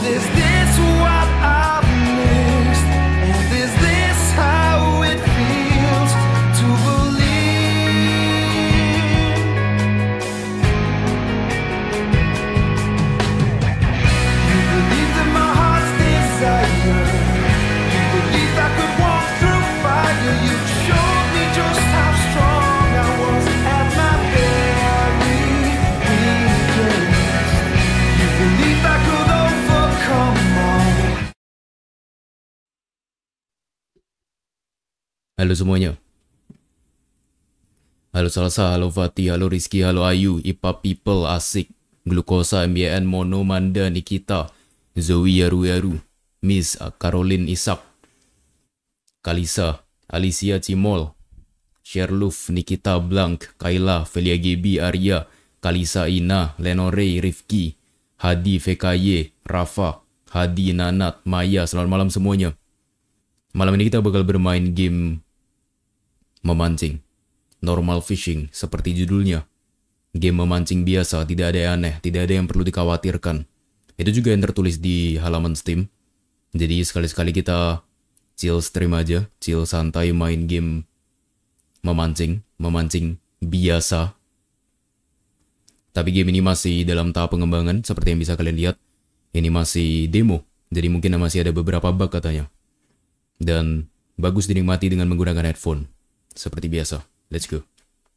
is this what I've missed? And is this how it feels to believe? You believed in my heart's desire. You believed I could walk through fire. You showed me just how strong I was at my very weakest. You believed I could overcome all. Halo semuanya. Halo Salsa, halo Fatih, halo Rizky, halo Ayu, Ipa People, Asik, Glukosa, MBN, Mono, Manda, Nikita, Zoe, Yaru, Miss, Caroline, Isak, Kalisa, Alicia, Cimol, Sherluf, Nikita, Blank, Kaila, Felia GB, Arya, Kalisa, Ina, Lenore, Rifki, Hadi, VKY, Rafa, Hadi, Nanat, Maya. Selamat malam semuanya. Malam ini kita bakal bermain game memancing, normal fishing, seperti judulnya. Game memancing biasa, tidak ada yang aneh, tidak ada yang perlu dikhawatirkan. Itu juga yang tertulis di halaman Steam. Jadi sekali-sekali kita chill stream aja, chill santai main game memancing biasa. Tapi game ini masih dalam tahap pengembangan, seperti yang bisa kalian lihat. Ini masih demo, jadi mungkin masih ada beberapa bug katanya. Dan bagus dinikmati dengan menggunakan headphone. Seperti biasa, let's go.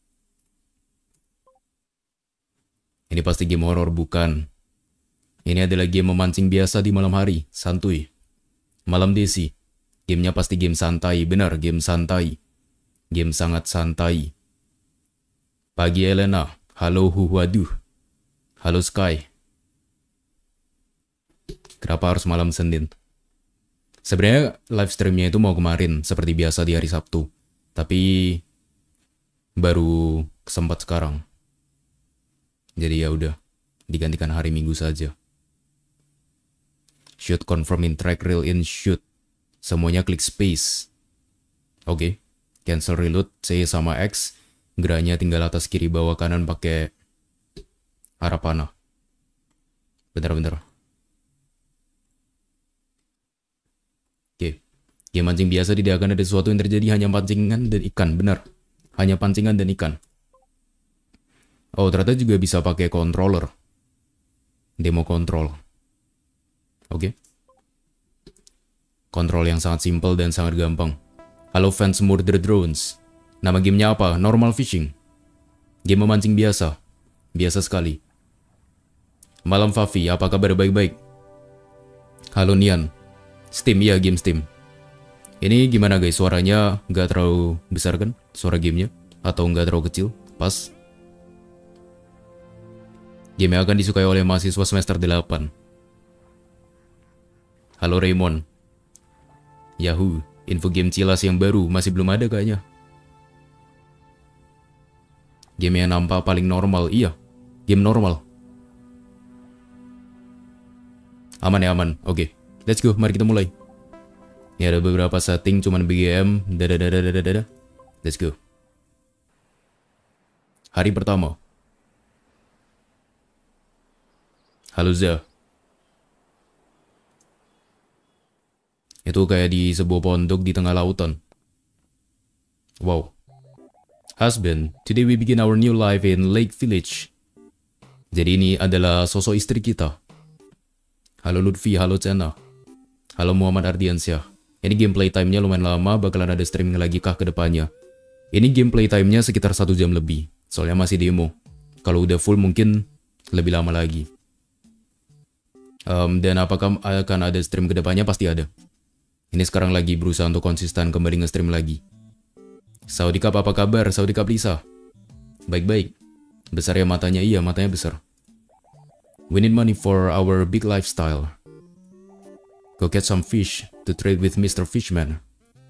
Ini pasti game horror bukan? Ini adalah game memancing biasa di malam hari, santuy. Malam Desi, gamenya pasti game santai, benar game santai. Game sangat santai. Pagi Elena, halo Huwaduh, halo Sky. Kenapa harus malam Senin? Sebenarnya live streamnya itu mau kemarin, seperti biasa di hari Sabtu. Tapi baru sempat sekarang. Jadi ya udah, digantikan hari Minggu saja. Shoot confirm in track reel in shoot. Semuanya klik space. Oke. Cancel reload C sama X. Geranya tinggal atas kiri bawah kanan pakai arah panah. Bentar. Oke. Game mancing biasa tidak akan ada sesuatu yang terjadi, hanya pancingan dan ikan, benar. Hanya pancingan dan ikan. Oh, ternyata juga bisa pakai controller. Demo control. Oke. Kontrol yang sangat simple dan sangat gampang. Halo fans Murder Drones. Nama gamenya apa? Normal Fishing. Game memancing biasa. Biasa sekali. Malam Fafi, apa kabar? Baik-baik. Halo Nian. Steam, ya game Steam. Ini gimana guys, suaranya nggak terlalu besar kan? Suara gamenya? Atau nggak terlalu kecil? Pas? Game yang akan disukai oleh mahasiswa semester 8. Halo Raymond. Yahoo, info game Cilas yang baru masih belum ada kayaknya. Game yang nampak paling normal, iya. Game normal. Aman ya, aman. Oke, let's go, mari kita mulai. Ini ada beberapa setting, cuman BGM. Dadah. Let's go. Hari pertama. Halo Zah. Itu kayak di sebuah pondok di tengah lautan. Wow. Husband, today we begin our new life in Lake Village. Jadi ini adalah sosok istri kita. Halo Lutfi, halo Cena. Halo Muhammad Ardiansyah. Ini gameplay time-nya lumayan lama, bakalan ada streaming lagi kah ke depannya. Ini gameplay time-nya sekitar 1 jam lebih, soalnya masih demo. Kalau udah full mungkin lebih lama lagi. Dan apakah akan ada stream ke depannya? Pasti ada. Ini sekarang lagi berusaha untuk konsisten kembali nge-stream lagi. Saudi Cup apa kabar? Saudi Cup Lisa. Baik-baik. Besar ya matanya? Iya, matanya besar. We need money for our big lifestyle. Go catch some fish to trade with Mr. Fishman.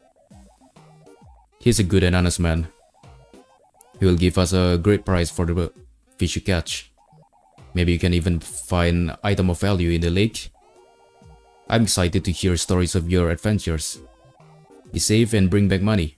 He's a good and honest man. He will give us a great price for the fish you catch. Maybe you can even find item of value in the lake. I'm excited to hear stories of your adventures. Be safe and bring back money.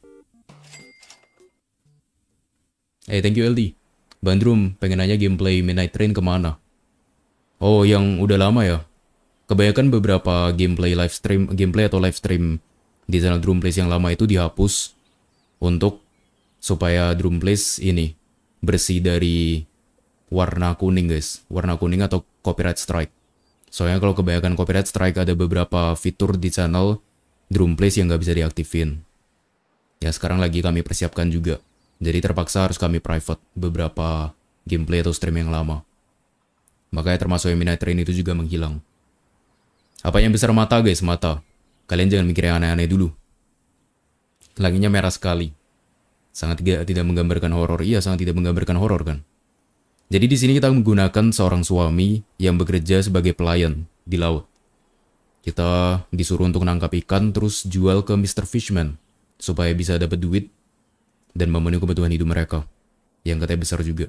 Hey, thank you LD. Bandrum pengen nanya gameplay Midnight Train kemana? Oh, yang udah lama ya? kebanyakan beberapa gameplay atau live stream di channel Drumplays yang lama itu dihapus untuk supaya Drumplays ini bersih dari warna kuning guys, warna kuning atau copyright strike. Soalnya kalau kebanyakan copyright strike ada beberapa fitur di channel Drumplays yang nggak bisa diaktifin. Ya sekarang lagi kami persiapkan juga. Jadi terpaksa harus kami private beberapa gameplay atau stream yang lama. Makanya termasuk yang Midnight Train itu juga menghilang. Apa yang besar mata guys, mata. Kalian jangan mikir yang aneh-aneh dulu. Langitnya merah sekali. Sangat tidak menggambarkan horor. Iya, sangat tidak menggambarkan horor kan. Jadi di sini kita menggunakan seorang suami yang bekerja sebagai pelayan di laut. Kita disuruh untuk nangkap ikan terus jual ke Mr. Fishman supaya bisa dapat duit dan memenuhi kebutuhan hidup mereka. Yang katanya besar juga.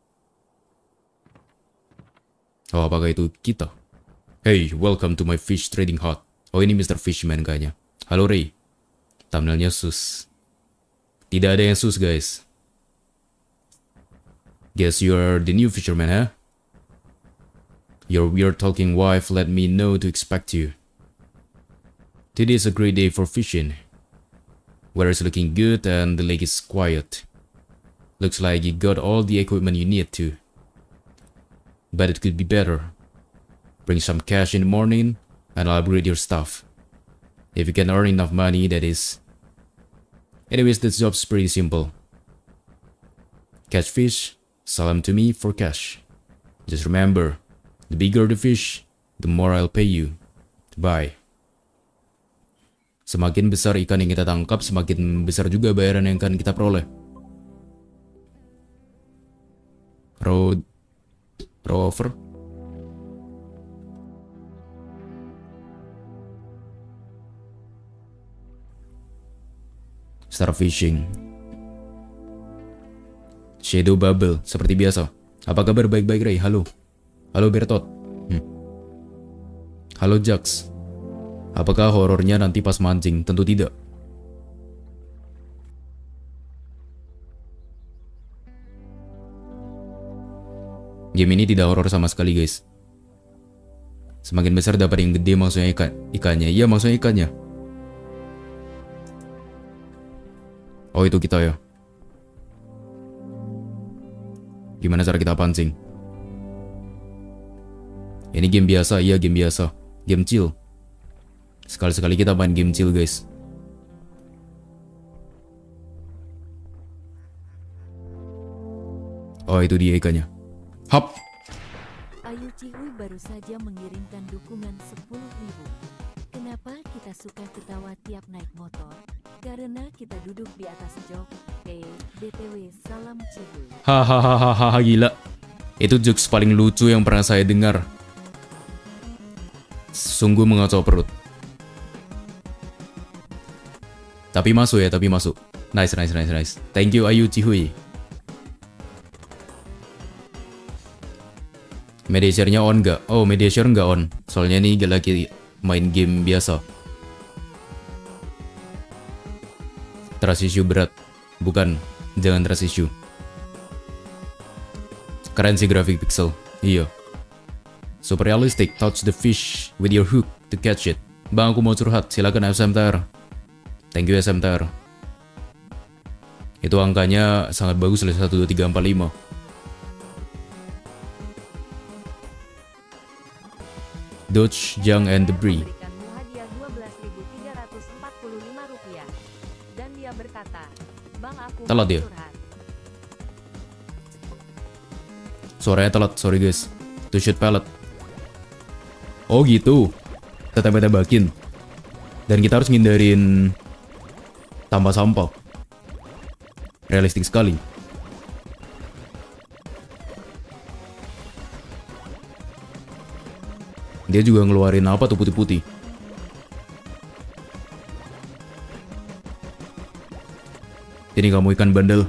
Oh, apakah itu kita? Hey, welcome to my fish trading hut. Oh, ini Mr. Fishman kayaknya. Halo Ray. Thumbnailnya sus. Tidak ada yang sus guys. Guess you're the new fisherman, huh? Your weird talking wife let me know to expect you. Today is a great day for fishing. Weather is looking good and the lake is quiet. Looks like you got all the equipment you need to. But it could be better. Bring some cash in the morning and I'll upgrade your stuff. If you can earn enough money, that is. Anyways, this job's pretty simple. Catch fish, sell them to me for cash. Just remember, the bigger the fish, the more I'll pay you. Bye. Semakin besar ikan yang kita tangkap, semakin besar juga bayaran yang akan kita peroleh. Row over. Start fishing. Shadow Bubble, seperti biasa. Apa kabar baik-baik Ray? Halo. Halo Bertot. Halo Jax. Apakah horornya nanti pas mancing? Tentu tidak. Game ini tidak horor sama sekali guys. Semakin besar dapat yang gede maksudnya ikannya. Iya maksudnya ikannya. Oh itu kita ya. Gimana cara kita pancing? Ini game biasa, iya game biasa. Game chill. Sekali-sekali kita main game chill guys. Oh itu dia ikannya. Hap. Ayu Cihuy baru saja mengirimkan dukungan 10.000. Kenapa kita suka ketawa tiap naik motor? Karena kita duduk di atas jok. BTW salam Cihuy. Hahaha gila. Itu jokes paling lucu yang pernah saya dengar. Sungguh mengacau perut. Tapi masuk ya, tapi masuk. Nice. Thank you Ayu Cihuy. Media share-nya on nggak? Oh, media share nggak on. Soalnya ini lagi main game biasa. Trust issue berat. Bukan, jangan trust issue. Keren sih grafik pixel. Iya. Super realistic, touch the fish with your hook to catch it. Bang, aku mau curhat, silakan SMTR. Thank you SMTR. Itu angkanya sangat bagus, 1, 2, 3, 4, 5. Dodge, Jang, and Debris. Berikanmu hadiah Rp12.345. Dan dia berkata, Bang aku Telat mau dia. curhat. Suaranya telat, sorry guys. To shoot pellet. Oh gitu. Kita tembak-tembakin. Dan kita harus ngindarin tambah sampah. Realistik sekali. Dia juga ngeluarin apa tuh putih-putih. Ini kamu ikan bandel.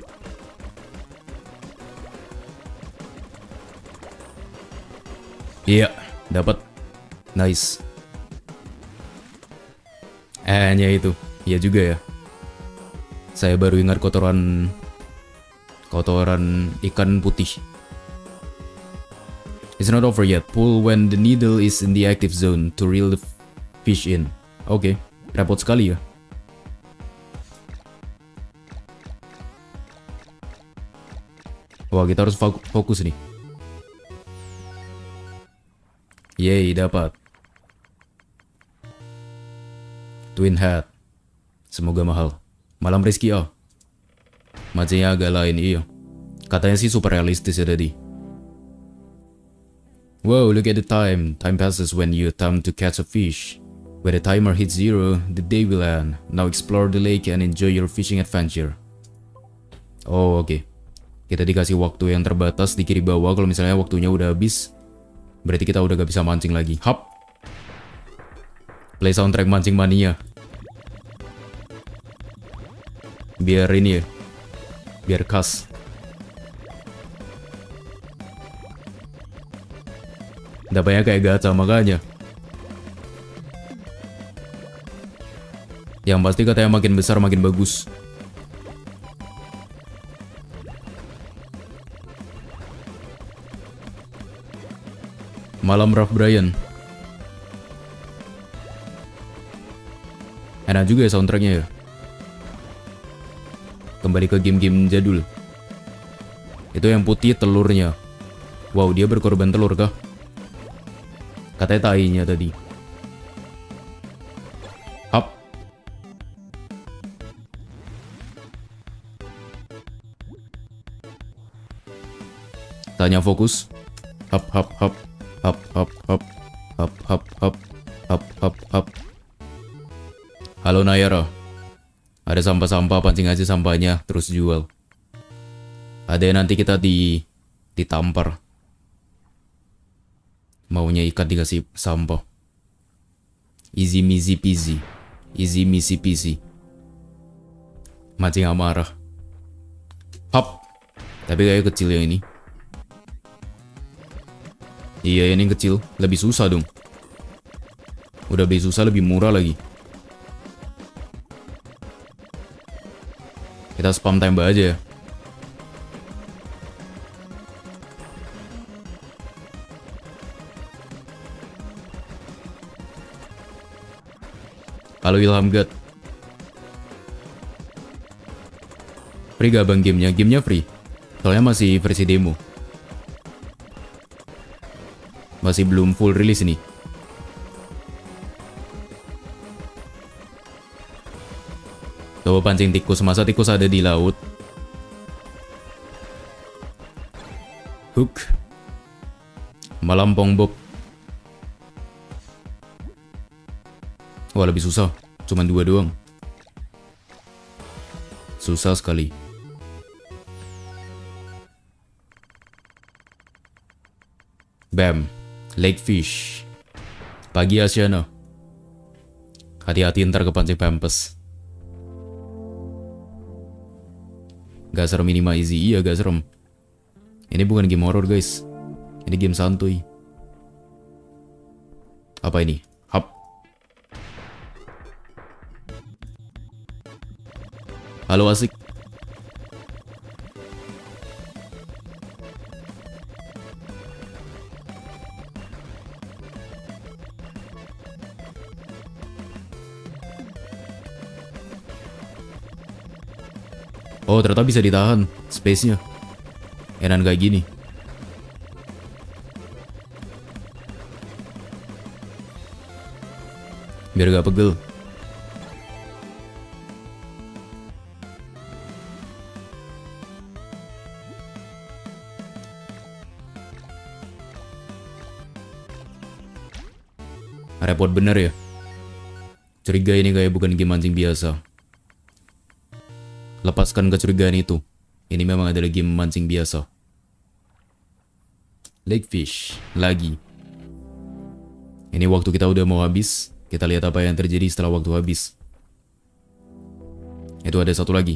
Iya, dapat. Nice. Hanya itu. Iya juga ya. Saya baru ingat kotoran ikan putih. It's not over yet. Pull when the needle is in the active zone to reel the fish in. Oke, repot sekali ya. Wah, kita harus fokus nih. Yeay, dapat. Twin Hat. Semoga mahal. Malam rezeki oh. Macamnya agak lain iya. Katanya sih super realistis ya tadi. Wow, look at the time. Time passes when you attempt to catch a fish. When the timer hits 0, the day will end. Now explore the lake and enjoy your fishing adventure. Oh, oke. Kita dikasih waktu yang terbatas di kiri bawah. Kalau misalnya waktunya udah habis, berarti kita udah gak bisa mancing lagi. Hap. Play soundtrack mancing mania. Biar ini ya. Biar khas. Dapatnya kayak gacha makanya. Yang pasti katanya makin besar makin bagus. Malam Ralph Bryan. Enak juga ya soundtracknya ya. Kembali ke game-game jadul. Itu yang putih telurnya. Wow, dia berkorban telur kah? Katanya tainya tadi. Hap. Tanya fokus. Hap hap hap. Hap hap hap. Hap hap hap. Hap hap hap. Halo Nayara. Ada sampah-sampah, pancing aja sampahnya terus jual. Ada yang nanti kita ditampar. Maunya ikan dikasih sampah. Easy mizzy peasy. Easy mizzy peasy. Mancing amarah. Hap. Tapi kayak kecil yang ini. Iya, ini kecil. Lebih susah dong. Udah lebih susah, lebih murah lagi. Kita spam tembak aja ya. Halo Ilham God. Free gak bang gamenya? Gamenya free. Soalnya masih versi demo. Masih belum full rilis ini. Coba pancing tikus. Masa tikus ada di laut? Hook. Malam Pongbok. Wah, lebih susah. Cuman 2 doang. Susah sekali. Bam. Lake fish. Pagi Asiana. Hati-hati ntar kepancing pampes. Gak serem ini mah easy. Iya gak serem. Ini bukan game horror guys. Ini game santuy. Apa ini? Hap. Halo asik. Oh, ternyata bisa ditahan space-nya. Enak kayak gini. Biar gak pegel. Repot bener ya. Curiga ini kayak bukan game mancing biasa. Lepaskan kecurigaan itu. Ini memang adalah game mancing biasa. Lake fish. Lagi. Ini waktu kita udah mau habis. Kita lihat apa yang terjadi setelah waktu habis. Itu ada satu lagi.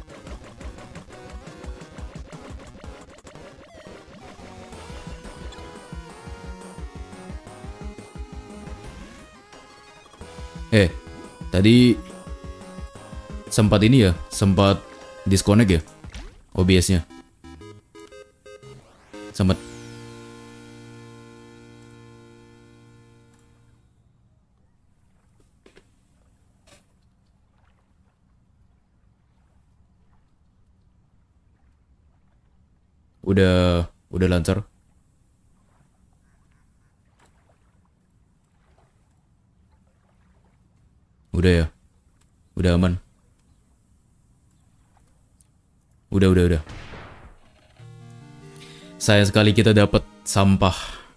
Tadi sempat ini ya, sempat disconnect ya OBS-nya. Sempat Udah lancar. Udah ya. Udah aman. Udah. Sayang sekali kita dapat sampah.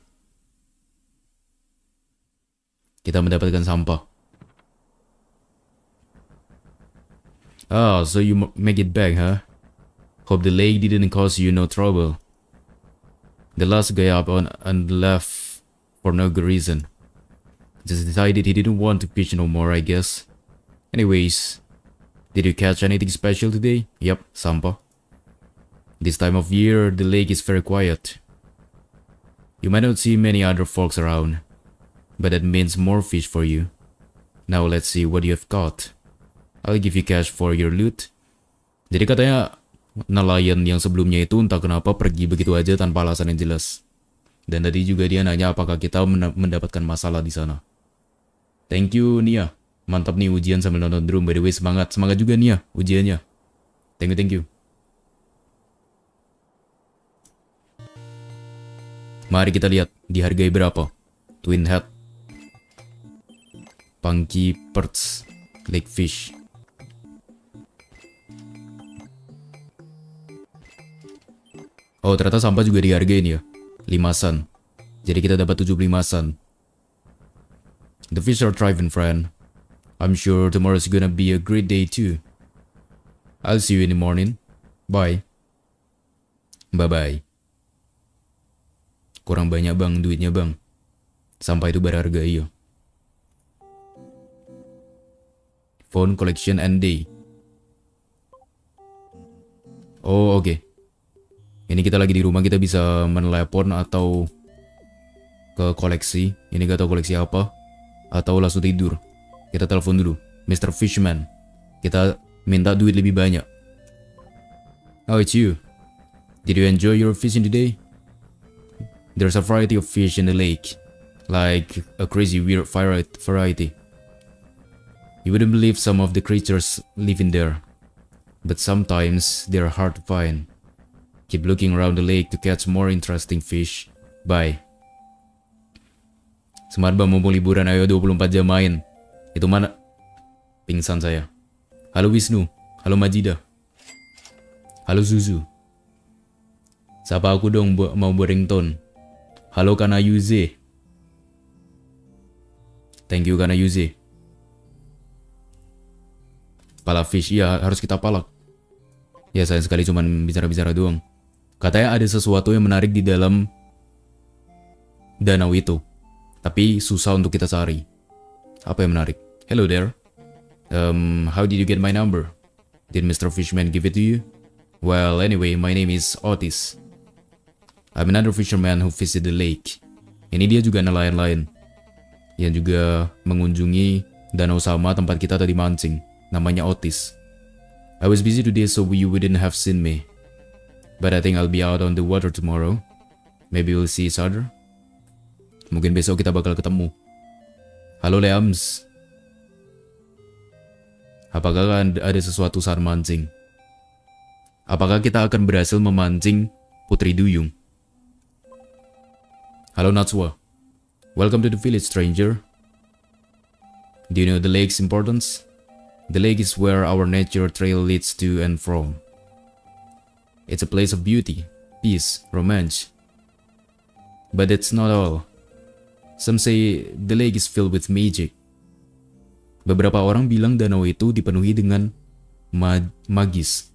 Kita mendapatkan sampah. Oh, so you make it back, huh? Hope the lake didn't cause you no trouble. The last guy up on and left for no good reason. Just decided he didn't want to fish no more, I guess. Anyways, did you catch anything special today? Yep, sampah. This time of year, the lake is very quiet. You might not see many other folks around, but that means more fish for you. Now let's see what you have caught. I'll give you cash for your loot. Jadi katanya nelayan yang sebelumnya itu entah kenapa pergi begitu aja tanpa alasan yang jelas. Dan tadi juga dia nanya apakah kita mendapatkan masalah di sana. Thank you Nia. Mantap nih ujian sambil nonton drum. By the way semangat juga Nia ujiannya. Thank you. Mari kita lihat dihargai berapa. Twin Head, Punky Perch, Lake Fish. Oh ternyata sampah juga dihargain ya. 5 sen. Jadi kita dapat 75 sen. The fish are thriving, friend. I'm sure tomorrow's gonna be a great day too. I'll see you in the morning. Bye. Bye-bye. Kurang banyak bang duitnya bang. Sampah itu berharga iya. Phone collection and day. Oh oke. Ini kita lagi di rumah, kita bisa menelepon atau ke koleksi. Ini gak tahu koleksi apa. Atau langsung tidur. Kita telepon dulu. Mr. Fishman. Kita minta duit lebih banyak. Oh, it's you. Did you enjoy your fishing today? There's a variety of fish in the lake. Like a crazy weird variety. You wouldn't believe some of the creatures live in there. But sometimes they're hard to find. Keep looking around the lake to catch more interesting fish. Bye. Semangat bang, mumpung liburan, ayo 24 jam main. Itu mana? Pingsan saya. Halo Wisnu. Halo Majida. Halo Zuzu. Sapa aku dong mau Borington. Halo Kanayuze. Thank you Kanayuze. Pala fish, iya harus kita palak. Ya sayang sekali cuman bicara-bicara doang. Katanya ada sesuatu yang menarik di dalam danau itu. Tapi susah untuk kita cari. Apa yang menarik? Hello there. How did you get my number? Did Mr. Fishman give it to you? Well, anyway, my name is Otis. I'm another fisherman who visit the lake. Ini dia juga nelayan lain yang juga mengunjungi danau sama tempat kita tadi mancing. Namanya Otis. I was busy today so you wouldn't have seen me. But I think I'll be out on the water tomorrow. Maybe we'll see each other. Mungkin besok kita bakal ketemu. Halo Leams. Apakah ada sesuatu saat mancing? Apakah kita akan berhasil memancing Putri Duyung? Halo Natsua. Welcome to the village, stranger. Do you know the lake's importance? The lake is where our nature trail leads to and from. It's a place of beauty, peace, romance. But that's not all. Some say the lake is filled with magic. Beberapa orang bilang danau itu dipenuhi dengan magis.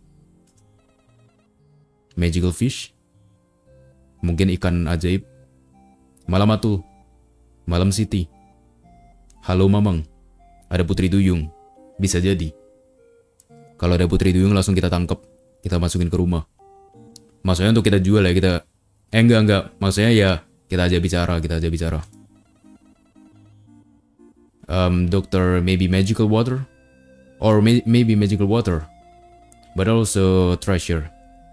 Magical fish? Mungkin ikan ajaib. Malam Atul. Malam Siti. Halo Mamang. Ada Putri Duyung. Bisa jadi. Kalau ada Putri Duyung langsung kita tangkap. Kita masukin ke rumah. Maksudnya untuk kita jual ya, kita... enggak. Maksudnya ya, kita aja bicara. Doctor, maybe magical water? Or maybe magical water. But also treasure.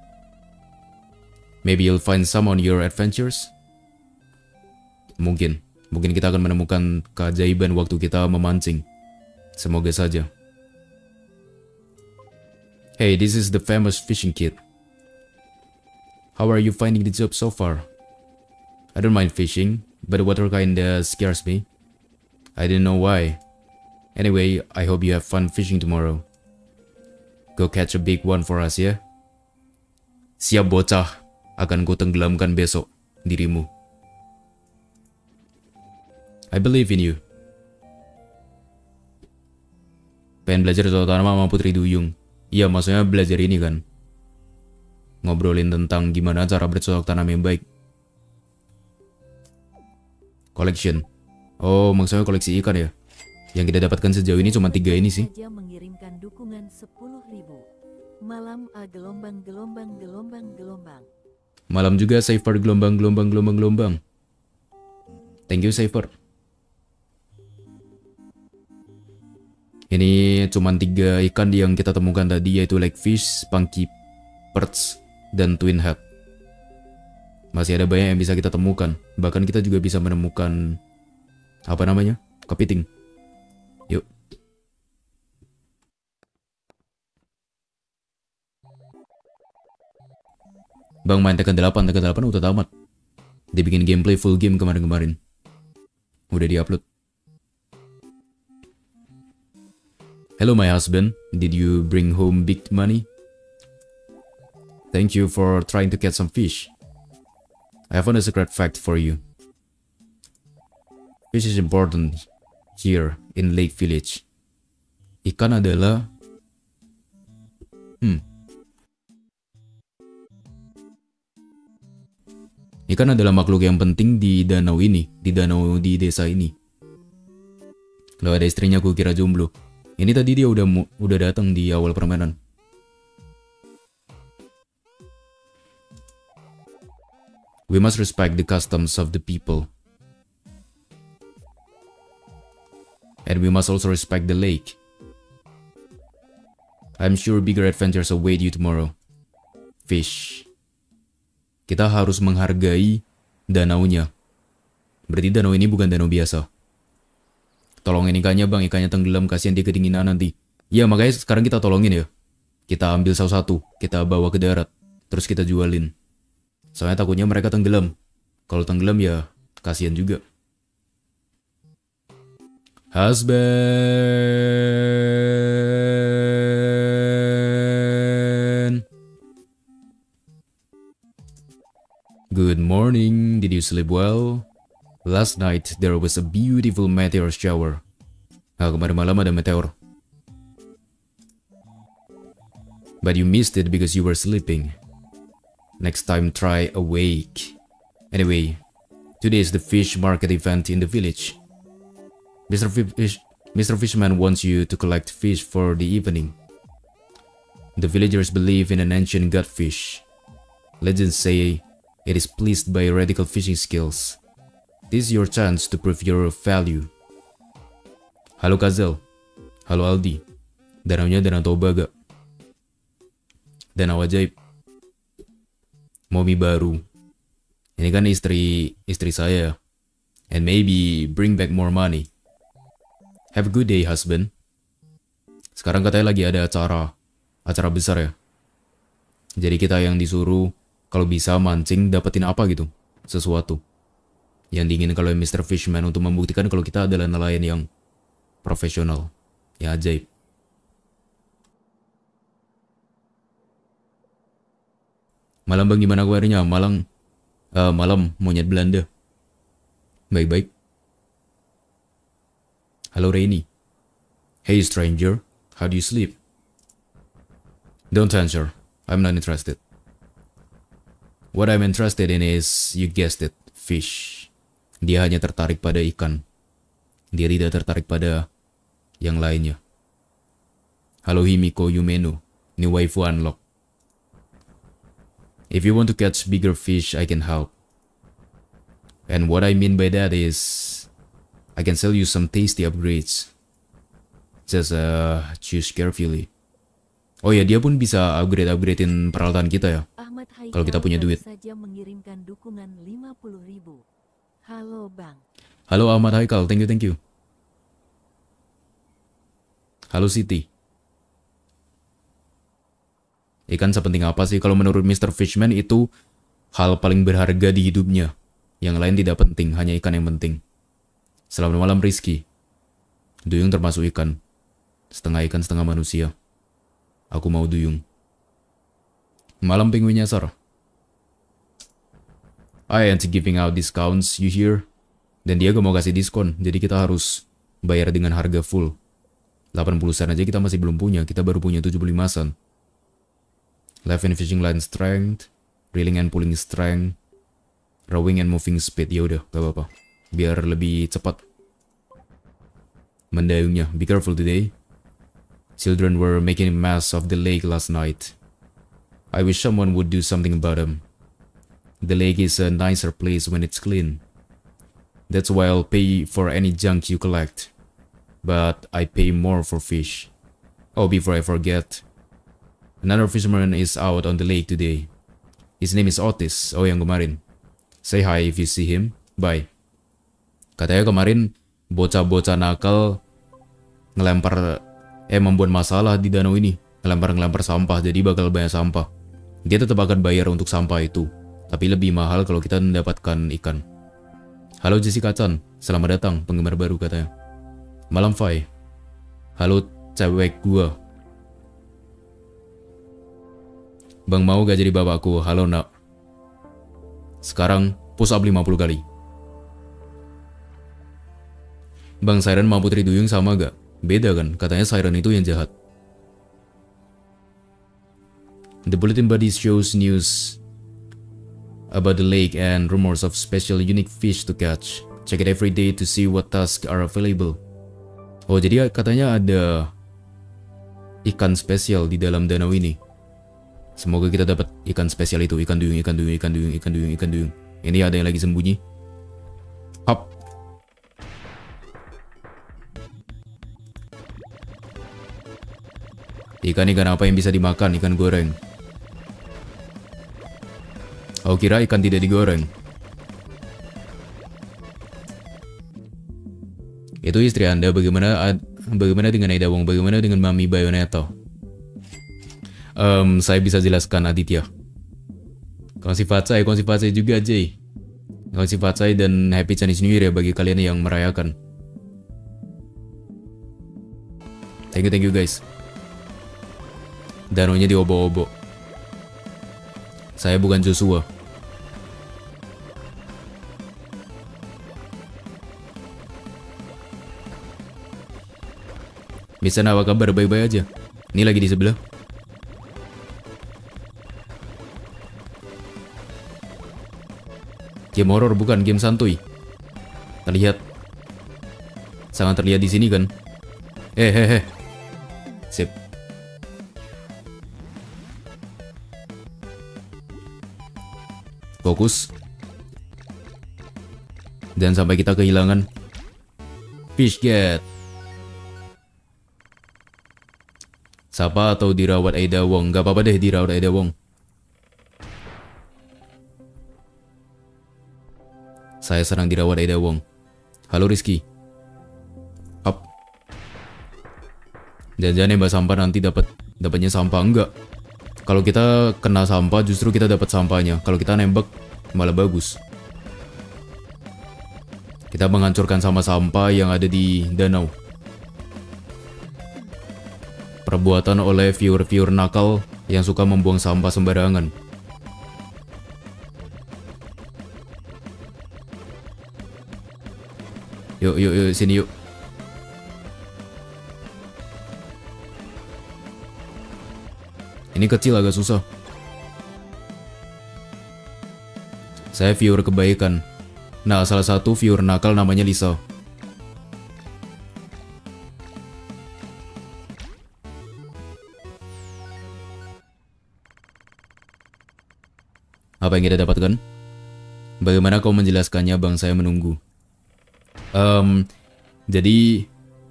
Maybe you'll find some on your adventures? Mungkin kita akan menemukan keajaiban waktu kita memancing. Semoga saja. Hey, this is the famous fishing kit. How are you finding the job so far? I don't mind fishing, but the water kinda scares me. I didn't know why. Anyway, I hope you have fun fishing tomorrow. Go catch a big one for us ya. Siap bocah, akan ku tenggelamkan besok dirimu. I believe in you. Pengen belajar cocok tanam sama Putri Duyung. Iya, maksudnya belajar ini kan. Ngobrolin tentang gimana cara bercocok tanam yang baik. Collection. Oh, maksudnya koleksi ikan ya. Yang kita dapatkan sejauh ini cuma 3 ini sih. Saja mengirimkan dukungan 10.000. Malam A gelombang. Malam juga Safer gelombang. Thank you Safer. Ini cuma 3 ikan yang kita temukan tadi, yaitu Lakefish, Punky Perch, dan Twin Head. Masih ada banyak yang bisa kita temukan. Bahkan kita juga bisa menemukan apa namanya? Kepiting. Yuk. Bang main Tekken 8 udah tamat. Dia bikin gameplay full game kemarin-kemarin. Udah diupload. Hello my husband, did you bring home big money? Thank you for trying to catch some fish. I found a secret fact for you. Fish is important here in Lake Village. Ikan adalah Ikan adalah makhluk yang penting di danau ini, di desa ini. Kalau ada istrinya aku kira jomblo. Ini tadi dia udah datang di awal permainan. We must respect the customs of the people. And we must also respect the lake. I'm sure bigger adventures await you tomorrow. Fish. Kita harus menghargai danaunya. Berarti danau ini bukan danau biasa. Tolongin ikannya bang, ikannya tenggelam, kasihan dia kedinginan nanti. Ya makanya sekarang kita tolongin ya. Kita ambil satu-satu, kita bawa ke darat, terus kita jualin. Soalnya takutnya mereka tenggelam. Kalau tenggelam ya kasihan juga. Husband. Good morning, did you sleep well? Last night there was a beautiful meteor shower. Kemarin malam ada meteor. But you missed it because you were sleeping. Next time try awake. Anyway, today is the fish market event in the village. Mr. Fishman wants you to collect fish for the evening. The villagers believe in an ancient godfish. Legends say it is pleased by radical fishing skills. This is your chance to prove your value. Halo Kazel. Halo Aldi. Danaunya Danau Toba gak? Danau ajaib. Momi baru. Ini kan istri saya. And maybe bring back more money. Have a good day husband. Sekarang katanya lagi ada acara besar ya. Jadi kita yang disuruh kalau bisa mancing dapetin apa gitu. Sesuatu yang diinginkan oleh Mr. Fishman untuk membuktikan kalau kita adalah nelayan yang profesional, yang ajaib. Malam bang, gimana kabarnya? Malam monyet Belanda. Baik-baik. Halo Rainy. Hey stranger, how do you sleep? Don't answer, I'm not interested. What I'm interested in is, you guessed it, fish. Dia hanya tertarik pada ikan. Dia tidak tertarik pada yang lainnya. Halo Himiko Yumeno. Ini waifu unlock. If you want to catch bigger fish, I can help. And what I mean by that is, I can sell you some tasty upgrades. Just choose carefully. Oh ya, dia pun bisa upgradein peralatan kita ya. Kalau kita punya duit. Saja mengirimkan dukungan 50.000. Halo Bang. Halo Ahmad Haikal, thank you. Halo Siti. Ikan sepenting apa sih? Kalau menurut Mr. Fishman itu hal paling berharga di hidupnya. Yang lain tidak penting, hanya ikan yang penting. Selamat malam Rizky. Duyung termasuk ikan. Setengah ikan, setengah manusia. Aku mau duyung. Malam penguin nyasar. I ain't giving out discounts, you hear? Dan dia gak mau kasih diskon, jadi kita harus bayar dengan harga full. 80 sen aja kita masih belum punya, kita baru punya 75 sen. Left and fishing line strength, reeling and pulling strength, rowing and moving speed. Ya udah, gak apa-apa. Biar lebih cepat mendayungnya. Be careful today. Children were making a mess of the lake last night. I wish someone would do something about them. The lake is a nicer place when it's clean. That's why I'll pay for any junk you collect. But I pay more for fish. Oh, before I forget. Another fisherman is out on the lake today. His name is Otis. Oh, yang kemarin. Say hi if you see him. Bye. Katanya kemarin bocah-bocah nakal membuat masalah di danau ini. Ngelempar sampah, jadi bakal banyak sampah. Dia tetap akan bayar untuk sampah itu. Tapi lebih mahal kalau kita mendapatkan ikan. Halo Jessica Chan, selamat datang penggemar baru katanya. Malam Fai. Halo cewek gua. Bang mau gak jadi bapakku? Halo nak. Sekarang push up 50 kali. Bang Siren mau Putri Duyung sama gak? Beda kan? Katanya Siren itu yang jahat. The bulletin body shows news about the lake and rumors of special unique fish to catch. Check it every day to see what tasks are available. Oh, jadi katanya ada ikan spesial di dalam danau ini. Semoga kita dapat ikan spesial itu. Ikan duyung, ikan duyung, ikan duyung, ikan duyung, ikan duyung. Ini ada yang lagi sembunyi. Hop. Ikan-ikan apa yang bisa dimakan? Ikan goreng. Oh, kira ikan tidak digoreng. Itu istri Anda. Bagaimana dengan Aida Wong? Bagaimana dengan Mami Bayonetta? Saya bisa jelaskan Aditya. Kongsi Fatsai juga Jay. Kongsi Fatsai dan Happy Chinese New Year ya bagi kalian yang merayakan. Thank you guys. Danaunya diobo-obo. Saya bukan Joshua. Bisa apa kabar? Baik-baik aja. Ini lagi di sebelah. Game horror bukan game santuy. Terlihat. Sangat terlihat di sini kan. Sip. Fokus. Dan sampai kita kehilangan fish get. Sapa atau dirawat Aida Wong? Gak apa-apa deh dirawat Aida Wong. Saya senang dirawat Aida Wong. Halo Rizky. Up. Jangan-jangan mbak sampah nanti dapatnya sampah. Enggak. Kalau kita kena sampah justru kita dapat sampahnya. Kalau kita nembak malah bagus. Kita menghancurkan sampah-sampah yang ada di danau. Perbuatan oleh viewer-viewer nakal yang suka membuang sampah sembarangan. Yuk, sini yuk. Ini kecil agak susah. Saya viewer kebaikan. Nah, salah satu viewer nakal namanya Lisa. Apa yang kita dapatkan? Bagaimana kau menjelaskannya, Bang? Saya menunggu. Jadi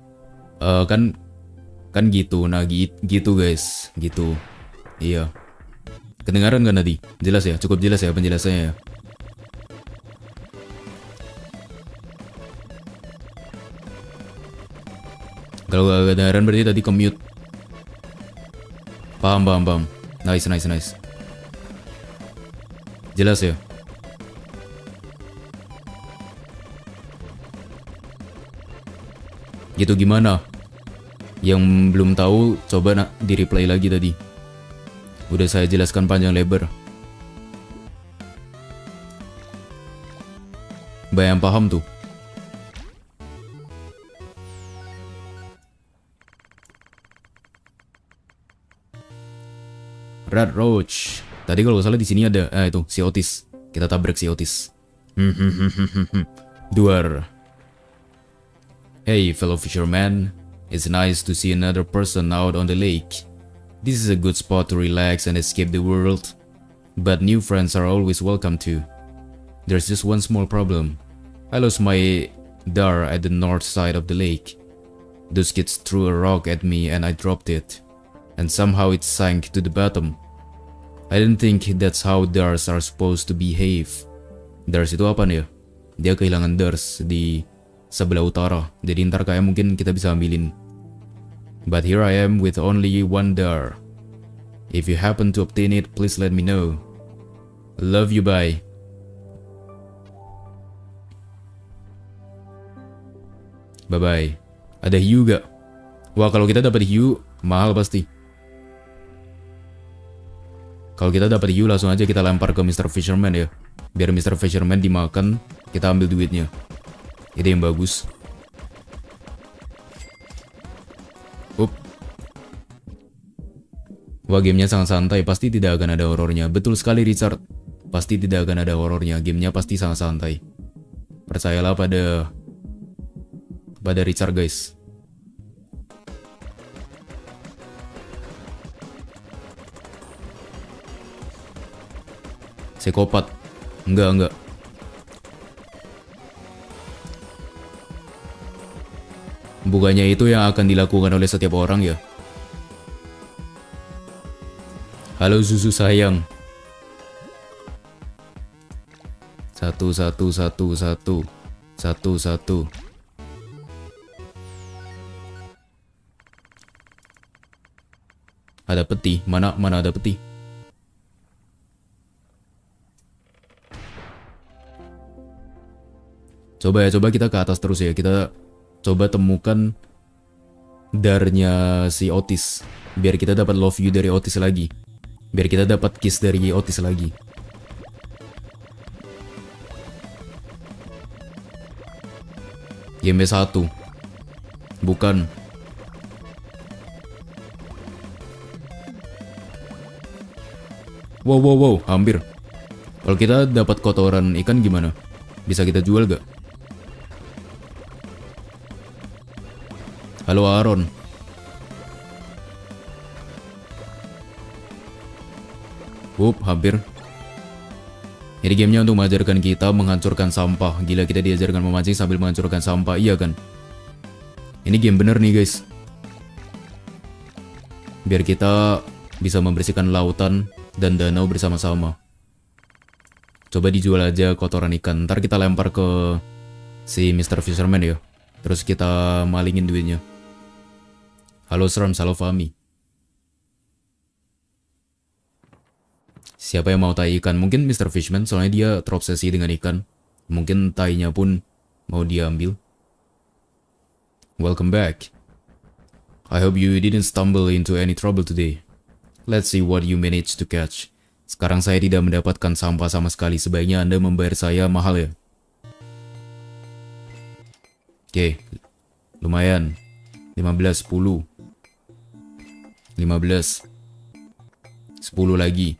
kan gitu. Nah, gitu guys, gitu. Iya. Kedengaran kan tadi? Jelas ya? Cukup jelas ya penjelasannya ya? Kalau gak kedengaran berarti tadi ke-mute. Paham. Nice. Jelas ya? Gitu gimana? Yang belum tahu coba di replay lagi tadi. Udah saya jelaskan panjang lebar. Bayang paham tuh. Red Roach. Tadi kalau nggak salah di sini ada itu si Otis. Kita tabrak si Otis. Duar. Hey fellow fisherman, it's nice to see another person out on the lake. This is a good spot to relax and escape the world. But new friends are always welcome too. There's just one small problem. I lost my dar at the north side of the lake. Those kids threw a rock at me and I dropped it. And somehow it sank to the bottom. I didn't think that's how dars are supposed to behave. Dars itu apa nih ya? Dia kehilangan dars di sebelah utara. Jadi ntar kayak mungkin kita bisa ambilin. But here I am with only one dar. If you happen to obtain it, please let me know. Love you, bye. Bye-bye. Ada hiu gak? Wah, kalau kita dapat hiu, mahal pasti. Kalau kita dapat hiu, langsung aja kita lempar ke Mr. Fisherman ya. Biar Mr. Fisherman dimakan, kita ambil duitnya. Itu yang bagus. Wah, gamenya sangat santai, pasti tidak akan ada horornya. Betul sekali Richard. Pasti tidak akan ada horornya. Gamenya pasti sangat santai. Percayalah pada Richard guys. Psikopat. Enggak. Bukannya itu yang akan dilakukan oleh setiap orang ya? Halo susu sayang. 1. Ada peti. Mana ada peti? Coba kita ke atas terus ya. Kita coba temukan darnya si Otis. Biar kita dapat love you dari Otis lagi. Biar kita dapat kiss dari Otis lagi. Game 1. Bukan. Wow, hampir. Kalau kita dapat kotoran ikan gimana? Bisa kita jual gak? Halo Aaron. Hampir. Ini gamenya untuk mengajarkan kita menghancurkan sampah. Gila, kita diajarkan memancing sambil menghancurkan sampah, iya kan? Ini game bener nih guys. Biar kita bisa membersihkan lautan dan danau bersama-sama. Coba dijual aja kotoran ikan. Ntar kita lempar ke si Mr. Fisherman ya. Terus kita malingin duitnya. Halo Sram, halo Fami. Siapa yang mau tai ikan? Mungkin Mr. Fishman, soalnya dia terobsesi dengan ikan. Mungkin tainya pun mau diambil. Welcome back. I hope you didn't stumble into any trouble today. Let's see what you managed to catch. Sekarang saya tidak mendapatkan sampah sama sekali. Sebaiknya Anda membayar saya mahal ya. Oke, lumayan. 15, 10. 15. 10 lagi.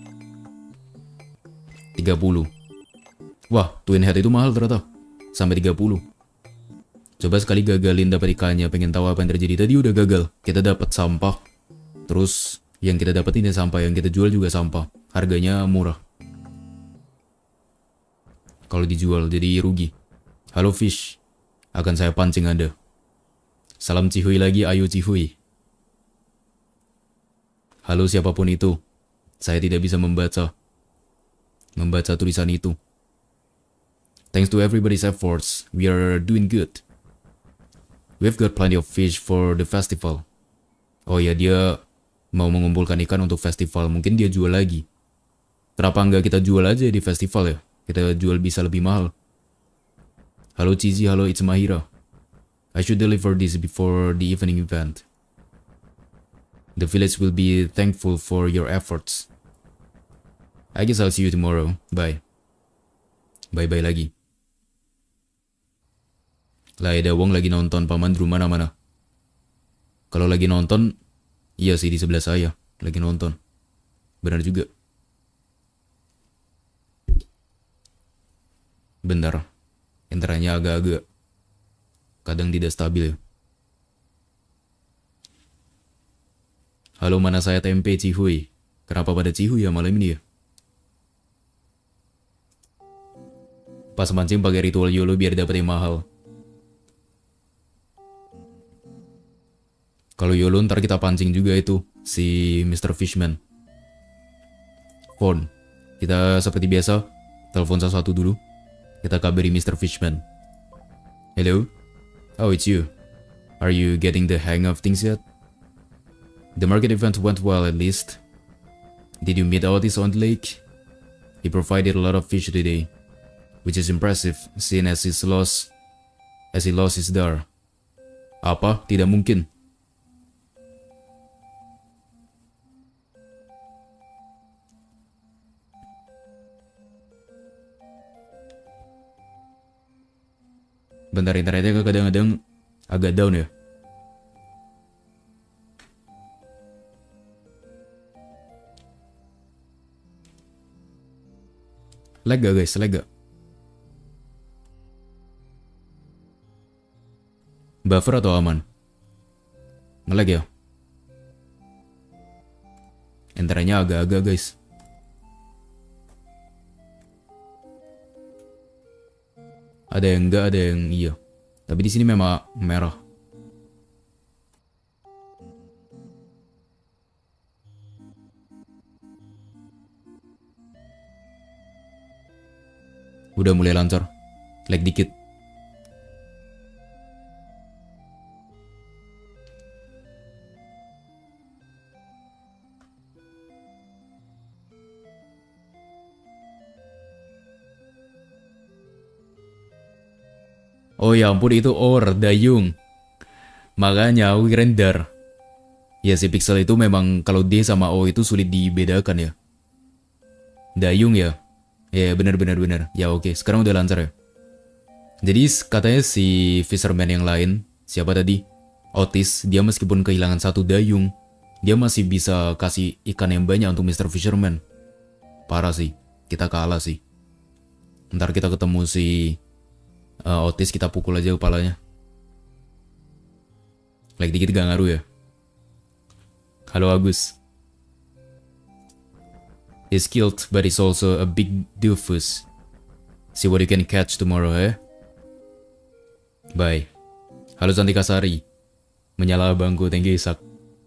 30. Wah, twin head itu mahal ternyata. Sampai 30. Coba sekali gagalin dapat ikannya. Pengen tahu apa yang terjadi. Tadi udah gagal. Kita dapat sampah. Terus yang kita dapat ini sampah. Yang kita jual juga sampah. Harganya murah. Kalau dijual jadi rugi. Halo fish. Akan saya pancing Anda. Salam cihuy lagi, ayo cihuy. Halo siapapun itu. Saya tidak bisa membaca tulisan itu. Thanks to everybody's efforts, we are doing good. We've got plenty of fish for the festival. Oh ya, dia mau mengumpulkan ikan untuk festival. Mungkin dia jual lagi. Kenapa nggak kita jual aja di festival ya? Kita jual bisa lebih mahal. Halo Cizi, halo it's Mahira. I should deliver this before the evening event. The village will be thankful for your efforts. I guess I'll see you tomorrow. Bye. Bye-bye lagi. Lah ada wong lagi nonton paman rumah mana-mana. Kalau lagi nonton, iya sih di sebelah saya lagi nonton. Benar juga. Bentar, internetnya agak-agak kadang tidak stabil. Halo, mana saya tempe Cihuy. Kenapa pada Cihuy ya malam ini ya? Pas mancing pakai ritual YOLO biar dapat yang mahal. Kalau YOLO ntar kita pancing juga itu si Mr. Fishman. Phone. Kita seperti biasa telepon satu-satu dulu. Kita kabari Mr. Fishman. Hello? Oh, it's you. Are you getting the hang of things yet? The market event went well at least. Did you meet Otis on the lake? He provided a lot of fish today, which is impressive seeing as he lost his dar. Apa? Tidak mungkin. Bentar, internetnya kadang-kadang agak down ya. Lag gak guys? Lag gak? Buffer atau aman? Nge-lag ya? Internetnya agak-agak guys. Ada yang enggak, ada yang iya. Tapi di sini memang merah. Udah mulai lancar. Lag dikit. Oh ya ampun, itu Dayung. Makanya aku kirain Dar. Ya si Pixel itu memang kalau D sama O itu sulit dibedakan ya. Dayung ya. Ya benar. Ya oke, sekarang udah lancar ya. Jadi katanya si fisherman yang lain, siapa tadi? Otis, dia meskipun kehilangan satu dayung, dia masih bisa kasih ikan yang banyak untuk Mr. Fisherman. Parah sih, kita kalah sih. Ntar kita ketemu si Otis, kita pukul aja kepalanya. Like dikit gak ngaruh ya. Halo Agus. He's skilled, but he's also a big doofus. See what you can catch tomorrow, eh? Bye. Halo Santika Sari. Menyala abangku, thank you Isak.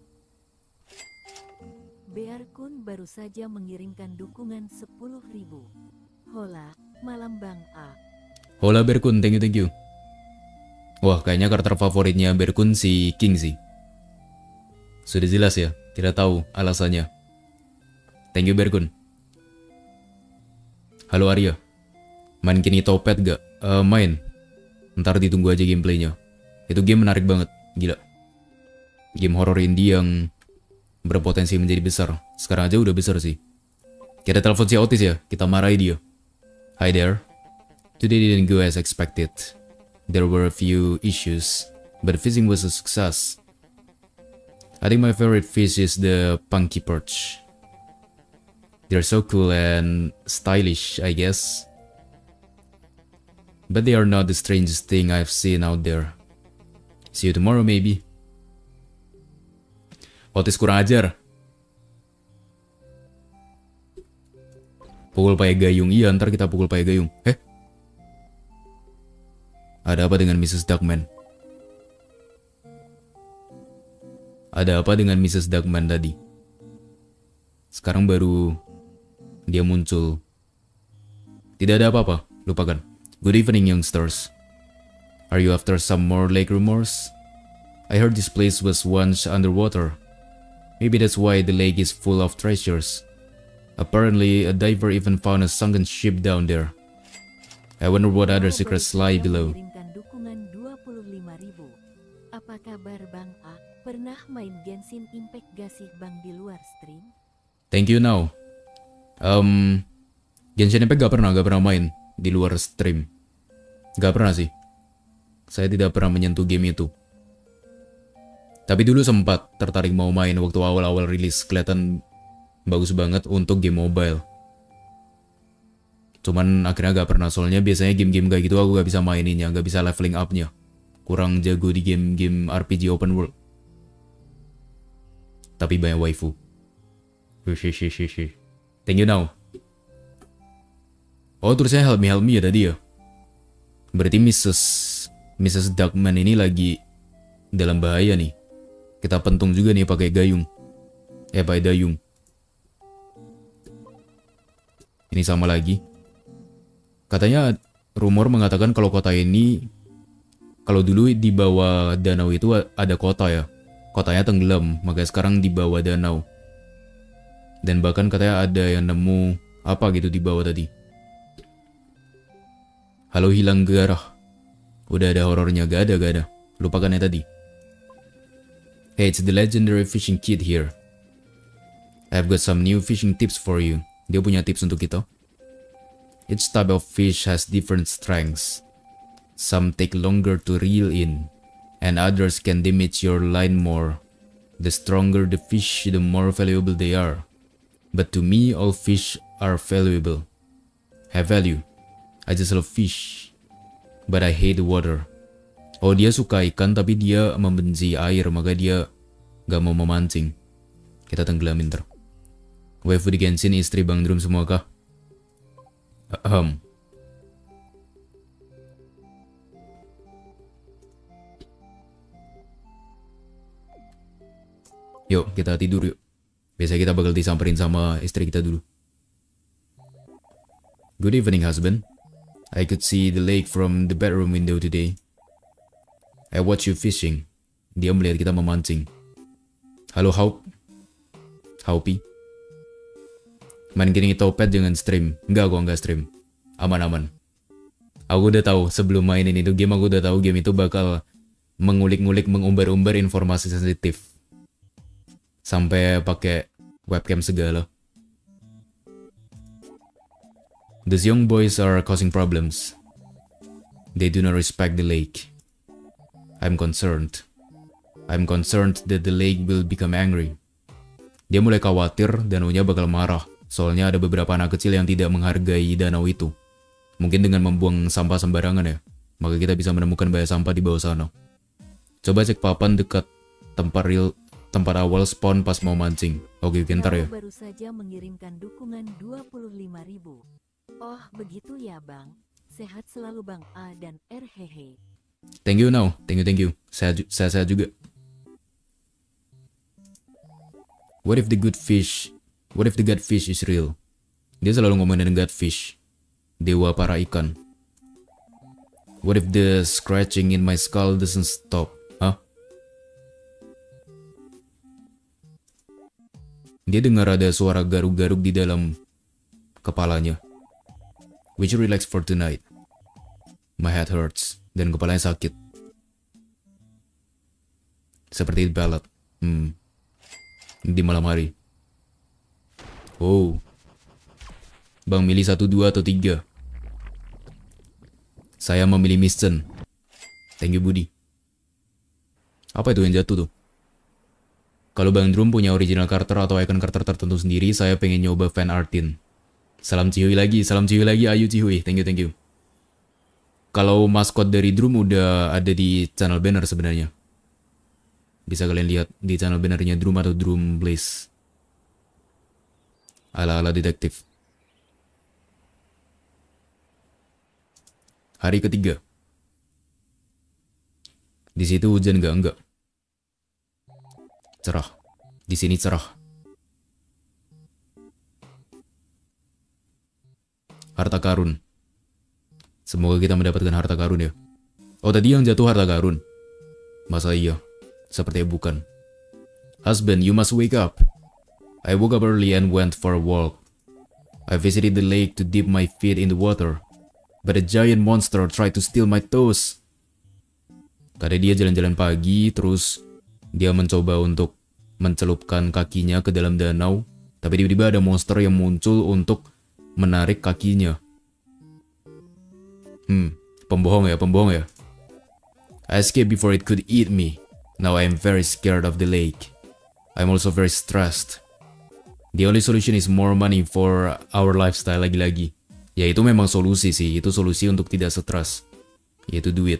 Bearkun baru saja mengirimkan dukungan 10.000. Hola, malam Bang A. Hola Berkun, thank you. Wah, kayaknya karakter favoritnya Berkun si King sih. Sudah jelas ya, tidak tahu alasannya. Thank you Berkun. Halo Arya. Main kini Topet gak? Main. Ntar ditunggu aja gameplaynya. Itu game menarik banget, gila. Game horror indie yang berpotensi menjadi besar. Sekarang aja udah besar sih. Kita telepon si Otis ya, kita marahi dia. Hi there. Today didn't go as expected. There were a few issues, but fishing was a success. I think my favorite fish is the punky perch. They're so cool and stylish, I guess. But they are not the strangest thing I've seen out there. See you tomorrow maybe. Otis kurang ajar. Pukul pakai gayung, iya ntar kita pukul pakai gayung. Ada apa dengan Mrs. Duckman? Ada apa dengan Mrs. Duckman tadi? Sekarang baru dia muncul. Tidak ada apa-apa, lupakan. Good evening youngsters. Are you after some more lake rumors? I heard this place was once underwater. Maybe that's why the lake is full of treasures. Apparently, a diver even found a sunken ship down there. I wonder what other secrets lie below. Mengirimkan dukungan 25.000. Apa kabar Bang A? Pernah main Genshin Impact gak sih Bang di luar stream? Thank you now. Genshin Impact gak pernah main di luar stream. Gak pernah sih. Saya tidak pernah menyentuh game itu. Tapi dulu sempat tertarik mau main waktu awal-awal rilis, kelihatan bagus banget untuk game mobile. Cuman akhirnya gak pernah, soalnya biasanya game-game kayak gitu aku gak bisa maininnya, gak bisa leveling up-nya. Kurang jago di game-game RPG open world. Tapi banyak waifu. Thank you now. Oh, tulisnya help me ya tadi ya. Berarti Mrs. Duckman ini lagi dalam bahaya nih. Kita pentung juga nih pakai gayung. Pakai dayung. Ini sama lagi. Katanya rumor mengatakan kalau kota ini, kalau dulu di bawah danau itu ada kota ya. Kotanya tenggelam, makanya sekarang di bawah danau. Dan bahkan katanya ada yang nemu apa gitu di bawah tadi. Halo hilang garah. Udah ada horornya, gak ada. Lupakan ya tadi. Hey, it's the legendary fishing kid here. I've got some new fishing tips for you. Dia punya tips untuk kita. Each type of fish has different strengths. Some take longer to reel in, and others can damage your line more. The stronger the fish, the more valuable they are. But to me, all fish are valuable. Have value. I just love fish, but I hate the water. Oh, dia suka ikan tapi dia membenci air, maka dia gak mau memancing. Kita tenggelamin ter. Waifu di Genshin istri Bang Drum semua kah? Yuk, kita tidur yuk. Biasa kita bakal disamperin sama istri kita dulu. Good evening, husband. I could see the lake from the bedroom window today. I watch you fishing. Dia melihat kita memancing. Halo, Haupi. Main gini Topet jangan stream. Enggak, gua enggak stream. Aman-aman. Aku udah tahu sebelum mainin itu game, aku udah tahu game itu bakal mengulik-ngulik, mengumbar-umbar informasi sensitif. Sampai pakai webcam segala. These young boys are causing problems. They do not respect the lake. I'm concerned that the lake will become angry. Dia mulai khawatir danaunya bakal marah. Soalnya ada beberapa anak kecil yang tidak menghargai danau itu. Mungkin dengan membuang sampah sembarangan ya. Maka kita bisa menemukan banyak sampah di bawah sana. Coba cek papan dekat tempat awal spawn pas mau mancing. Oke, ntar ya. Baru saja mengirimkan dukungan 25.000. Oh, begitu ya Bang. Sehat selalu Bang A dan RHH. Thank you now. Thank you. Saya juga. What if the good fish is real? Dia selalu ngomongin godfish. Dewa para ikan. What if the scratching in my skull doesn't stop? Hah? Dia dengar ada suara garuk-garuk di dalam kepalanya. We should relax for tonight. My head hurts. Dan kepalanya sakit. Seperti ballad. Di malam hari. Oh. Bang milih 1, 2, atau 3? Saya memilih Mission. Thank you Budi. Apa itu yang jatuh tuh? Kalau Bang Drum punya original karakter atau icon karakter tertentu sendiri, saya pengen nyoba fan artin. Salam Cihui lagi, Ayu Cihui. Thank you. Kalau maskot dari Drum udah ada di channel banner sebenarnya. Bisa kalian lihat di channel bannernya Drum atau Drum Blaze. Ala-ala detektif. Hari ketiga. Di situ hujan enggak. Cerah. Di sini cerah. Harta karun. Semoga kita mendapatkan harta karun ya. Oh, tadi yang jatuh harta karun. Masa iya? Sepertinya bukan. Husband, you must wake up. I woke up early and went for a walk. I visited the lake to dip my feet in the water, but a giant monster tried to steal my toes. Kata dia jalan-jalan pagi, terus dia mencoba untuk mencelupkan kakinya ke dalam danau, tapi tiba-tiba ada monster yang muncul untuk menarik kakinya. Pembohong ya. I escaped before it could eat me. Now I am very scared of the lake. I'm also very stressed. The only solution is more money for our lifestyle lagi-lagi. Ya itu memang solusi sih, itu solusi untuk tidak stres. Yaitu duit.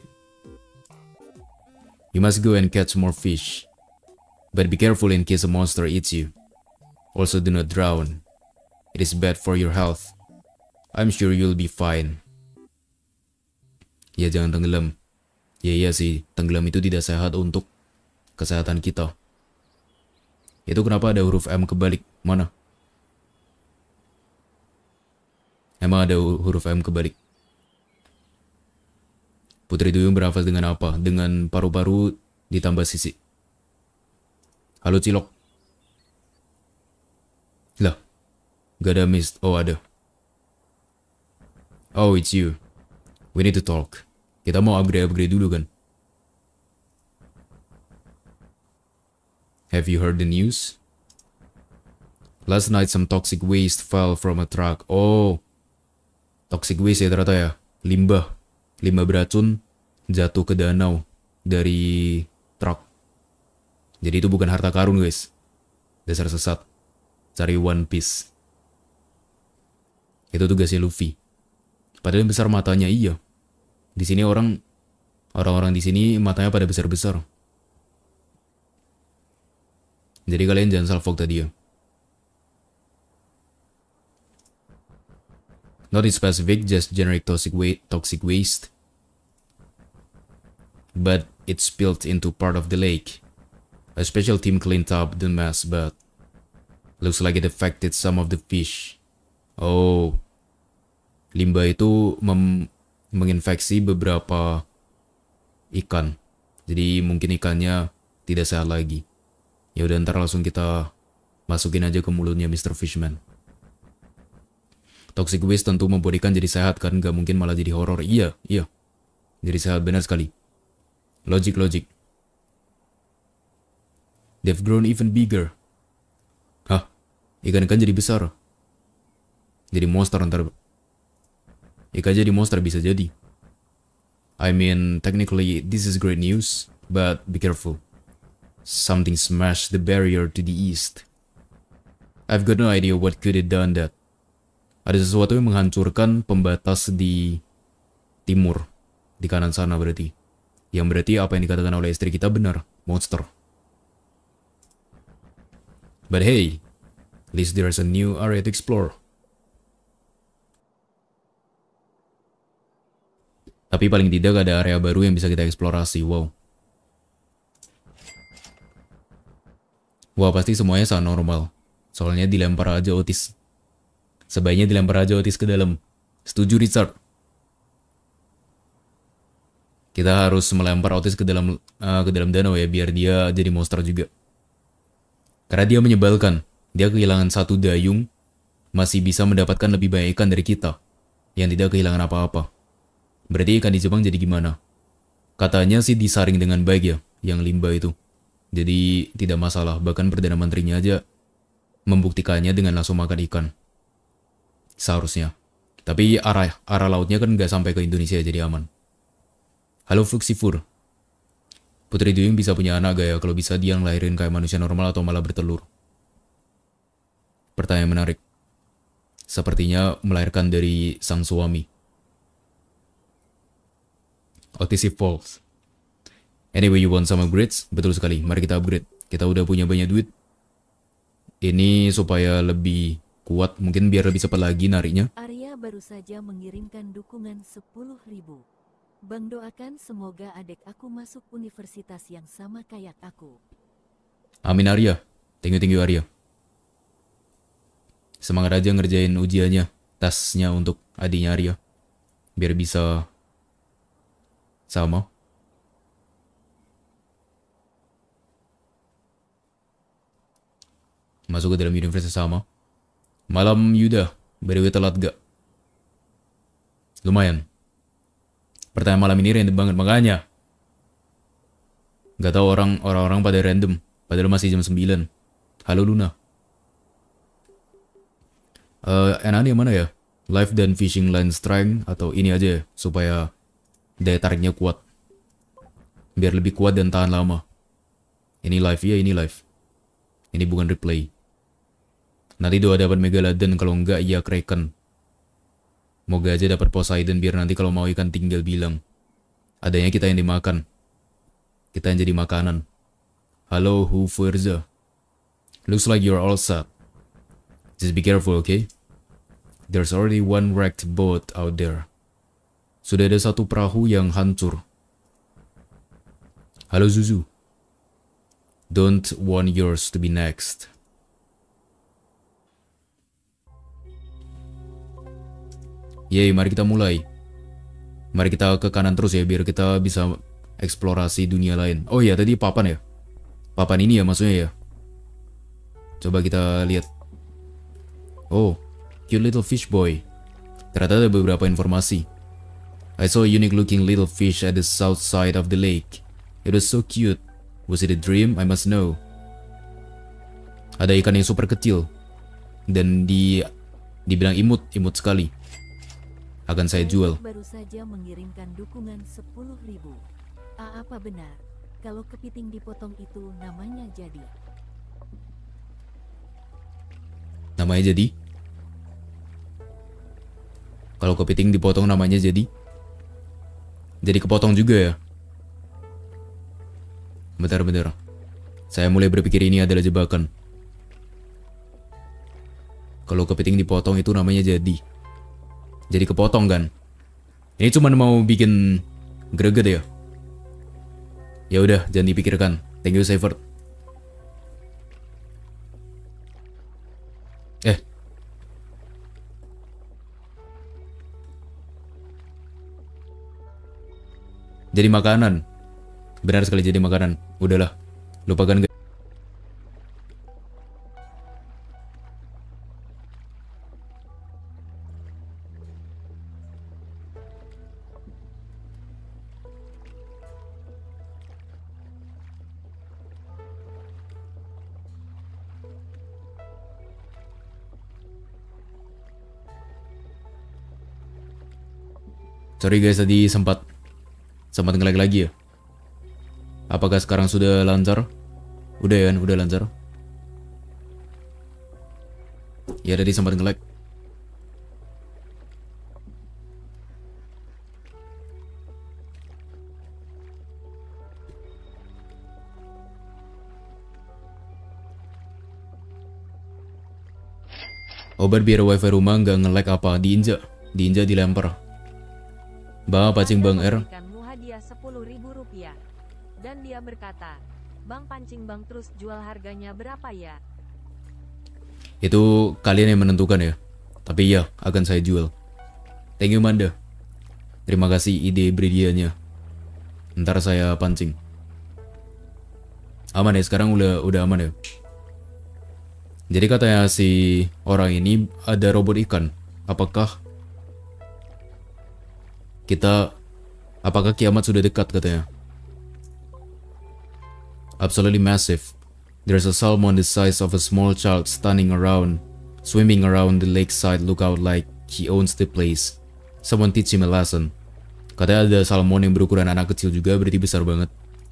You must go and catch more fish. But be careful in case a monster eats you. Also do not drown. It is bad for your health. I'm sure you'll be fine. Ya jangan tenggelam. Ya iya sih, tenggelam itu tidak sehat untuk kesehatan kita. Itu kenapa ada huruf M kebalik? Mana? Emang ada huruf M kebalik? Putri Duyung bernafas dengan apa? Dengan paru-paru ditambah sisi. Halo Cilok. Lah, gak ada mist. Oh ada. Oh it's you. We need to talk. Kita mau upgrade dulu kan? Have you heard the news? Last night some toxic waste fell from a truck. Oh, toxic waste ya ternyata ya. Limbah beracun jatuh ke danau dari truk. Jadi itu bukan harta karun guys. Dasar sesat. Cari One Piece. Itu tugasnya Luffy. Padahal yang besar matanya iya. Di sini orang-orang di sini matanya pada besar-besar. Jadi kalian jangan salfok tadi ya. Not in specific, just generic toxic waste. But it spilled into part of the lake. A special team cleaned up the mess, but looks like it affected some of the fish. Oh, limbah itu menginfeksi beberapa ikan. Jadi mungkin ikannya tidak sehat lagi. Ya udah ntar langsung kita masukin aja ke mulutnya Mr. Fishman. Toxic waste tentu membuat ikan jadi sehat kan, gak mungkin malah jadi horor. Iya. Jadi sehat, benar sekali. Logic. They've grown even bigger. Hah? Ikan-ikan jadi besar. Jadi monster ntar. Ikan jadi monster bisa jadi. I mean, technically this is great news, but be careful. Something smashed the barrier to the east. I've got no idea what could have done that. Ada sesuatu yang menghancurkan pembatas di timur. Di kanan sana berarti. Yang berarti apa yang dikatakan oleh istri kita benar. Monster. But hey, at least there's a new area to explore. Tapi paling tidak ada area baru yang bisa kita eksplorasi. Wow. Wah pasti semuanya sangat normal. Soalnya dilempar aja Otis. Sebaiknya dilempar aja Otis ke dalam. Setuju Richard? Kita harus melempar Otis ke dalam danau ya, biar dia jadi monster juga. Karena dia menyebalkan. Dia kehilangan satu dayung, masih bisa mendapatkan lebih banyak ikan dari kita, yang tidak kehilangan apa-apa. Berarti ikan di Jepang jadi gimana? Katanya sih disaring dengan baik ya, yang limbah itu. Jadi tidak masalah, bahkan Perdana Menterinya aja membuktikannya dengan langsung makan ikan. Seharusnya. Tapi arah lautnya kan nggak sampai ke Indonesia, jadi aman. Halo Fluxifur. Putri Duyung bisa punya anak gak ya? Kalau bisa dia ngelahirin kayak manusia normal atau malah bertelur? Pertanyaan menarik. Sepertinya melahirkan dari sang suami. Otis Falls. Anyway, you want some upgrades? Betul sekali, mari kita upgrade. Kita udah punya banyak duit. Ini supaya lebih kuat, mungkin biar lebih cepat lagi nariknya. Arya baru saja mengirimkan dukungan 10.000. Bang doakan semoga adik aku masuk universitas yang sama kayak aku. Amin Arya. Thank you Arya. Semangat aja ngerjain ujiannya, tesnya untuk adiknya Arya. Biar bisa sama. Masuk ke dalam universitas sama. Malam Yuda, By the way, telat gak? Lumayan. Pertanyaan malam ini random banget, makanya gak tahu orang-orang pada random. Padahal masih jam 9. Halo Luna. Enaknya mana ya? Live dan fishing line strength atau ini aja ya, supaya daya tariknya kuat. Biar lebih kuat dan tahan lama. Ini live ya, ini live. Ini bukan replay. Nanti doa dapat Megalodon, kalau enggak ya Kraken. Moga aja dapat Poseidon biar nanti kalau mau ikan tinggal bilang. Adanya kita yang dimakan. Kita yang jadi makanan. Halo Huferza. Looks like you're all set. Just be careful, okay? There's already one wrecked boat out there. Sudah ada satu perahu yang hancur. Halo Zuzu. Don't want yours to be next. Yeay, mari kita mulai. Mari kita ke kanan terus ya, biar kita bisa eksplorasi dunia lain. Oh iya, tadi papan ya? Papan ini ya maksudnya ya? Coba kita lihat. Oh, cute little fish boy. Ternyata ada beberapa informasi. I saw a unique looking little fish at the south side of the lake. It was so cute. Was it a dream? I must know. Ada ikan yang super kecil. Dan dibilang imut sekali. Akan saya jual. Baru saja mengirimkan dukungan 10.000. Apa benar? Kalau kepiting dipotong itu namanya jadi? Namanya jadi? Kalau kepiting dipotong namanya jadi? Jadi kepotong juga ya? Bentar. Saya mulai berpikir ini adalah jebakan. Kalau kepiting dipotong itu namanya jadi. Jadi kepotong kan? Ini cuma mau bikin greget ya? Ya udah, jangan dipikirkan. Thank you, Saver. Jadi makanan. Benar sekali jadi makanan. Udahlah, lupakan. Sorry guys, tadi sempat nge-lag lagi ya. Apakah sekarang sudah lancar? Udah ya, udah lancar. Ya tadi sempat nge-lag. Obat biar wifi rumah nggak nge-lag apa? Diinjak dilempar. Bang pancing Bang R. Berikanmu hadiah 10.000 rupiah. Dan dia berkata, Bang pancing Bang terus jual harganya berapa ya? Itu kalian yang menentukan ya. Tapi ya, akan saya jual. Thank you Manda. Terima kasih ide bridianya. Ntar saya pancing. Aman ya, sekarang udah aman ya. Jadi katanya si orang ini ada robot ikan. Apakah kiamat sudah dekat katanya? Absolutely massive. There's a salmon the size of a small child swimming around the lakeside lookout like he owns the place. Someone teach him a lesson. Katanya ada salmon yang berukuran anak kecil juga, berarti besar banget.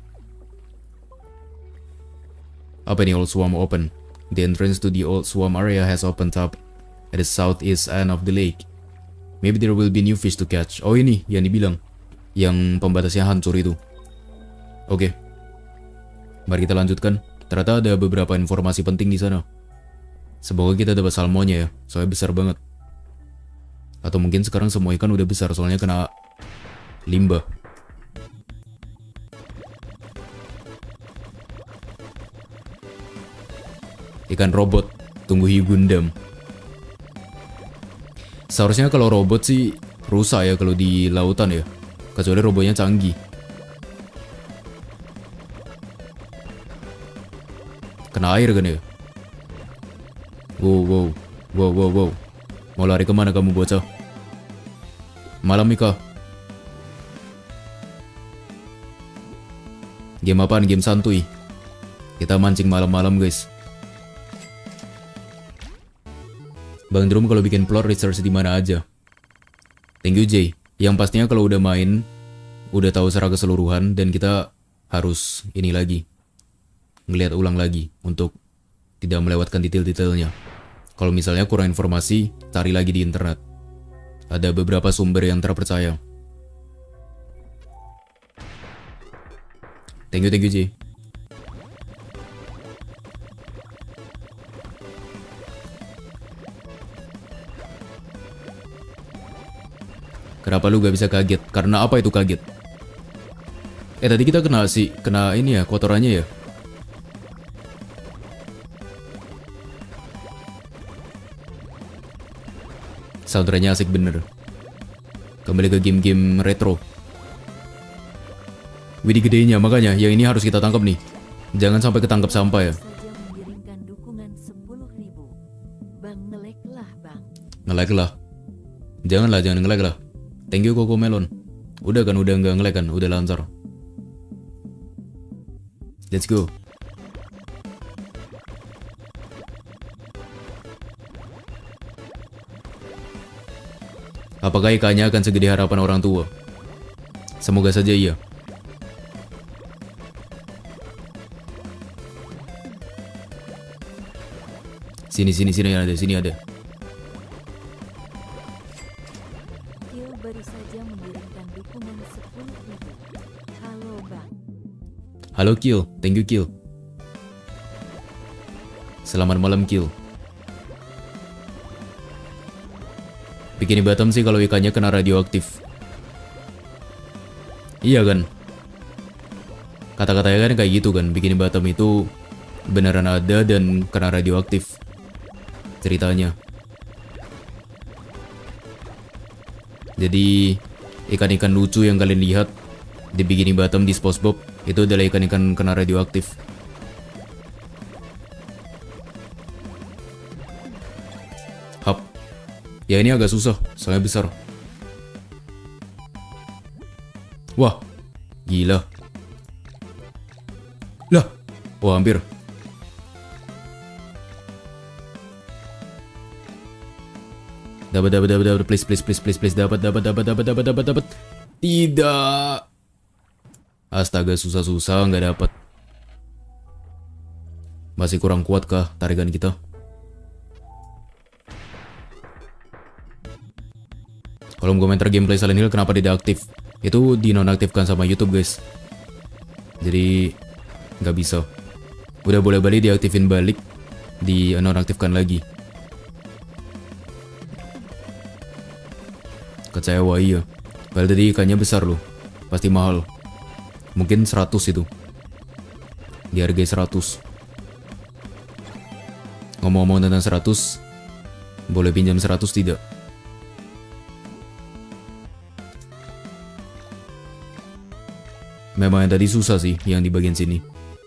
Apa ini? Old Swamp open. The entrance to the Old Swamp area has opened up at the southeast end of the lake. Maybe there will be new fish to catch. Oh ini yang dibilang, yang pembatasnya hancur itu. Oke. Mari kita lanjutkan. Ternyata ada beberapa informasi penting di sana. Semoga kita dapat salmonnya ya, soalnya besar banget. Atau mungkin sekarang semua ikan udah besar soalnya kena limbah. Ikan robot, tunggu hiu Gundam. Seharusnya kalau robot sih rusak ya kalau di lautan ya. Kecuali robotnya canggih. Kena air kan ya? Wow. Mau lari kemana kamu bocah? Malam Mika. Game apaan? Game santuy. Kita mancing malam-malam guys. Bang Drum kalau bikin plot research di mana aja. Thank you Jay. Yang pastinya kalau udah main, udah tahu secara keseluruhan dan kita harus ini lagi. Ngelihat ulang lagi untuk tidak melewatkan detail-detailnya. Kalau misalnya kurang informasi, cari lagi di internet. Ada beberapa sumber yang terpercaya. Thank you Jay. Kenapa lu gak bisa kaget? Karena apa itu kaget? Tadi kita kena ini ya, kotorannya ya. Soundtracknya asik bener. Kembali ke game-game retro. Widih gedenya, makanya yang ini harus kita tangkap nih. Jangan sampai ketangkap sampah ya. Saja mengirimkan dukungan 10.000. Bang ngelek lah bang. Nge-like lah. Jangan nge-like lah. Thank you Koko Melon. Udah kan, udah nggak nge-like kan, udah lancar. Let's go. Apakah ikannya akan segede harapan orang tua? Semoga saja iya. Sini ada, sini ada. Kill baru saja mengirimkan dukungan 10.000. Halo bang. Halo Kill, thank you Kill. Selamat malam Kill. Bikini Bottom sih kalau ikannya kena radioaktif. Iya kan? Kata-katanya kan kayak gitu kan. Bikini Bottom itu beneran ada dan kena radioaktif. Ceritanya. Jadi ikan-ikan lucu yang kalian lihat di Bikini Bottom di SpongeBob itu adalah ikan-ikan kena radioaktif. Hap. Ya ini agak susah, soalnya besar. Wah, gila. Lah, wah hampir. Dapat, please, dapat. Tidak. Astaga, susah-susah nggak dapat. Masih kurang kuat kah tarikan kita? Kolom komentar gameplay Silent Hill kenapa tidak aktif? Itu dinonaktifkan sama YouTube guys. Jadi nggak bisa. Udah boleh balik diaktifin balik, dinonaktifkan lagi. Kecewa iya. Padahal tadi ikannya besar loh. Pasti mahal. Mungkin 100 itu. Dihargai 100. Ngomong-ngomong tentang 100, boleh pinjam 100 tidak? Memang yang tadi susah sih yang di bagian sini.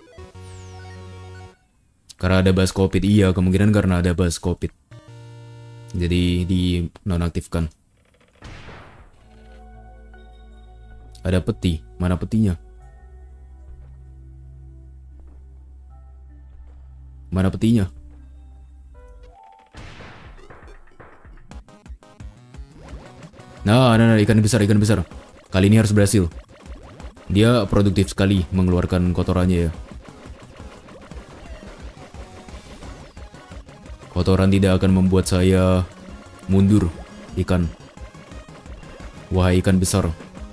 Karena ada bas COVID, iya kemungkinan karena ada bas COVID. Jadi dinonaktifkan. Ada peti, mana petinya? Mana petinya? Nah, ikan besar. Kali ini harus berhasil. Dia produktif sekali mengeluarkan kotorannya ya. Kotoran tidak akan membuat saya mundur, ikan. Wahai ikan besar.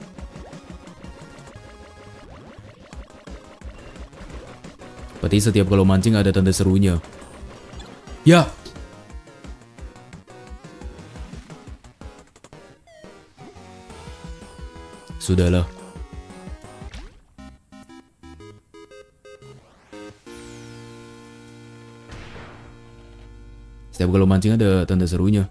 Berarti setiap kalau mancing ada tanda serunya. Ya. Sudahlah. Setiap kalau mancing ada tanda serunya.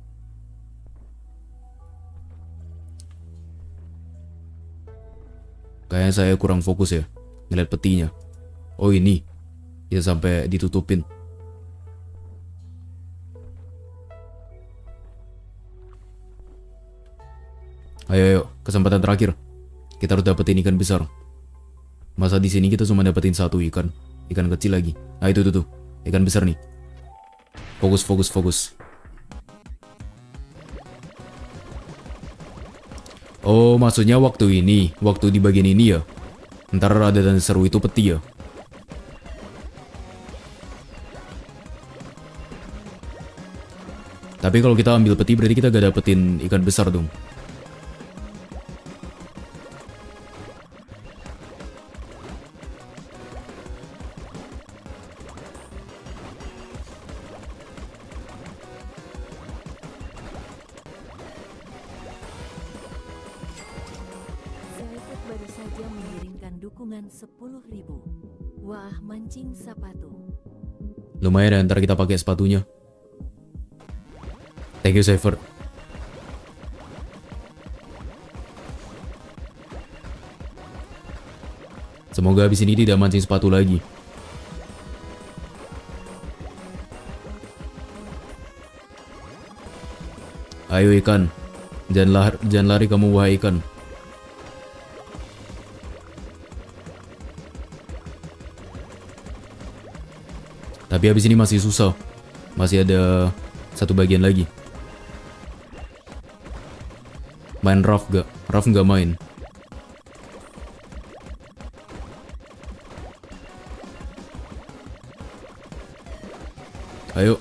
Kayaknya saya kurang fokus ya ngeliat petinya. Oh ini, ya sampai ditutupin. Ayo, ayo, kesempatan terakhir. Kita harus dapetin ikan besar. Masa di sini kita cuma dapetin satu ikan? Ikan kecil lagi. Nah itu tuh. Ikan besar nih. Fokus, fokus, fokus. Oh, maksudnya waktu ini. Waktu di bagian ini ya. Ntar ada dan seru itu peti ya. Tapi kalau kita ambil peti berarti kita gak dapetin ikan besar dong. Zaifat baru saja mengirimkan dukungan 10.000. Wah, mancing sepatu. Lumayan ya, ntar kita pakai sepatunya. Thank you, Cypher. Semoga habis ini tidak mancing sepatu lagi. Ayo ikan. Jangan lari kamu wahai ikan. Tapi habis ini masih susah. Masih ada satu bagian lagi. Main Raf gak? Raf gak main. Ayo.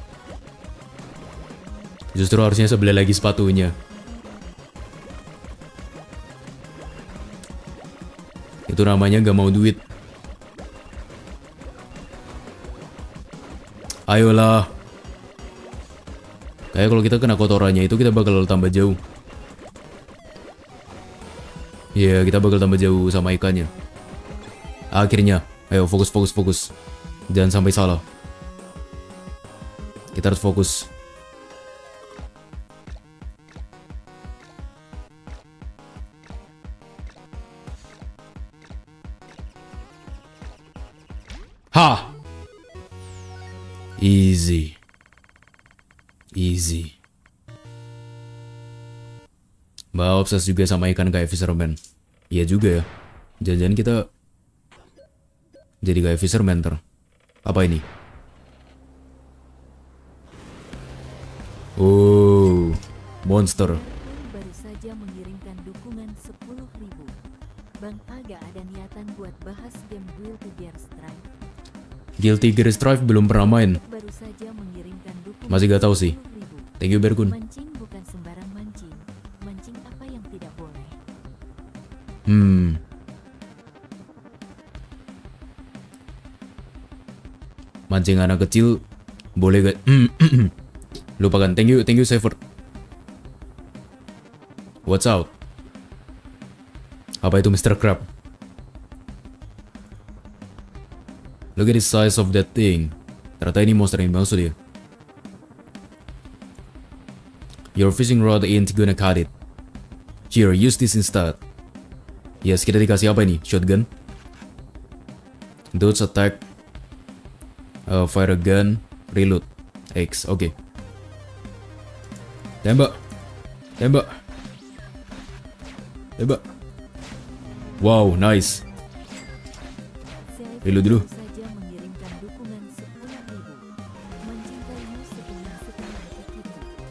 Justru harusnya sebelah lagi sepatunya. Itu namanya gak mau duit. Ayolah. Kayak kalau kita kena kotorannya itu kita bakal tambah jauh. Iya, kita bakal tambah jauh sama ikannya. Akhirnya, ayo fokus, fokus, fokus. Jangan sampai salah. Kita harus fokus. Ha! Easy. Easy. Mbak obses juga sama ikan kayak fisherman. Iya juga ya. Jangan-jangan kita jadi kayak fisherman ter. Apa ini? Oh, monster. Baru saja mengirimkan dukungan 10.000. Bang agak ada niatan buat bahas game Guilty Gear Strive. Guilty Gear Strive belum pernah main. Baru saja mengirimkan dukungan Masih gak tahu sih. 10.000. Thank you Berkun. Mancing bukan sembarang mancing. Mancing apa yang tidak boleh. Mancing anak kecil boleh gak? Lupakan. Thank you Cypher. What's out? Apa itu Mr. Crab? Look at the size of that thing. Ternyata ini monster yang dimaksud ya. Your fishing rod ain't gonna cut it. Here, use this instead. Yes, kita dikasih apa ini? Shotgun. Dodge attack. Fire a gun. Reload. X. Oke. Tembak. Tembak. Tembak. Wow, nice. Reload dulu. Baru saja mengirimkan dukungan 10.000. Mancing kalimu setengah-setengah begitu.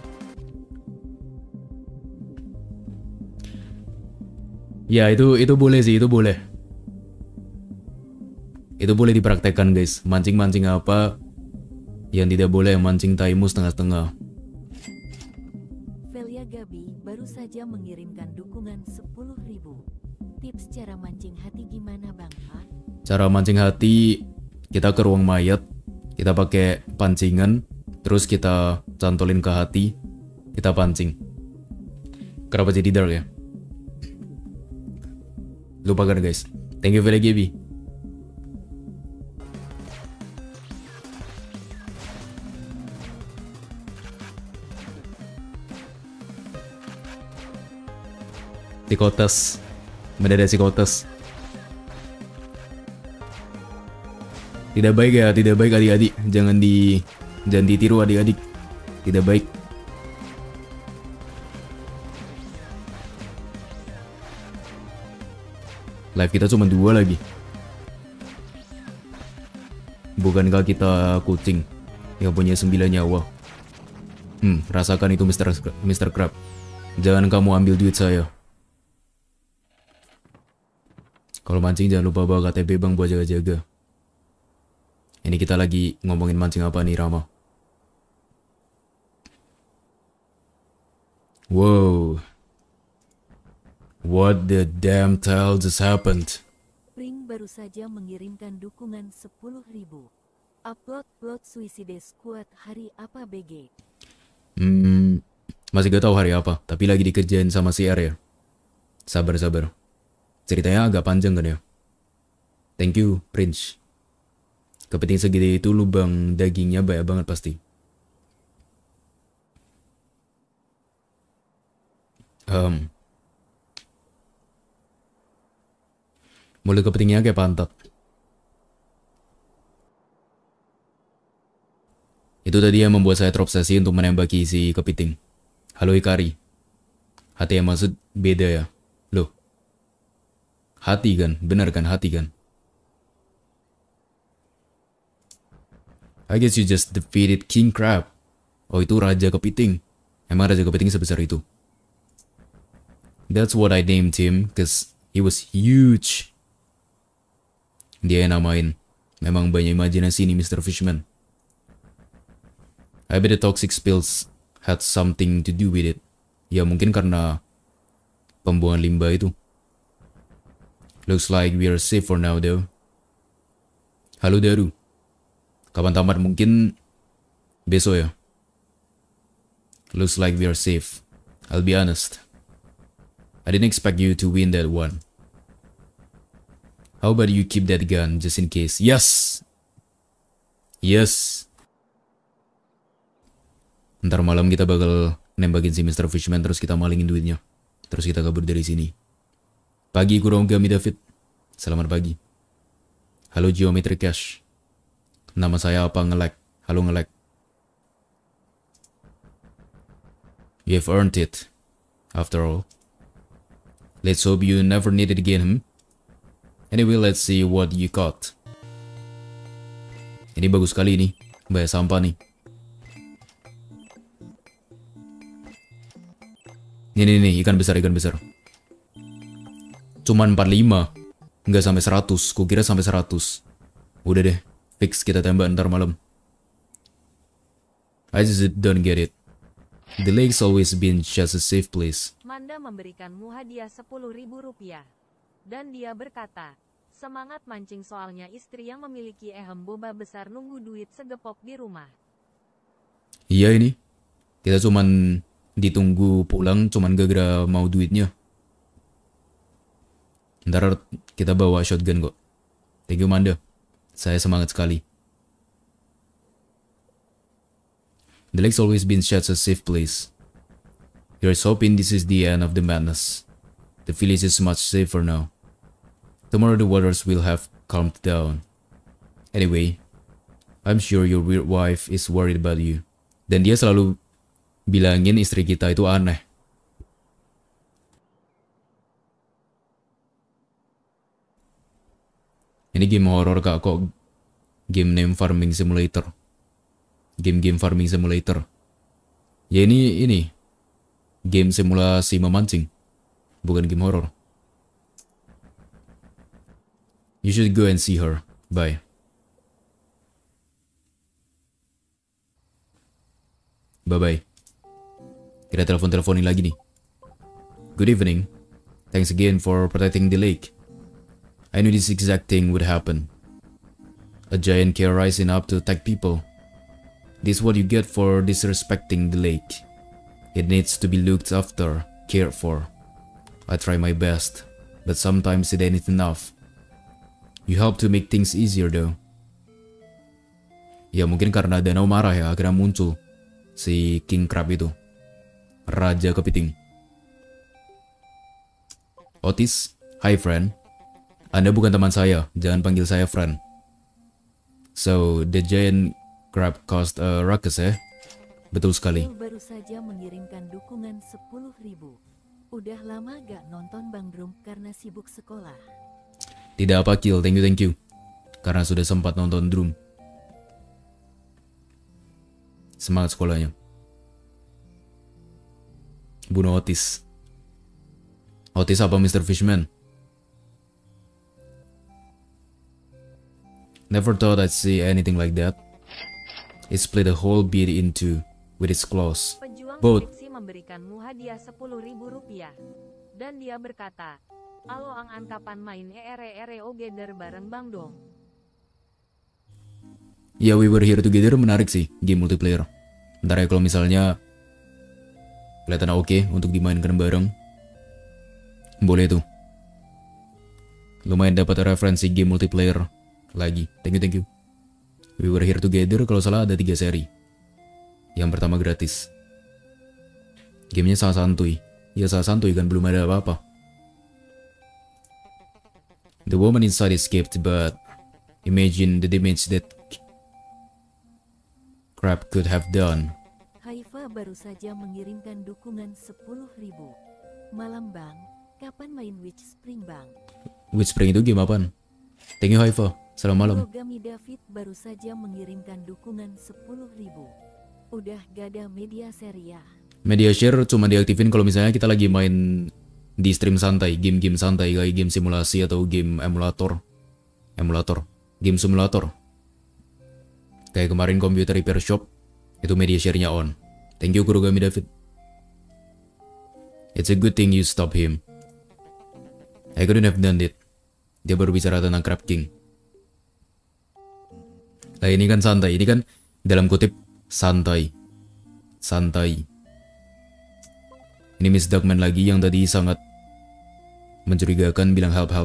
Ya, itu boleh sih, itu boleh. Itu boleh dipraktekkan, guys. Mancing-mancing apa yang tidak boleh, mancing taimu setengah-setengah. Velia Gabi baru saja mengirimkan dukungan 10.000. Tips cara mancing hati gimana Bang? Hah? Cara mancing hati, kita ke ruang mayat, kita pakai pancingan, terus kita cantolin ke hati, kita pancing. Kenapa jadi dark ya? Lupakan guys. Thank you Velia Gabi. Psikotes. Mendadak psikotes. Tidak baik ya, tidak baik adik-adik. Jangan ditiru adik-adik. Tidak baik. Live kita cuma 2 lagi. Bukankah kita kucing yang punya 9 nyawa? Rasakan itu Mr. Crab. Jangan kamu ambil duit saya. Kalau mancing jangan lupa bawa KTP bang buat jaga-jaga. Ini kita lagi ngomongin mancing apa nih Rama? Wow. What the damn hell just happened? Pring baru saja mengirimkan dukungan 10.000. Upload plot Suicide Squad hari apa BG? Masih gak tahu hari apa, tapi lagi dikerjain sama si R ya. Sabar. Ceritanya agak panjang kan ya. Thank you, Prince. Kepiting segede itu lubang dagingnya banyak banget pasti. Mulut kepitingnya kayak pantat. Itu tadi yang membuat saya terobsesi untuk menembaki si kepiting. Halo Ikari. Hati yang maksud beda ya? Loh. Hati kan? Benar kan hati kan? I guess you just defeated King Crab. Oh itu Raja Kepiting. Emang Raja Kepiting sebesar itu? That's what I named him, cause he was huge. Dia yang namain. Memang banyak imajinasi nih Mr. Fishman. I bet the toxic spills had something to do with it. Ya mungkin karena pembuangan limbah itu. Looks like we are safe for now though. Halo Daru. Kapan tamat mungkin besok ya. Looks like we are safe. I'll be honest. I didn't expect you to win that one. How about you keep that gun just in case? Yes! Yes! Ntar malam kita bakal nembakin si Mr. Fishman terus kita malingin duitnya. Terus kita kabur dari sini. Pagi Kurogami David. Selamat pagi. Halo Geometry Cash. Nama saya apa ngelek? Halo ngelek. You have earned it. After all. Let's hope you never need it again, Anyway, let's see what you caught. Ini bagus sekali nih. Banyak sampah nih. Nih, ikan besar. Cuman 45. Nggak sampai 100. Kukira sampai 100. Udah deh. Fix kita tembak ntar malam. I just don't get it. The lake's always been just a safe place. Manda memberikanmu hadiah 10.000 rupiah. Dan dia berkata, semangat mancing soalnya istri yang memiliki boba besar nunggu duit segepok di rumah. Iya ini. Kita cuman ditunggu pulang cuman gara-gara mau duitnya. Ntar kita bawa shotgun kok. Thank you Manda. Saya semangat sekali. The lake's always been such a safe place. Here's hoping this is the end of the madness. The village is much safer now. Tomorrow the waters will have calmed down. Anyway, I'm sure your weird wife is worried about you. Dan dia selalu bilangin istri kita itu aneh. Ini game horror kak, kok game name farming simulator. Game farming simulator. Ya ini game simulasi memancing. Bukan game horror. You should go and see her. Bye. Bye-bye. Kita telepon-teleponin lagi nih. Good evening. Thanks again for protecting the lake. I knew this exact thing would happen. A giant car rising up to attack people. This is what you get for disrespecting the lake. It needs to be looked after, cared for. I try my best, but sometimes it ain't enough. You help to make things easier though. Ya mungkin karena danau marah ya akhirnya muncul si King Crab itu. Raja Kepiting. Otis, hi friend. Anda bukan teman saya, jangan panggil saya friend. So, the giant crab caused a ruckus Betul sekali. Baru saja mengirimkan dukungan 10.000. Udah lama gak nonton Bang Drum karena sibuk sekolah. Tidak apa Kill, thank you. Karena sudah sempat nonton Drum. Semangat sekolahnya. Bunuh Otis. Otis apa Mr. Fishman? Never thought I'd see anything like that. It split the whole beat in two with its claws. Pejuang Both. Trixie memberikanmu hadiah 10.000 rupiah. Dan dia berkata, "Alo ang kapan main ERE Together bareng Bang dong?" Ya, We Were Here Together menarik sih, game multiplayer. Ntar ya kalau misalnya kelihatan oke untuk dimainkan bareng, boleh tuh. Lumayan dapat referensi game multiplayer lagi. Thank you. We Were Here Together kalau salah ada 3 seri. Yang pertama gratis. Gamenya sangat santuy. Ya sangat santuy kan, belum ada apa-apa. The woman inside escaped, but imagine the damage that Crab could have done. Haifa baru saja mengirimkan dukungan 10.000. Malam Bang, kapan main Witch Spring Bang? Witch Spring itu game apaan? Thank you Haifa, selamat malam. Rogami David baru saja mengirimkan dukungan 10.000. Udah gak ada media seria. Media share cuma diaktifin kalau misalnya kita lagi main di stream santai, game-game santai kayak game simulasi atau game emulator, game simulator. Kayak kemarin computer repair shop, itu media share-nya on. Thank you Kurogami David. It's a good thing you stop him. I couldn't have done it. Dia baru bicara tentang Crab King. Nah ini kan santai, ini kan dalam kutip santai. Ini Miss Duckman lagi yang tadi sangat mencurigakan, bilang help.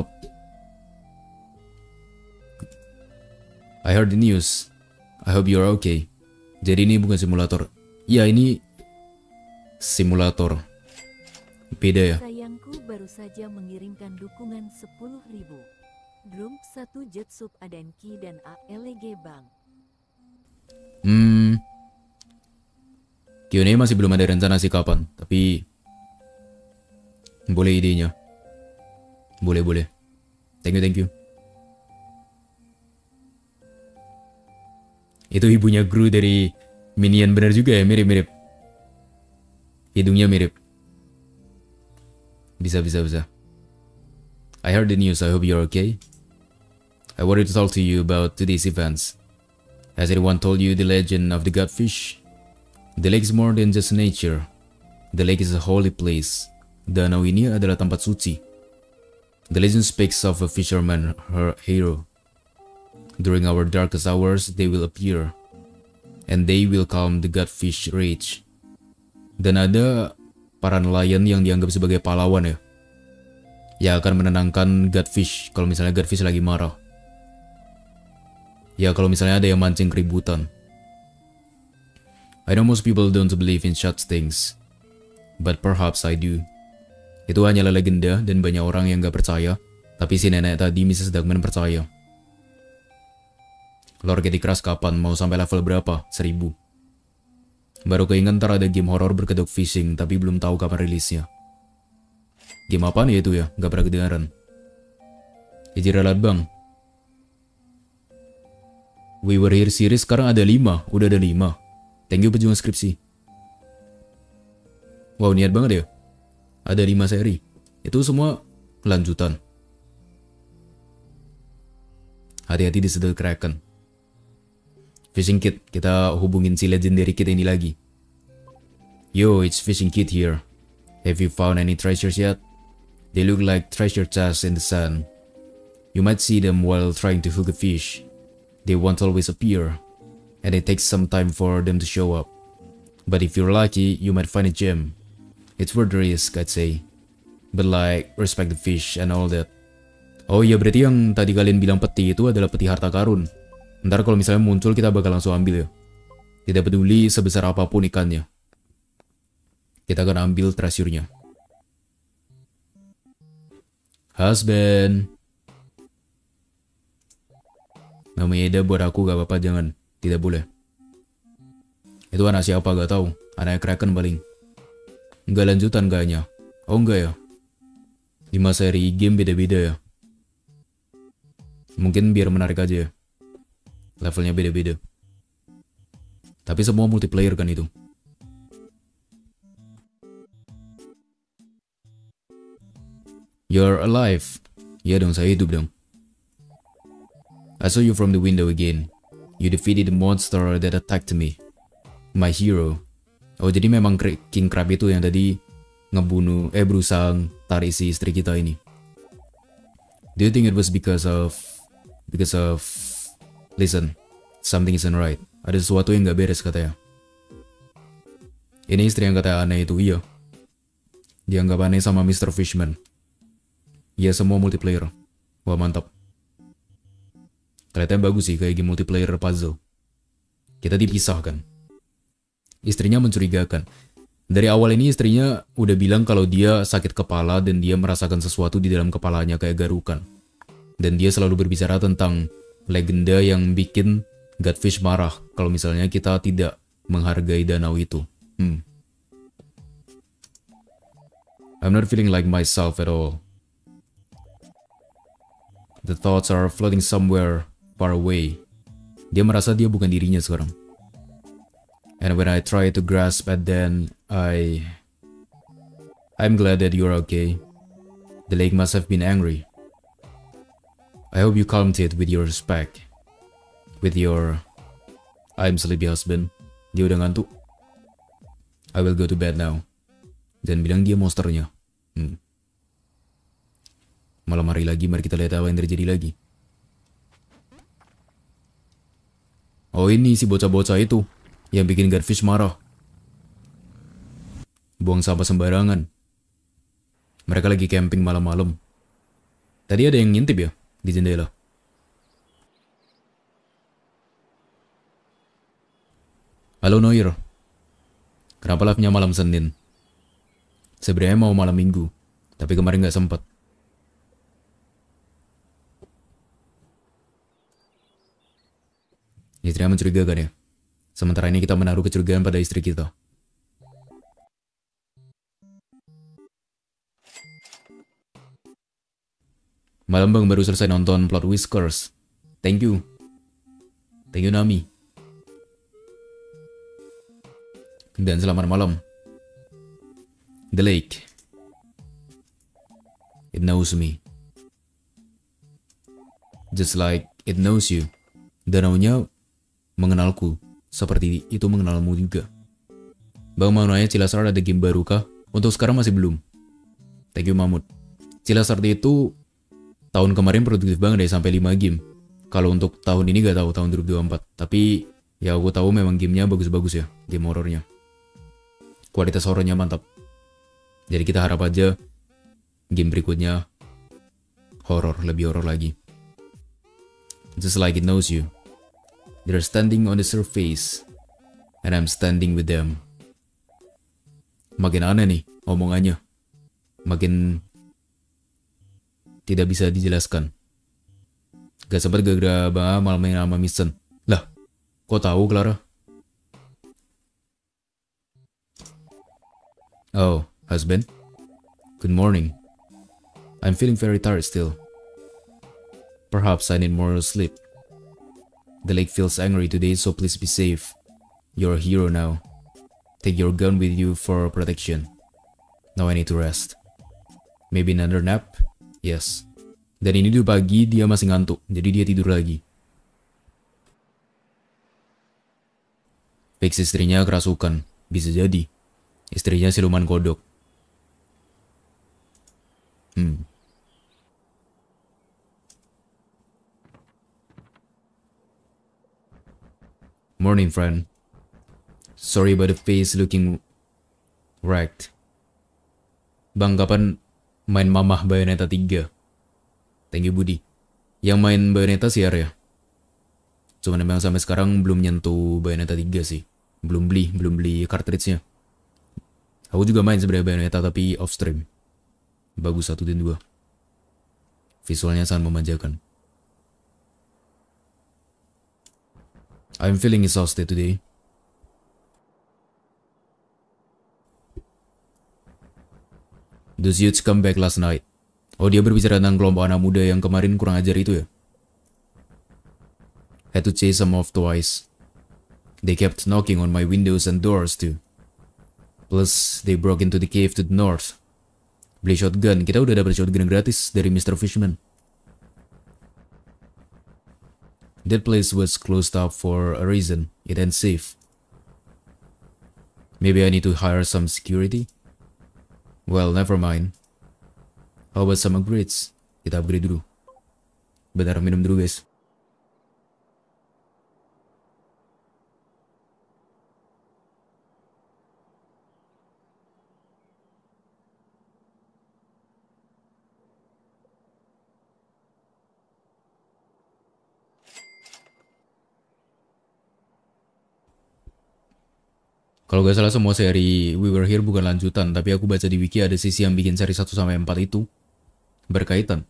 I heard the news. I hope you're okay. Jadi ini bukan simulator. Ya ini simulator. Beda ya. Sayangku baru saja mengirimkan dukungan 10.000. Drum 1 Jetsub Adenki dan ALG Bang. Q&A masih belum ada rencana sih kapan, tapi boleh idenya. Boleh. Thank you. Itu ibunya Gru dari Minion, bener juga ya, mirip. Hidungnya mirip. Bisa. I heard the news, I hope you're okay. I wanted to talk to you about today's events. Has anyone told you the legend of the Godfish? The lake is more than just nature. The lake is a holy place. Danau ini adalah tempat suci. The legend speaks of a fisherman, her hero. During our darkest hours, they will appear. And they will calm the Godfish rage. Dan ada para nelayan yang dianggap sebagai pahlawan ya. Ya akan menenangkan Godfish kalau misalnya Godfish lagi marah. Ya kalau misalnya ada yang mancing keributan. I know most people don't believe in such things, but perhaps I do. Itu hanyalah legenda dan banyak orang yang gak percaya, tapi si nenek tadi Mrs. Duckman percaya. Lore Candy Crush kapan? Mau sampai level berapa? 1000. Baru keinget ntar ada game horror berkedok fishing, tapi belum tahu kapan rilisnya. Game apaan ya itu ya? Gak pernah kedengaran. Iji relat bang. We Were Here series sekarang ada 5, udah ada 5. Thank you pejuang skripsi. Wow, niat banget ya. Ada 5 seri. Itu semua kelanjutan. Hati-hati di sedot Kraken. Fishing Kid, kita hubungin si legendary kid ini lagi. Yo, it's Fishing Kid here. Have you found any treasures yet? They look like treasure chests in the sand. You might see them while trying to hook a fish. They won't always appear. And it takes some time for them to show up. But if you're lucky, you might find a gem. It's worth the risk, I'd say. But like, respect the fish and all that. Oh iya, berarti yang tadi kalian bilang peti itu adalah peti harta karun. Ntar kalau misalnya muncul kita bakal langsung ambil ya. Tidak peduli sebesar apapun ikannya. Kita akan ambil treasure-nya. Husband. Namanya Eda buat aku gak apa-apa, jangan. Tidak boleh. Itu anak siapa gak tahu. Anaknya Kraken paling. Enggak lanjutan kayaknya. Oh enggak ya. 5 seri game beda-beda ya. Mungkin biar menarik aja ya. Levelnya beda-beda. Tapi semua multiplayer kan itu. You're alive. Ya dong, saya hidup dong. I saw you from the window again. You defeated the monster that attacked me. My hero. Oh, jadi memang King Crab itu yang tadi berusaha tarik si istri kita ini. Do you think it was because of listen, something isn't right. Ada sesuatu yang gak beres katanya. Ini istri yang kata aneh itu, iya. Dianggap aneh sama Mr. Fishman. Ya semua multiplayer. Wah mantap. Ternyata bagus sih kayak game multiplayer puzzle. Kita dipisahkan. Istrinya mencurigakan. Dari awal ini istrinya udah bilang kalau dia sakit kepala dan dia merasakan sesuatu di dalam kepalanya kayak garukan. Dan dia selalu berbicara tentang legenda yang bikin Godfish marah kalau misalnya kita tidak menghargai danau itu. I'm not feeling like myself at all. The thoughts are floating somewhere far away. Dia merasa dia bukan dirinya sekarang. And when I try to grasp at them, I'm glad that you're okay. The lake must have been angry. I hope you calmed it with your respect. With your I'm sleepy husband. Dia udah ngantuk. I will go to bed now. Dan bilang dia monsternya. Malam hari lagi, mari kita lihat apa yang terjadi lagi. Oh ini si bocah-bocah itu yang bikin Godfish marah. Buang sampah sembarangan. Mereka lagi camping malam-malam. Tadi ada yang ngintip ya di jendela. Halo Noir. Kenapa live-nya malam Senin? Sebenarnya mau malam Minggu, tapi kemarin nggak sempat. Istrinya mencurigakan ya. Sementara ini kita menaruh kecurigaan pada istri kita. Malam bang, baru selesai nonton Plot Whiskers. Thank you. Thank you Nami. Dan selamat malam. The lake. It knows me. Just like it knows you. Danaunya mengenalku. Seperti itu mengenalmu juga. Bang mau nanya Cilasar ada game baru kah? Untuk sekarang masih belum. Thank you Mahmud. Cilasar itu tahun kemarin produktif banget deh sampai 5 game. Kalau untuk tahun ini gak tahu tahun 2024. Tapi ya aku tahu memang gamenya bagus-bagus ya. Game horornya. Kualitas horornya mantap. Jadi kita harap aja game berikutnya horor, lebih horor lagi. Just like it knows you. They're standing on the surface, and I'm standing with them. Makin aneh nih omongannya. Makin tidak bisa dijelaskan. Gak sempat gara-gara Bang malam main sama Misen. Lah, kok tahu Clara? Oh, husband? Good morning. I'm feeling very tired still. Perhaps I need more sleep. The lake feels angry today, so please be safe. You're a hero now. Take your gun with you for protection. Now I need to rest. Maybe another nap? Yes. Dan ini di pagi dia masih ngantuk, jadi dia tidur lagi. Fix istrinya kerasukan. Bisa jadi. Istrinya siluman kodok. Morning, friend. Sorry about the face looking wrecked. Bang, kapan main Mamah Bayonetta 3? Thank you, Budi. Yang main Bayonetta sih ya. Cuman memang sampai sekarang belum nyentuh Bayonetta 3 sih. Belum beli cartridge-nya. Aku juga main sebenarnya Bayonetta tapi off stream. Bagus 1 dan 2. Visualnya sangat memanjakan. I'm feeling exhausted today. Those youths come back last night. Oh, dia berbicara tentang kelompok anak muda yang kemarin kurang ajar itu ya? Had to chase them off twice. They kept knocking on my windows and doors too. Plus, they broke into the cave to the north. Beli shotgun, kita udah dapat shotgun gratis dari Mr. Fishman. That place was closed up for a reason. It ain't safe. Maybe I need to hire some security? Well, never mind. How about some upgrades? Kita upgrade dulu. Bentar, minum dulu guys. Kalau gak salah semua seri We Were Here bukan lanjutan, tapi aku baca di wiki ada sisi yang bikin seri 1 sampai 4 itu berkaitan.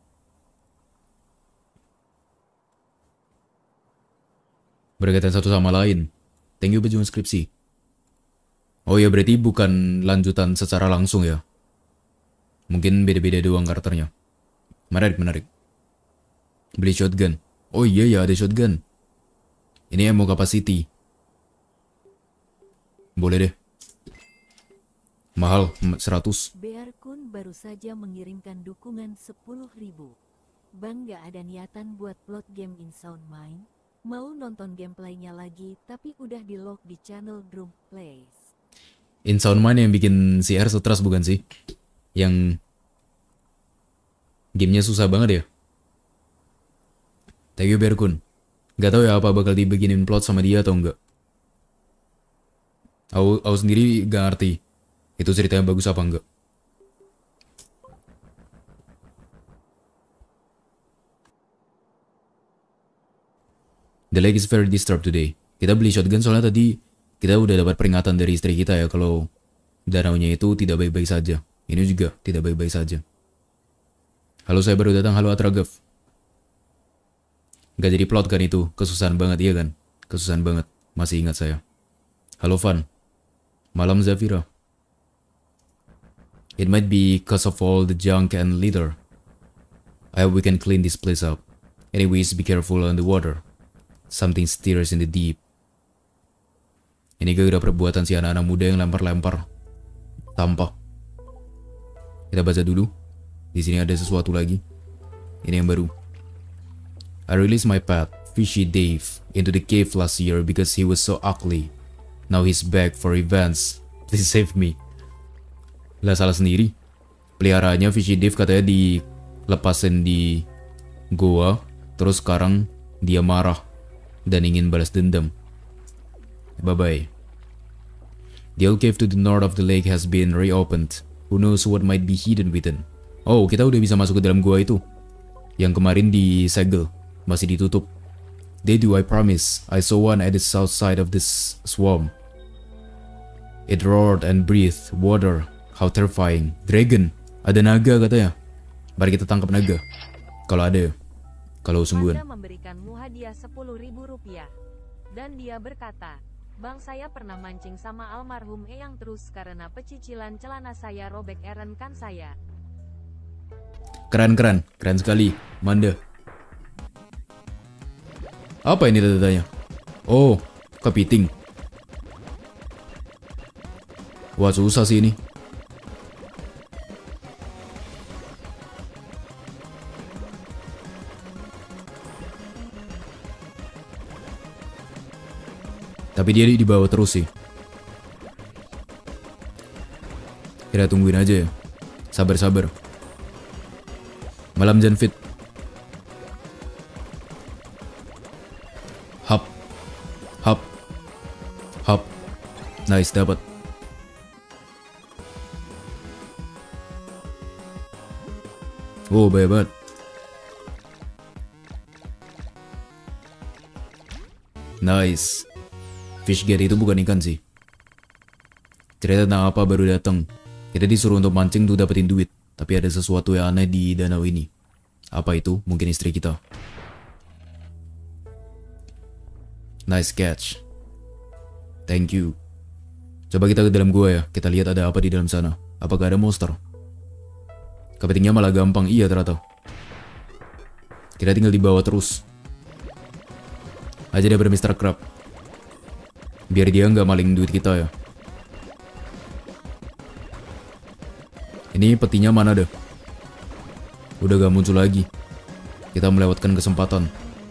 Berkaitan satu sama lain. Thank you pejuang skripsi. Oh ya, berarti bukan lanjutan secara langsung ya. Mungkin beda-beda doang karakternya. Menarik. Beli shotgun. Oh iya ya, ada shotgun. Ini ammo capacity. Boleh deh. Mahal, 100. Bear Kun baru saja mengirimkan dukungan 10.000. Bang gak ada niatan buat plot game In Sound Mind? Mau nonton gameplaynya lagi tapi udah di lock di channel Drum Plays. In Sound Mind yang bikin si R stres bukan sih? Yang gamenya susah banget ya. Thank you Bear Kun. Gak tahu ya apa bakal dibikinin plot sama dia atau enggak. Aku sendiri gak ngerti itu ceritanya bagus apa enggak. The lake is very disturbed today. Kita beli shotgun soalnya tadi kita udah dapat peringatan dari istri kita ya kalau danaunya itu tidak baik-baik saja. Ini juga tidak baik-baik saja. Halo, saya baru datang. Halo Atragav. Gak jadi plot kan itu? Kesusahan banget, iya kan? Kesusahan banget. Masih ingat saya. Halo Van. Malam Zafira. It might be cause of all the junk and litter. I hope we can clean this place up. Anyways, be careful on the water. Something stirs in the deep. Ini gara-gara perbuatan si anak-anak muda yang lempar-lempar sampah. Kita baca dulu. Di sini ada sesuatu lagi. Ini yang baru. I released my pet, Fishy Dave, into the cave last year because he was so ugly. Now he's back for revenge. Please save me. Lah salah sendiri. Peliharaannya Fishy Dave katanya dilepasin di goa. Terus sekarang dia marah dan ingin balas dendam. Bye-bye. The old cave to the north of the lake has been reopened. Who knows what might be hidden within. Oh, kita udah bisa masuk ke dalam gua itu. Yang kemarin disegel. Masih ditutup. They do, I promise. I saw one at the south side of this swamp. It roared and breathed water. How terrifying. Dragon. Ada naga katanya. Mari kita tangkap naga. Kalau ada ya. Kalau sungguhan. Anda memberikanmu hadiah 10.000 rupiah. Dan dia berkata, Bang, saya pernah mancing sama almarhum Eyang terus karena pecicilan celana saya robek eren kan saya. Keren sekali. Manda. Apa ini tanda-tandanya? Oh, kepiting. Wah, susah sih ini. Tapi dia dibawa terus sih. Kita tungguin aja ya. Sabar. Malam Janfit. Hap. Nice, dapat. Oh, banyak banget. Nice. Fish gate itu bukan ikan sih. Cerita tentang apa baru datang. Kita disuruh untuk mancing untuk dapetin duit. Tapi ada sesuatu yang aneh di danau ini. Apa itu? Mungkin istri kita. Nice catch. Thank you. Coba kita ke dalam gua ya. Kita lihat ada apa di dalam sana. Apakah ada monster? Kepitingnya malah gampang. Iya ternyata. Kita tinggal di bawah terus. aja daripada Mr. Crab. Biar dia nggak maling duit kita ya. Ini petinya mana dah? Udah gak muncul lagi. Kita melewatkan kesempatan.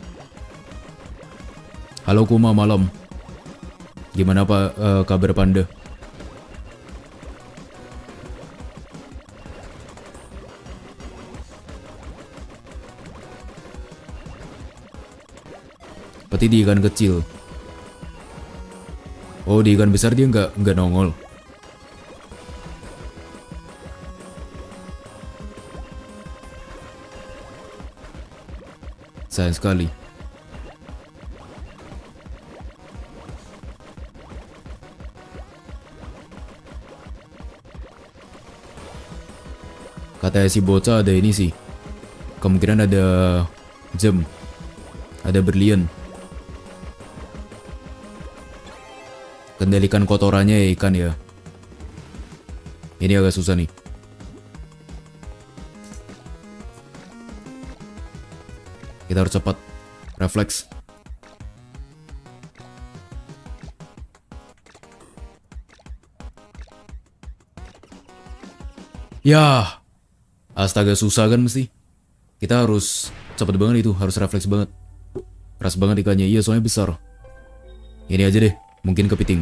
Halo Kuma, malam. Gimana Pak kabar Panda? Peti di ikan kecil. Oh, di ikan besar dia nggak nongol. Sayang sekali. Katanya si bocah ada ini sih. Kemungkinan ada gem. Ada berlian. Kendalikan kotorannya ya ikan ya. Ini agak susah nih. Kita harus cepat. Refleks. Ya. Astaga, susah kan mesti. Kita harus cepat banget itu. Harus refleks banget. Keras banget ikannya. Iya, soalnya besar. Ini aja deh. Mungkin kepiting.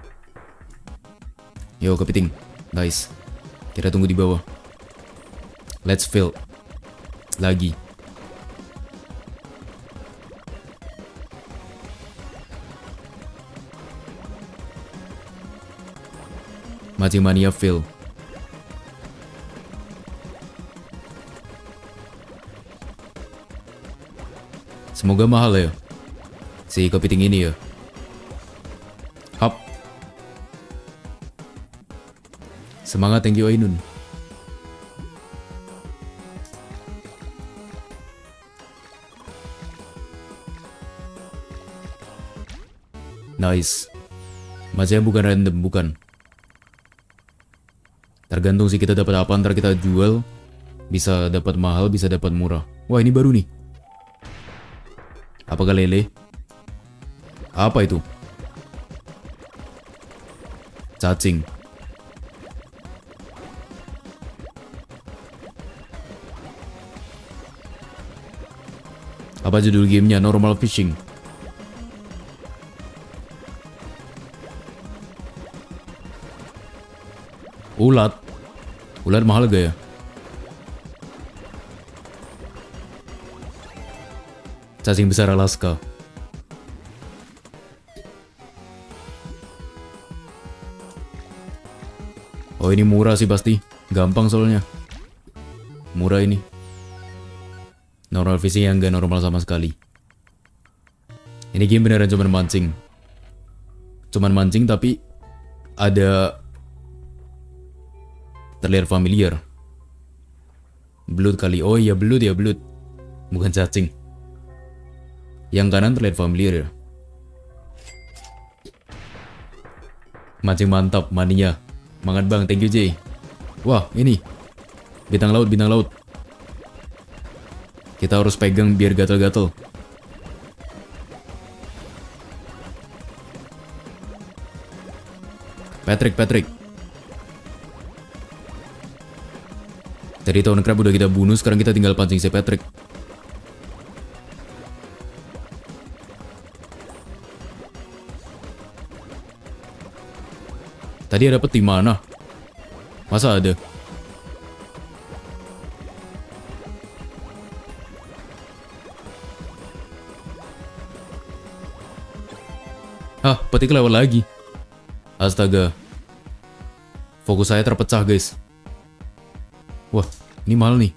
Yo, kepiting. Nice. Kita tunggu di bawah. Let's fill. Lagi. Mancing mania fill. Semoga mahal ya si kepiting ini ya. Hap. Semangat, thank you Ainun. Nice. Macamnya bukan random, bukan. Tergantung sih kita dapat apa, ntar kita jual. Bisa dapat mahal, bisa dapat murah. Wah, ini baru nih. Apakah lele? Apa itu? Cacing. Apa judul gamenya? Normal fishing. Ulat. Ulat mahal gak ya? Cacing besar Alaska. Oh, ini murah sih pasti. Gampang soalnya. Murah ini. Normal fishing yang gak normal sama sekali. Ini game beneran cuman mancing. Cuman mancing tapi ada terlihat familiar. Belut kali. Oh iya, belut ya, belut. Bukan cacing. Yang kanan terlihat familiar ya. Mancing mantap, maninya. Semangat bang, thank you Jay. Wah, ini bintang laut, bintang laut. Kita harus pegang biar gatel-gatel. Patrick, Patrick. Tadi tahun crab udah kita bunuh, sekarang kita tinggal pancing si Patrick. Tadi ada peti mana? Masa ada? Hah, peti kelewat lagi. Astaga. Fokus saya terpecah, guys. Wah, ini mahal nih.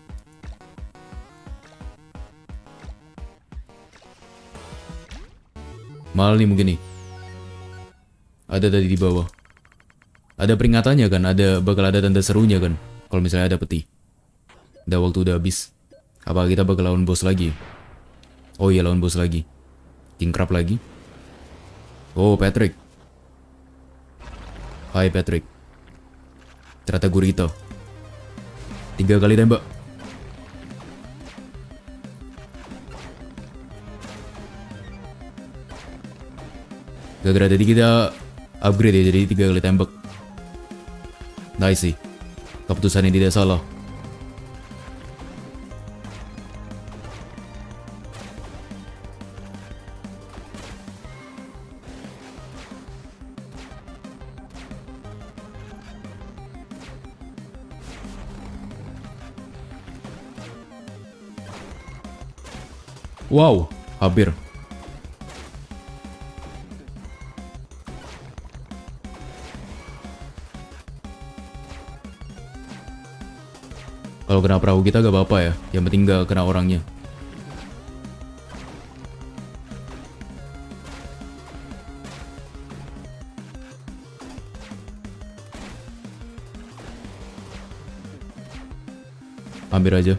Mahal nih mungkin nih. Ada tadi di bawah. Ada peringatannya kan, bakal ada tanda serunya kan. Kalau misalnya ada peti. Udah waktu udah habis. Apa kita bakal lawan bos lagi? Oh iya, lawan bos lagi. King Crab lagi. Oh, Patrick. Hai Patrick. Ternyata gurita. 3 kali tembak. Gara-gara tadi kita upgrade ya, jadi 3 kali tembak. Nice sih. Keputusan yang tidak salah. Wow, hampir. Kalau kena perahu kita gak apa-apa ya, yang penting gak kena orangnya. Hampir aja.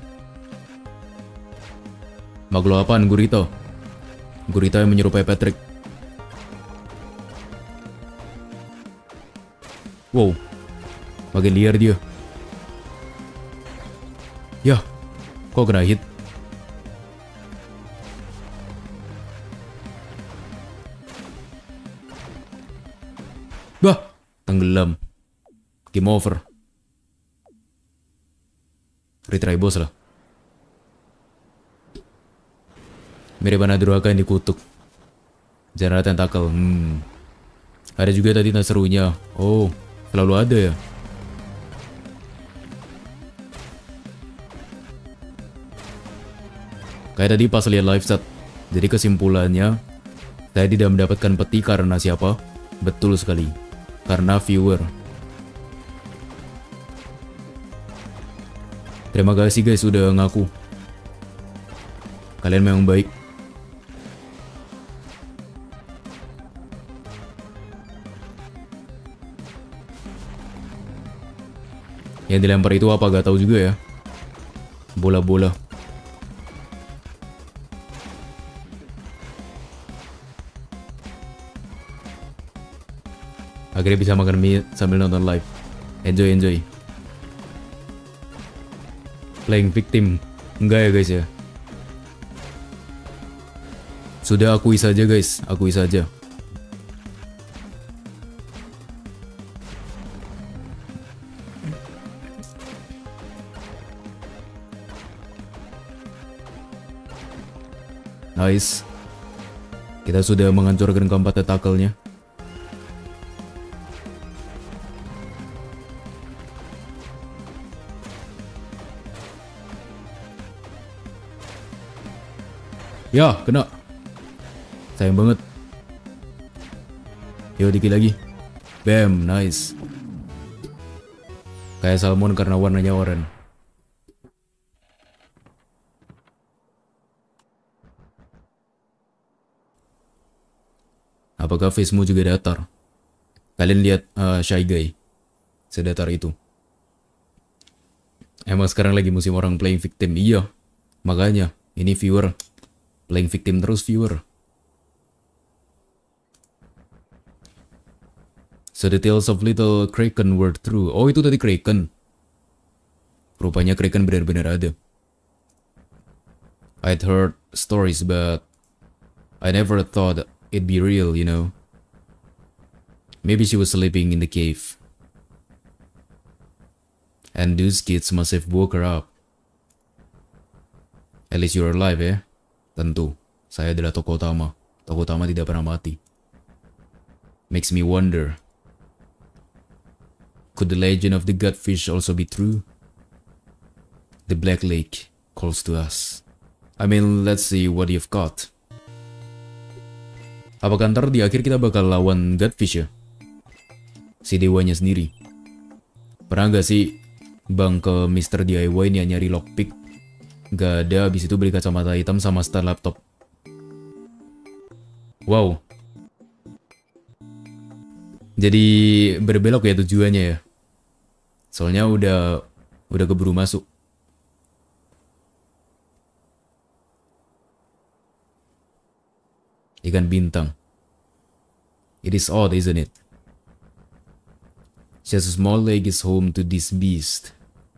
Maglo apaan? Gurita. Gurita yang menyerupai Patrick. Wow, makin liar dia. Yah, kok kena hit? Bah, tenggelam. Game over. Retry boss lah. Mirip Anaduraka yang dikutuk. Genre tentakel. Ada juga tadi serunya. Oh, selalu ada ya. Kayak tadi pas lihat live set. Jadi kesimpulannya, saya tidak mendapatkan peti karena siapa? Betul sekali. Karena viewer. Terima kasih guys udah ngaku. Kalian memang baik. Yang dilempar itu apa gak tahu juga ya. Bola-bola. Akhirnya bisa makan mie sambil nonton live. Enjoy, enjoy. Playing victim. Enggak ya guys ya. Sudah akui saja guys, akui saja. Nice. Kita sudah menghancurkan keempat tentakelnya. Ya, kena. Sayang banget. Yo, dikit lagi. Bam, nice. Kayak salmon karena warnanya oranye. Apakah facemu juga datar? Kalian lihat Shy Guy. Sedatar itu. Emang sekarang lagi musim orang playing victim. Iya. Makanya, ini viewer. Playing victim terus viewer. So the tales of little Kraken were true. Oh, itu tadi Kraken. Rupanya Kraken benar-benar ada. I'd heard stories but I never thought it'd be real, you know. Maybe she was sleeping in the cave. And those kids must have woke her up. At least you're alive ya. Tentu, saya adalah tokoh utama. Tokoh utama tidak pernah mati. Makes me wonder. Could the legend of the Godfish also be true? The Black Lake calls to us. I mean, let's see what you've got. Apakah ntar di akhir kita bakal lawan Godfish ya? Si dewanya sendiri. Pernah gak sih bang ke Mr. DIY nih nyari lockpick? Gak ada, habis itu beli kacamata hitam sama stand laptop. Wow. Jadi berbelok ya tujuannya ya. Soalnya udah keburu masuk. Ikan bintang. It is odd, isn't it? Just a small lake is home to this beast.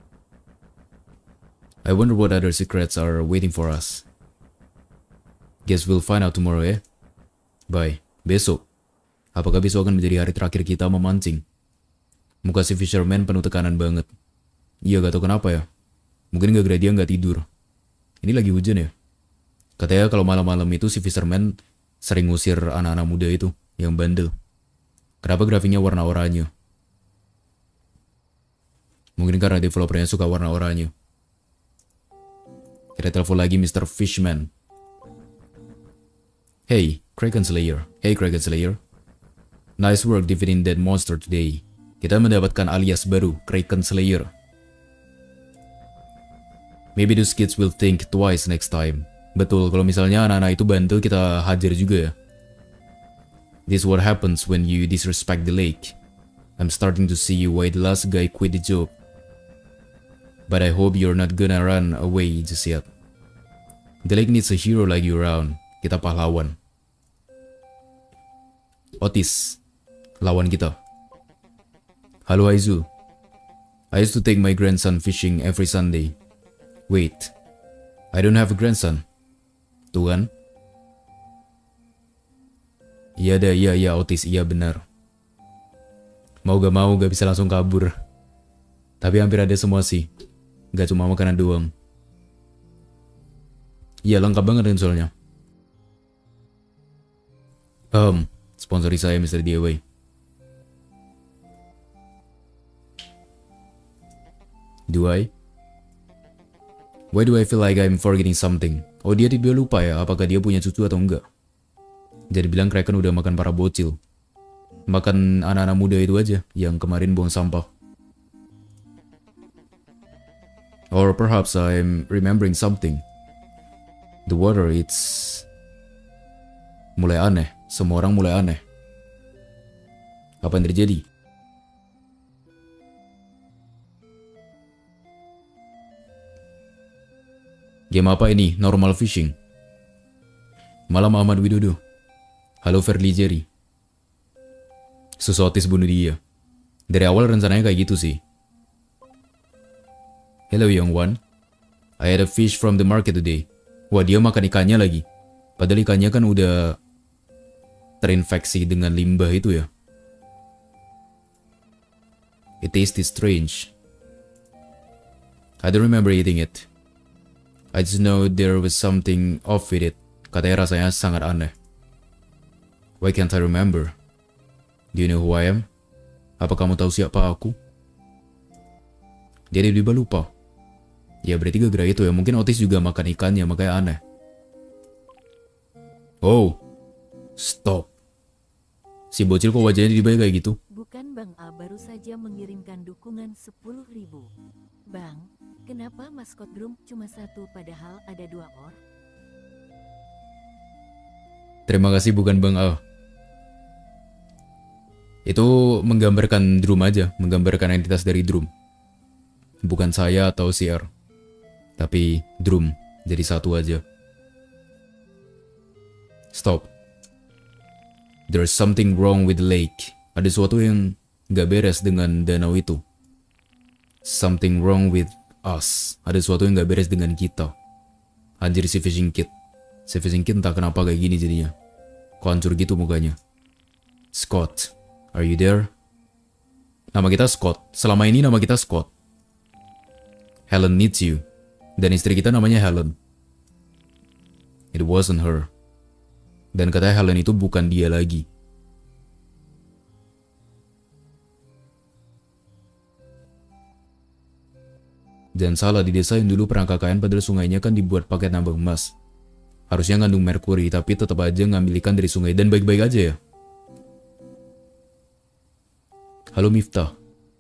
I wonder what other secrets are waiting for us. Guess we'll find out tomorrow, eh? Bye. Besok. Apakah besok akan menjadi hari terakhir kita memancing? Muka si fisherman penuh tekanan banget. Iya, gak tau kenapa ya. Mungkin gara-gara dia gak tidur. Ini lagi hujan ya. Katanya kalau malam-malam itu si fisherman sering ngusir anak-anak muda itu yang bandel. Kenapa grafiknya warna oranye? Mungkin karena developernya suka warna oranye. Kita telepon lagi Mr. Fishman. Hey, Kraken Slayer. Hey, Kraken Slayer. Nice work defeating that monster today. Kita mendapatkan alias baru, Kraken Slayer. Maybe those kids will think twice next time. Betul, kalau misalnya anak-anak itu bandel kita hajar juga ya. This is what happens when you disrespect the lake. I'm starting to see why the last guy quit the job. But I hope you're not gonna run away just yet. The lake needs a hero like you around. Kita pahlawan. Otis, lawan kita. Halo Aizu. I used to take my grandson fishing every Sunday. Wait, I don't have a grandson. Tuh kan? Iya dah, iya Otis, iya benar. Mau gak bisa langsung kabur. Tapi hampir ada semua sih. Gak cuma makanan doang. Iya lengkap banget kan soalnya. Sponsori saya Mr. DIY. Do I? Why do I feel like I'm forgetting something? Oh, dia tiba lupa ya apakah dia punya cucu atau enggak. Jadi bilang Kraken udah makan para bocil. Makan anak-anak muda itu aja yang kemarin buang sampah. Or perhaps I'm remembering something. The water, it's mulai aneh. Semua orang mulai aneh. Apa yang terjadi? Game apa ini? Normal fishing. Malam Ahmad Widodo. Halo Verly Jerry. Susotis bunuh dia. Dari awal rencananya kayak gitu sih. Hello young one. I had a fish from the market today. Wah, dia makan ikannya lagi. Padahal ikannya kan udah terinfeksi dengan limbah itu ya. It tasted strange. I don't remember eating it. I just know there was something off with it. Katanya rasanya sangat aneh. Why can't I remember? Do you know who I am? Apa kamu tahu siapa aku? Dia tiba-tiba lupa. Ya berarti gara-gara itu ya. Mungkin Otis juga makan ikannya, makanya aneh. Oh, stop. Si bocil kok wajahnya tiba-tiba kayak gitu? Bukan Bang A baru saja mengirimkan dukungan 10.000. Bang, kenapa maskot drum cuma satu padahal ada 2 or? Terima kasih bukan Bang A. Itu menggambarkan drum aja, menggambarkan entitas dari drum. Bukan saya atau CR. Tapi drum, jadi satu aja. Stop. There's something wrong with the lake. Ada sesuatu yang gak beres dengan danau itu. Something wrong with us. Ada sesuatu yang gak beres dengan kita. Anjir si fishing kid. Si fishing kid entah kenapa kayak gini jadinya. Kok hancur gitu mukanya. Scott, are you there? Nama kita Scott. Selama ini nama kita Scott. Helen needs you. Dan istri kita namanya Helen. It wasn't her. Dan katanya Helen itu bukan dia lagi. Jangan salah, di desa yang dulu pernah KKN padahal sungainya kan dibuat pakai tambang emas. Harusnya ngandung merkuri, tapi tetap aja ngambil ikan dari sungai dan baik-baik aja ya. Halo Miftah.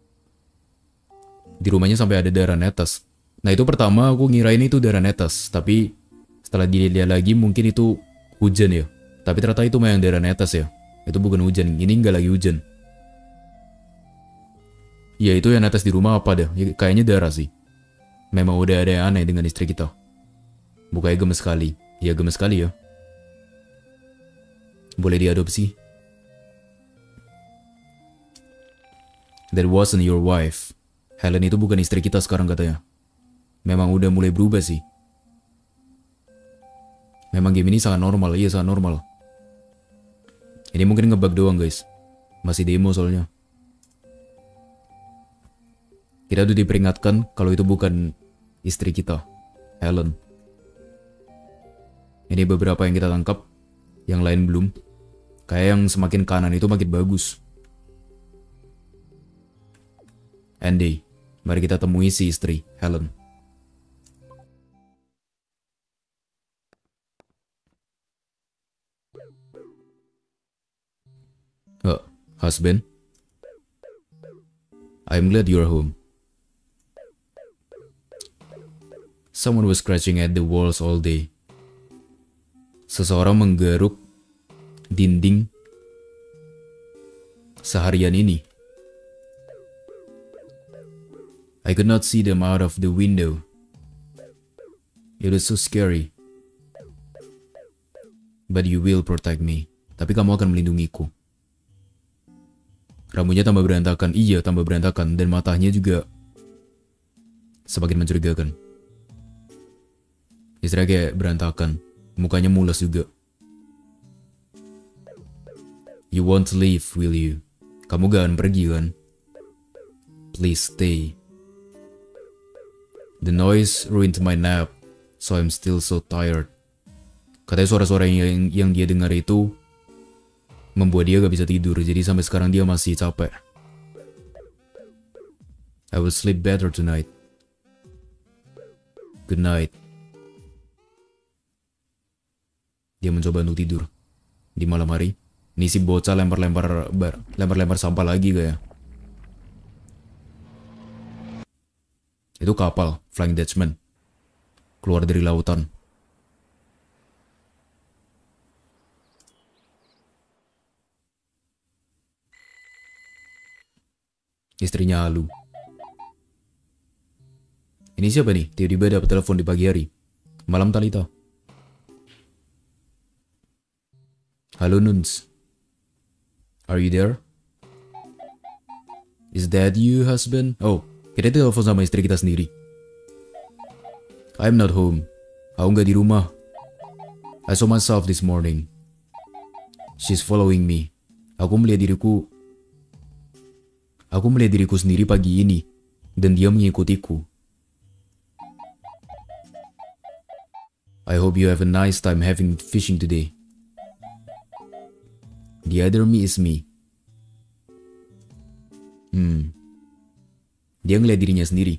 Di rumahnya sampai ada darah netes. Nah itu pertama aku ngirain itu darah netes, tapi setelah dilihat lagi mungkin itu hujan ya. Tapi ternyata itu mah yang darah netes ya. Itu bukan hujan, ini nggak lagi hujan. Ya itu yang netes di rumah apa dah? Ya, kayaknya darah sih. Memang udah ada yang aneh dengan istri kita. Mukanya gemes sekali. Ya gemes sekali ya. Boleh diadopsi. That wasn't your wife. Helen itu bukan istri kita sekarang katanya. Memang udah mulai berubah sih. Memang game ini sangat normal. Iya sangat normal. Ini mungkin ngebug doang guys. Masih demo soalnya. Kita udah diperingatkan kalau itu bukan istri kita, Helen. Ini beberapa yang kita tangkap, yang lain belum. Kayak yang semakin kanan itu makin bagus. Andy, mari kita temui si istri, Helen. Husband, I'm glad you're home. Someone was scratching at the walls all day. Seseorang menggaruk dinding seharian ini. I could not see them out of the window. It was so scary. But you will protect me. Tapi kamu akan melindungiku. Rambutnya tambah berantakan. Iya, tambah berantakan. Dan matanya juga semakin mencurigakan. Istrinya kayak berantakan. Mukanya mulas juga. You won't leave, will you? Kamu gak akan pergi kan? Please stay. The noise ruined my nap, so I'm still so tired. Katanya suara-suara yang dia dengar itu membuat dia gak bisa tidur, jadi sampai sekarang dia masih capek. I will sleep better tonight. Good night. Dia mencoba untuk tidur di malam hari. Ini si bocah lempar-lempar sampah lagi kayak. Itu kapal Flying Dutchman keluar dari lautan. Istrinya halu. Ini siapa nih? Tiba-tiba dapat telepon di pagi hari. Malam Talita. Halo Nuns. Are you there? Is that you, husband? Oh, kita telepon sama istri kita sendiri. I'm not home. Aku nggak di rumah. I saw myself this morning. She's following me. Aku melihat diriku sendiri pagi ini, dan dia mengikutiku. I hope you have a nice time having fishing today. The other me is me. Dia ngeliat dirinya sendiri.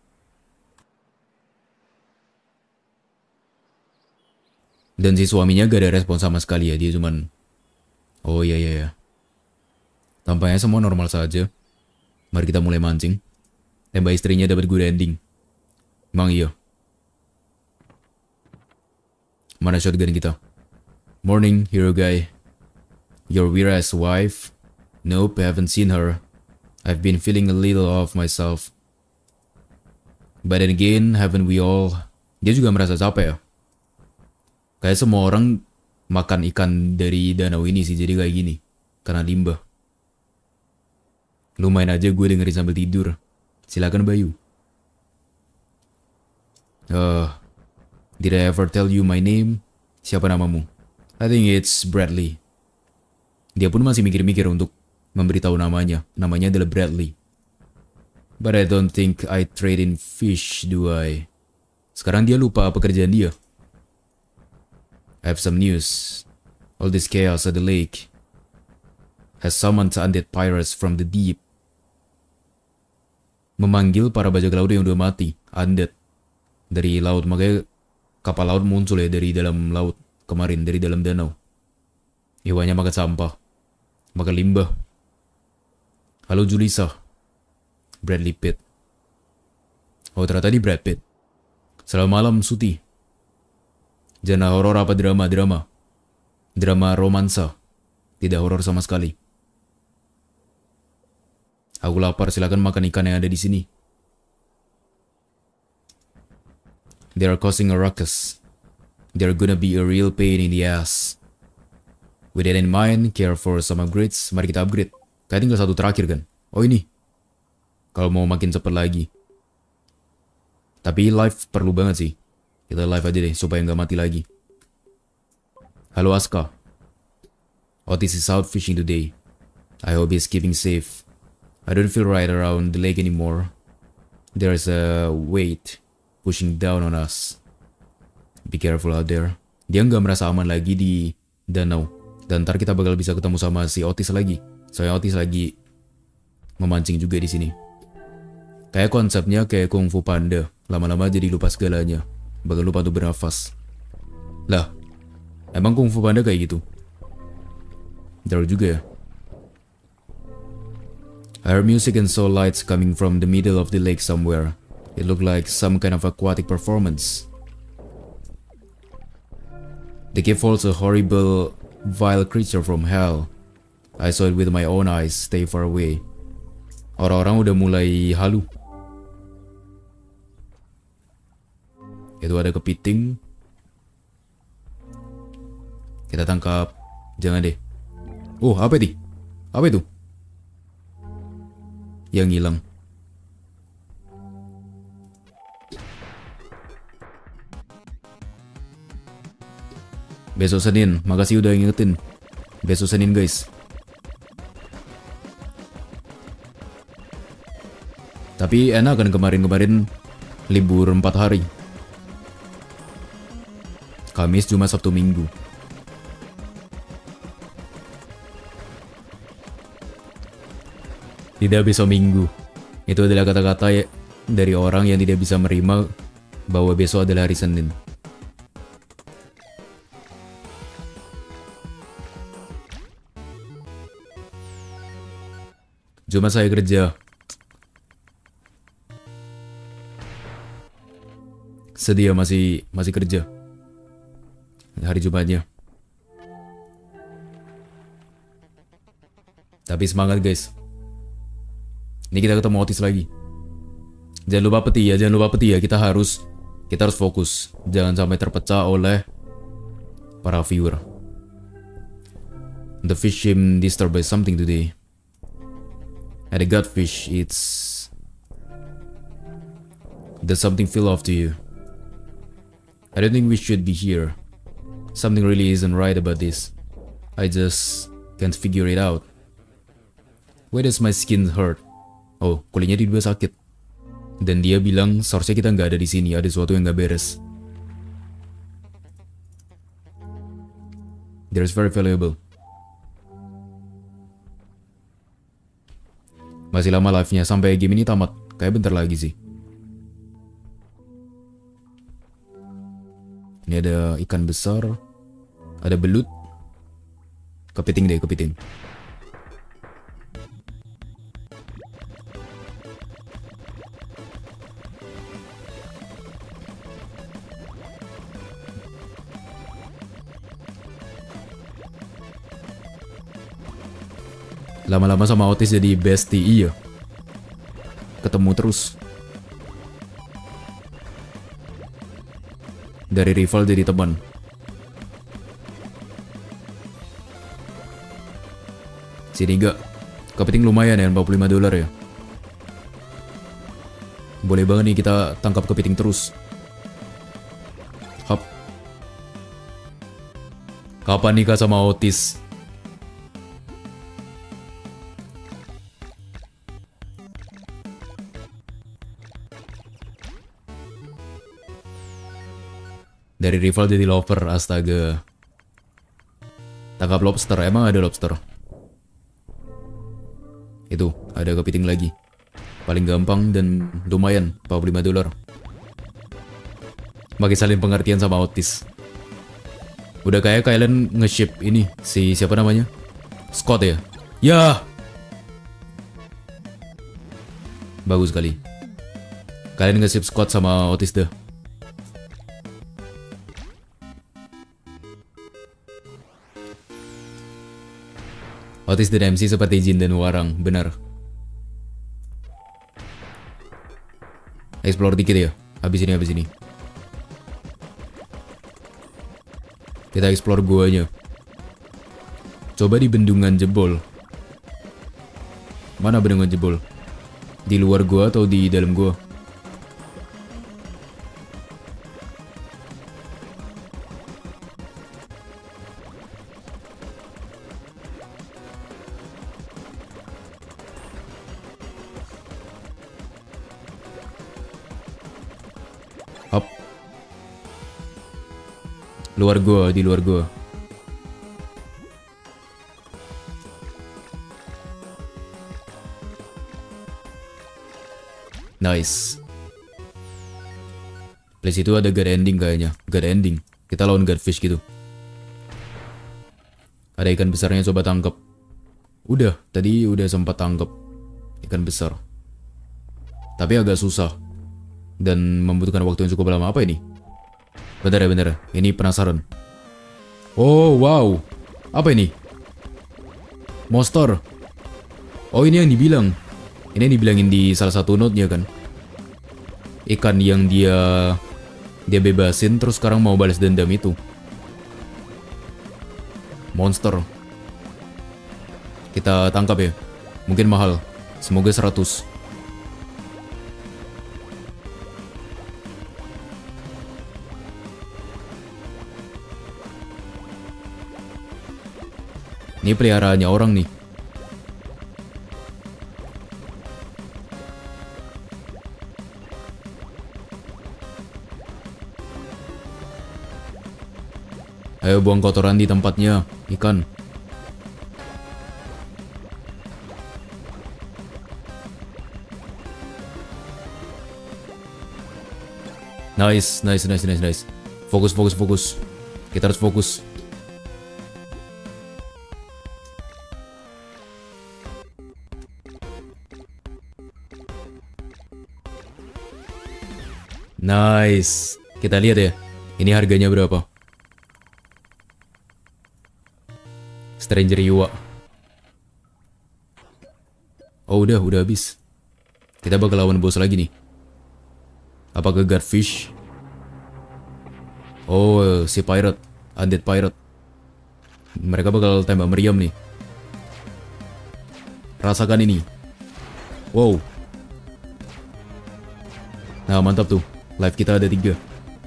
Dan si suaminya gak ada respon sama sekali ya. Dia cuman, oh iya. Tampaknya semua normal saja. Mari kita mulai mancing. Tembak istrinya dapat good ending. Emang iya. Mana shotgun kita? Morning, hero guy. Your Wira's wife? Nope, I haven't seen her. I've been feeling a little off myself. But then again, haven't we all? Dia juga merasa capek ya. Kayak semua orang makan ikan dari danau ini sih, jadi kayak gini. Karena limbah. Lumayan aja gue dengerin sambil tidur. Silakan Bayu. Did I ever tell you my name? Siapa namamu? I think it's Bradley. Dia pun masih mikir-mikir untuk memberitahu namanya. Namanya adalah Bradley. But I don't think I trade in fish, do I? Sekarang dia lupa pekerjaan dia. I have some news. All this chaos at the lake has summoned undead pirates from the deep. Memanggil para bajak laut yang udah mati, undead, dari laut. Makanya kapal laut muncul ya dari dalam laut kemarin, dari dalam danau. Iwannya makan sampah, makan limbah. Halo Julissa. Bradley Pitt. Oh ternyata di Brad Pitt. Selamat malam Suti. Jangan horor apa drama? Drama romansa. Tidak horor sama sekali. Aku lapar, silakan makan ikan yang ada di sini. They are causing a ruckus. They're gonna be a real pain in the ass. With that in mind, care for some upgrades. Mari kita upgrade. Kayak tinggal satu terakhir kan? Oh ini. Kalau mau makin cepet lagi. Tapi live perlu banget sih. Kita live aja deh supaya nggak mati lagi. Halo Aska. Otis is out fishing today. I hope he's keeping safe. I don't feel right around the lake anymore. There's a weight pushing down on us. Be careful out there. Dia nggak merasa aman lagi di danau. Dan ntar kita bakal bisa ketemu sama si Otis lagi. Soalnya Otis lagi memancing juga di sini. Kayak konsepnya kayak Kung Fu Panda. Lama-lama jadi lupa segalanya. Bakal lupa untuk bernafas. Lah, emang Kung Fu Panda kayak gitu? Dark juga ya. I heard music and saw lights coming from the middle of the lake somewhere. It looked like some kind of aquatic performance. The cave holds a horrible, vile creature from hell. I saw it with my own eyes. Stay far away. Orang-orang udah mulai halu. Itu ada kepiting. Kita tangkap. Jangan deh. Oh, apa itu? Apa itu? Yang hilang. Besok Senin, makasih udah ngingetin. Besok Senin guys. Tapi enak kan kemarin-kemarin libur 4 hari. Kamis, Jumat, Sabtu, Minggu. Tidak besok Minggu. Itu adalah kata-kata dari orang yang tidak bisa menerima bahwa besok adalah hari Senin. Jumat saya kerja. Sedih ya, masih kerja hari Jumatnya. Tapi semangat guys. Ini kita ketemu Otis lagi. Jangan lupa peti ya, kita harus fokus. Jangan sampai terpecah oleh para viewer. The fish seem disturbed by something today. And the godfish, does something feel off to you? I don't think we should be here. Something really isn't right about this. I just can't figure it out. Why does my skin hurt? Oh, kulitnya dia juga sakit. Dan dia bilang seharusnya kita nggak ada di sini, ada sesuatu yang nggak beres. There's very valuable. Masih lama live-nya, sampai game ini tamat. Kayak bentar lagi sih. Ini ada ikan besar. Ada belut. Kepiting deh, kepiting. Lama-lama sama Otis jadi bestie, iya. Ketemu terus. Dari rival jadi teman. Sini gak? Kepiting lumayan ya, $45 ya. Boleh banget nih kita tangkap kepiting terus. Hop. Kapan nikah sama Otis? Dari rival jadi lover, astaga. Tangkap lobster, emang ada lobster? Itu, ada kepiting lagi. Paling gampang dan lumayan, $45. Makin saling pengertian sama Otis. Udah kayak kalian nge-ship ini, si siapa namanya? Scott ya? Ya! Bagus sekali. Kalian nge-ship Scott sama Otis deh. Otis dan MC seperti Jin dan Warang, benar. Explore dikit ya, habis ini. Kita explore guanya. Coba di bendungan jebol. Mana bendungan jebol? Di luar gua atau di dalam gua? Luar gua, di luar gua. Nice. Place itu ada god ending kayaknya. God ending. Kita lawan godfish gitu. Ada ikan besarnya, coba tangkap. Udah, tadi udah sempat tangkap ikan besar. Tapi agak susah. Dan membutuhkan waktu yang cukup lama. Apa ini? Bentar ya, bentar ya. Ini penasaran. Oh, wow. Apa ini? Monster. Oh, ini yang dibilang. Ini yang dibilangin di salah satu note-nya kan. Ikan yang dia bebasin terus sekarang mau balas dendam itu. Monster. Kita tangkap ya. Mungkin mahal. Semoga 100. Ini peliharaannya orang nih. Ayo buang kotoran di tempatnya, ikan. Nice, nice, nice, nice, nice. Fokus, fokus, fokus. Kita harus fokus. Nice. Kita lihat ya. Ini harganya berapa? Stranger Yuwa. Oh udah habis. Kita bakal lawan bos lagi nih. Apakah Godfish? Oh si pirate, undead pirate. Mereka bakal tembak meriam nih. Rasakan ini. Wow. Nah mantap tuh. Live kita ada 3.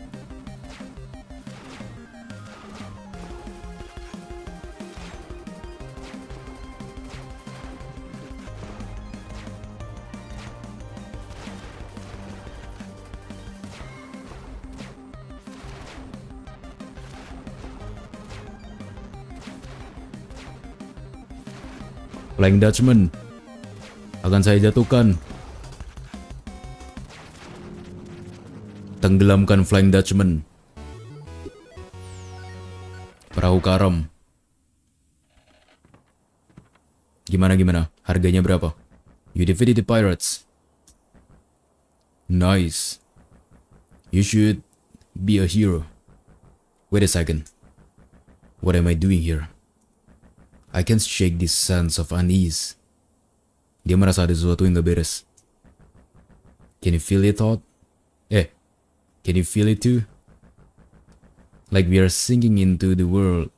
Flying Dutchman akan saya jatuhkan. Tenggelamkan Flying Dutchman. Perahu karam. Gimana? Harganya berapa? You defeated the pirates. Nice. You should be a hero. Wait a second. What am I doing here? I can't shake this sense of unease. Dia merasa ada sesuatu yang gak beres. Can you feel it, Todd? Can you feel it too? Like we are sinking into the world.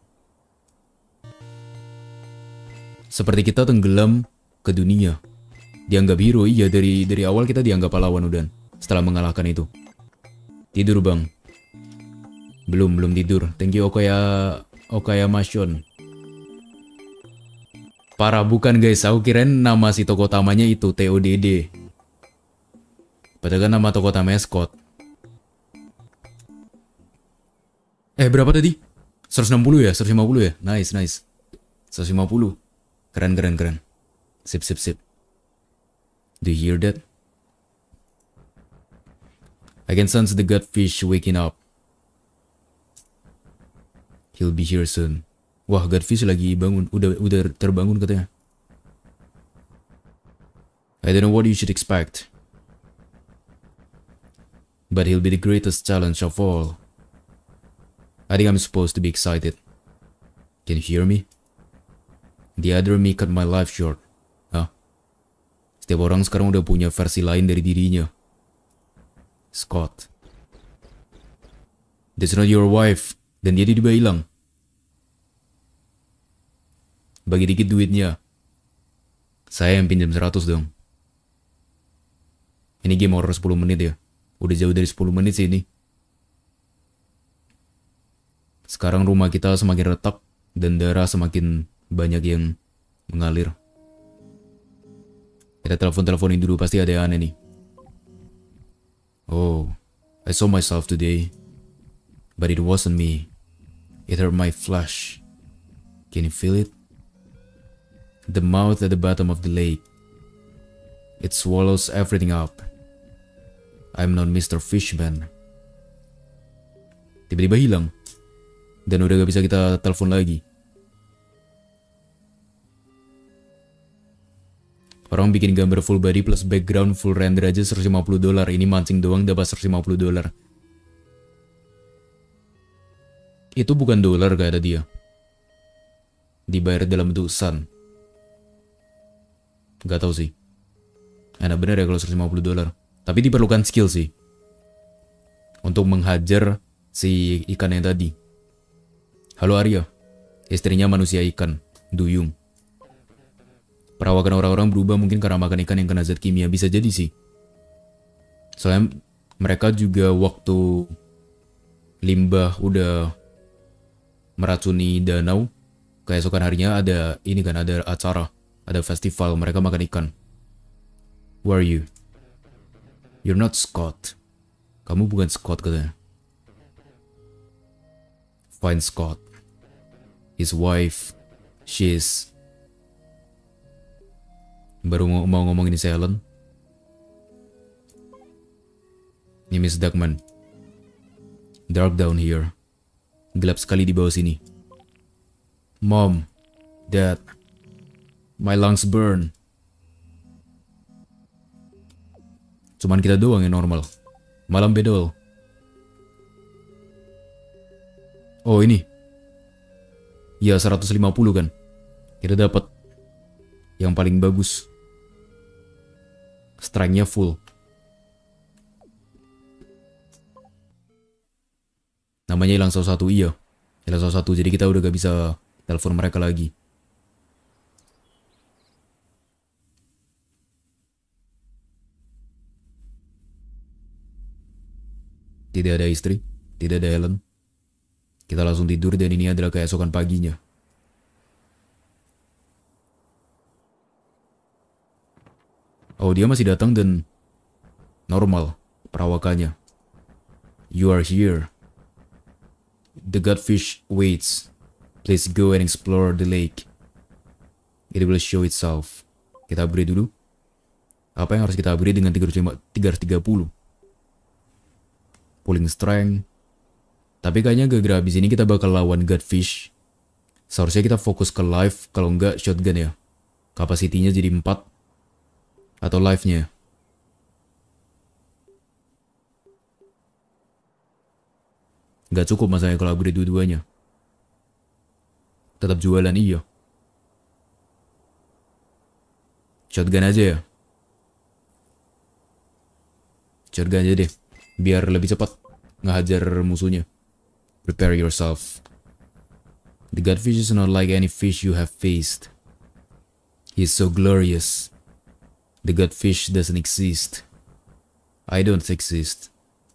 Seperti kita tenggelam ke dunia. Dianggap hero, iya dari awal kita dianggap pahlawan udah. Setelah mengalahkan itu. Tidur bang. Belum tidur. Thank you Okaya Mashon. Parah bukan guys, aku kirain nama si toko utamanya itu TODD. Padahal kan nama toko utamanya Scott. Berapa tadi? 160 ya? 150 ya? Nice. 150. Keren. Sip. Do you hear that? I can sense the godfish waking up. He'll be here soon. Wah, godfish lagi bangun. Udah terbangun katanya. I don't know what you should expect. But he'll be the greatest challenge of all. I think I'm supposed to be excited. Can you hear me? The other me cut my life short. Hah? Setiap orang sekarang udah punya versi lain dari dirinya. Scott. That's not your wife. Dan dia tiba-tiba hilang. Bagi dikit duitnya. Saya yang pinjam 100 dong. Ini game horror 10 menit ya. Udah jauh dari 10 menit sih ini. Sekarang rumah kita semakin retak dan darah semakin banyak yang mengalir. Kita telepon-teleponin dulu, pasti ada yang aneh nih. Oh, I saw myself today, but it wasn't me. It hurt my flesh. Can you feel it? The mouth at the bottom of the lake. It swallows everything up. I'm not Mr. Fishman. Tiba-tiba hilang. Dan udah gak bisa kita telepon lagi. Orang bikin gambar full body plus background full render aja $150. Ini mancing doang dapat $150. Itu bukan dolar kata dia. Dibayar dalam bentuk sun. Gak tahu sih. Enak bener ya kalau $150. Tapi diperlukan skill sih. Untuk menghajar si ikan yang tadi. Halo Arya. Istrinya manusia ikan. Duyung. Perawakan orang-orang berubah mungkin karena makan ikan yang kena zat kimia. Bisa jadi sih. Soalnya mereka juga waktu limbah udah meracuni danau, keesokan harinya ada ini kan, ada acara, ada festival, mereka makan ikan. Who are you? You're not Scott. Kamu bukan Scott katanya. Find Scott. His wife. She's. Baru mau ngomong ini Helen. Ini Miss Duckman. Dark down here. Gelap sekali di bawah sini. Mom. Dad. My lungs burn. Cuman kita doang yang normal. Malam bedol. Oh ini. Ya 150 kan. Kita dapat yang paling bagus. Strength-nya full. Namanya hilang salah satu, iya. Hilang salah satu, jadi kita udah gak bisa telepon mereka lagi. Tidak ada istri, tidak ada Helen. Kita langsung tidur dan ini adalah keesokan paginya. Oh, dia masih datang dan normal perawakannya. You are here. The godfish waits. Please go and explore the lake. It will show itself. Kita upgrade dulu. Apa yang harus kita upgrade dengan 330? Pulling strength. Tapi kayaknya gara-gara habis ini kita bakal lawan godfish. Seharusnya kita fokus ke life, kalau enggak shotgun ya. Kapasitinya jadi 4. Atau life-nya. Gak cukup masalahnya kalau upgrade dua-duanya. Tetap jualan iya. Shotgun aja ya. Shotgun aja deh. Biar lebih cepat ngehajar musuhnya. Prepare yourself. The godfish is not like any fish you have faced. He is so glorious. The godfish doesn't exist. I don't exist.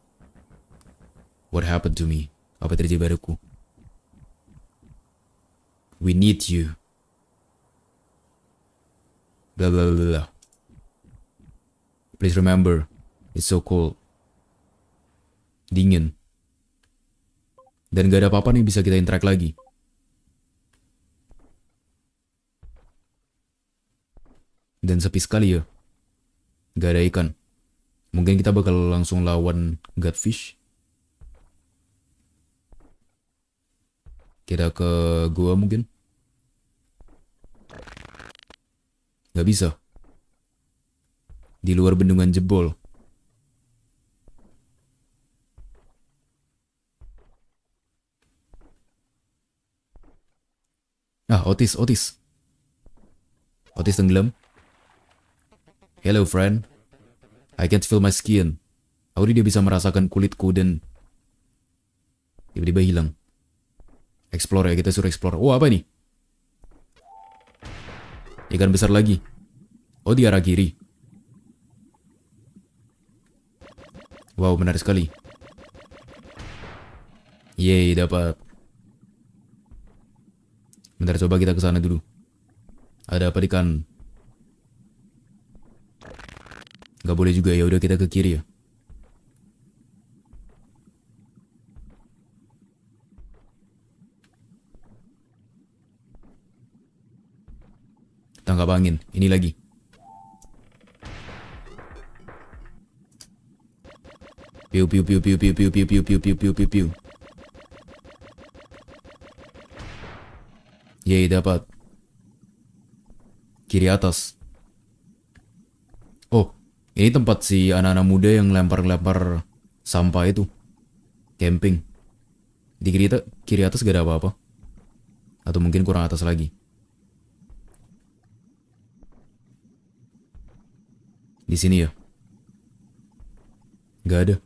What happened to me? Apa terjadi padaku? We need you. Blah blah blah blah. Please remember, it's so cold. Dingin. Dan gak ada apa-apa nih bisa kita interact lagi. Dan sepi sekali ya. Gak ada ikan. Mungkin kita bakal langsung lawan godfish. Kita ke gua mungkin. Gak bisa. Di luar bendungan jebol. Ah, Otis. Otis tenggelam. Hello friend. I can't feel my skin. Audi dia bisa merasakan kulitku dan tiba-tiba hilang. Explore ya, kita suruh explore. Oh, apa ini? Ikan besar lagi. Oh, di arah kiri. Wow, menarik sekali. Yeay, dapat. Bentar, coba kita ke sana dulu. Ada apa di kanan? Gak boleh juga, ya udah kita ke kiri ya. Tangkap angin. Ini lagi. Piu piu piu piu piu piu piu piu piu piu piu piu piu. Yeay, dapat. Kiri atas. Oh, ini tempat si anak-anak muda yang lempar-lempar sampah itu. Camping. Di kiri atas gak ada apa-apa. Atau mungkin kurang atas lagi. Di sini ya. Gak ada.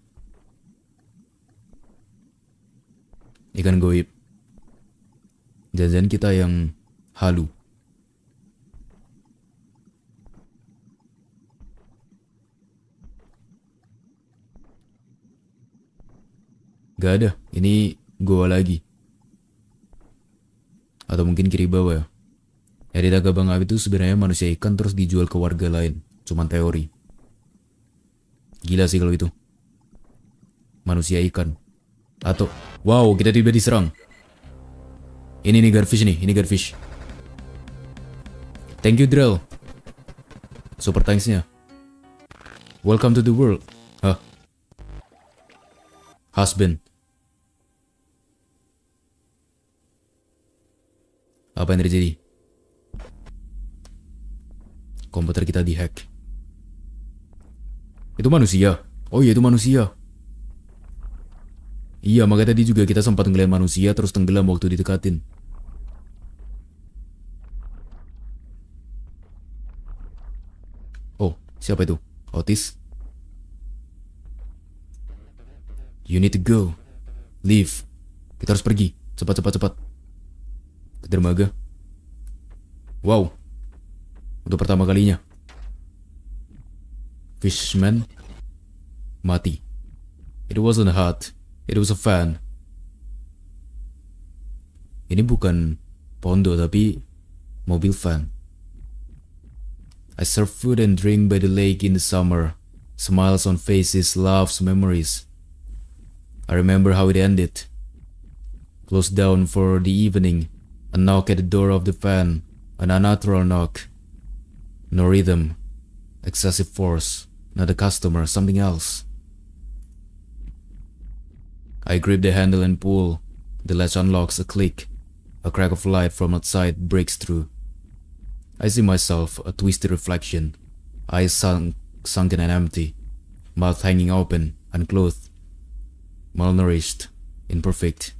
Ikan goib. Jajan kita yang halu. Gak ada. Ini goa lagi. Atau mungkin kiri bawah ya. Erita Gabang Api itu sebenarnya manusia ikan terus dijual ke warga lain. Cuman teori. Gila sih kalau itu. Manusia ikan. Atau, wow, kita tiba diserang. Ini nih Garfish nih, ini Garfish. Thank you Drell. Super thanks-nya. Welcome to the world. Hah? Husband. Apa yang terjadi? Komputer kita dihack. Itu manusia. Oh iya, itu manusia. Iya, makanya tadi juga kita sempat ngeliat manusia terus tenggelam waktu didekatin. Oh, siapa itu? Otis? You need to go. Leave. Kita harus pergi. Cepat, cepat, cepat. Ke dermaga. Wow. Untuk pertama kalinya. Fishman mati. It wasn't hot. It was a fan. Ini bukan pondo tapi mobil fan. I serve food and drink by the lake in the summer. Smiles on faces, laughs, memories. I remember how it ended. Closed down for the evening. A knock at the door of the fan. An unnatural knock. No rhythm. Excessive force. Not a customer, something else. I grip the handle and pull. The latch unlocks, a click. A crack of light from outside breaks through. I see myself, a twisted reflection. Eyes sunken and empty. Mouth hanging open, unclothed. Malnourished, imperfect.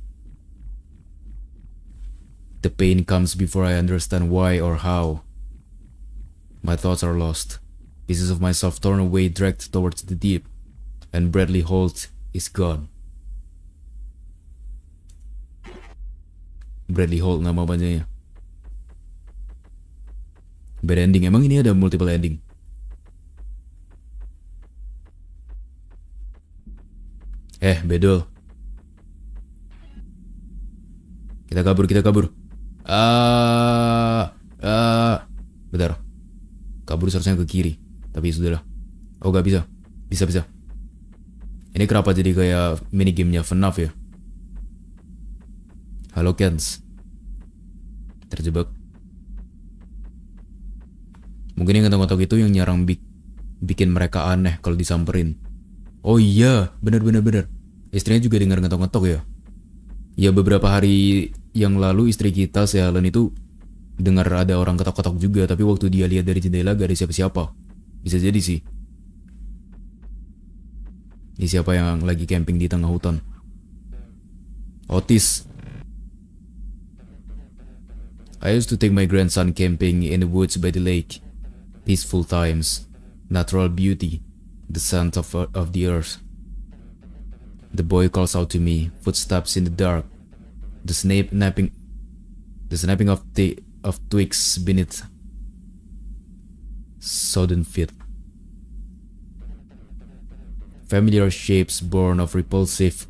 The pain comes before I understand why or how. My thoughts are lost. Pieces of myself torn away, dragged towards the deep. And Bradley Holt is gone. Bradley Holt nama banyaknya. Bad ending. Emang ini ada multiple ending? Bedol. Kita kabur. Bentar. Kabur seharusnya ke kiri. Tapi sudahlah. Oh gak bisa. Bisa. Ini kenapa jadi kayak minigamenya FNAF ya? Halo Kens. Terjebak. Mungkin yang ngetok-ngetok itu yang nyarang bikin mereka aneh kalau disamperin. Oh iya, bener. Istrinya juga dengar ngetok-ngetok ya. Ya beberapa hari yang lalu istri kita si Helen itu dengar ada orang ketok-ketok juga. Tapi waktu dia lihat dari jendela gak ada siapa-siapa. Bisa jadi sih. Ini siapa yang lagi camping di tengah hutan? Otis. I used to take my grandson camping in the woods by the lake. Peaceful times, natural beauty, the scent of the earth. The boy calls out to me, footsteps in the dark, the snapping of twigs beneath sodden feet. Familiar shapes born of repulsive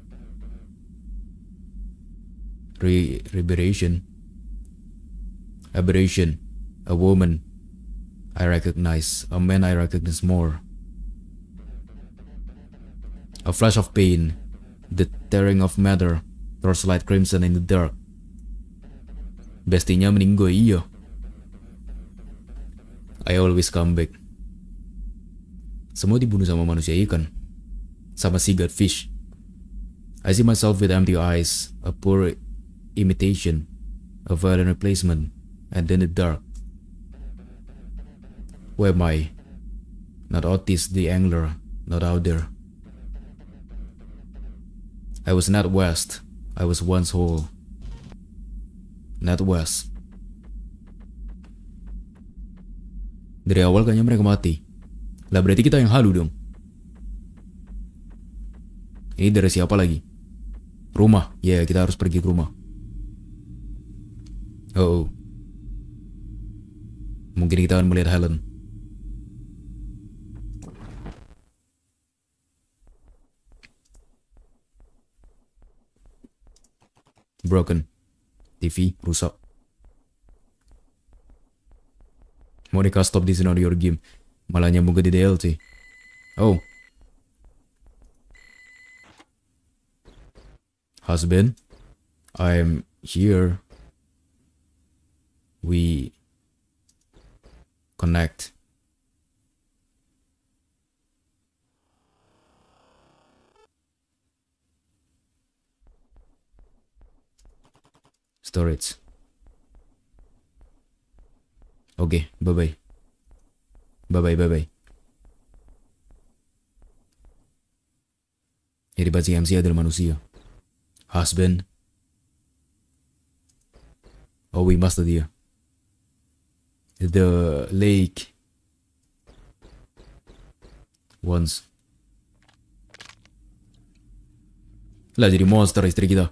aberration, a woman I recognize, a man I recognize more. A flash of pain, the tearing of matter, torchlight crimson in the dark. Bestinya meninggal iya. I always come back. Semua dibunuh sama manusia ikan. Sama sea fish. I see myself with empty eyes, a poor imitation, a violent replacement, and then the dark. Where am I? Not Otis the angler, not out there. I was not west, I was once whole. Not west. Dari awal kayaknya mereka mati. Lah berarti kita yang halu dong. Ini dari siapa lagi? Rumah. Ya, kita harus pergi ke rumah. Oh. Mungkin kita akan melihat Helen. Broken. TV rusak. Monica, stop this in audio game. Malah nyambung ke DLC. Oh. Husband, I'm here. We connect. Storage. Oke, bye-bye. Bye-bye. Jadi bajing MC adalah manusia. Husband. Oh, we must dia. The lake. Once. Lah jadi monster istri kita.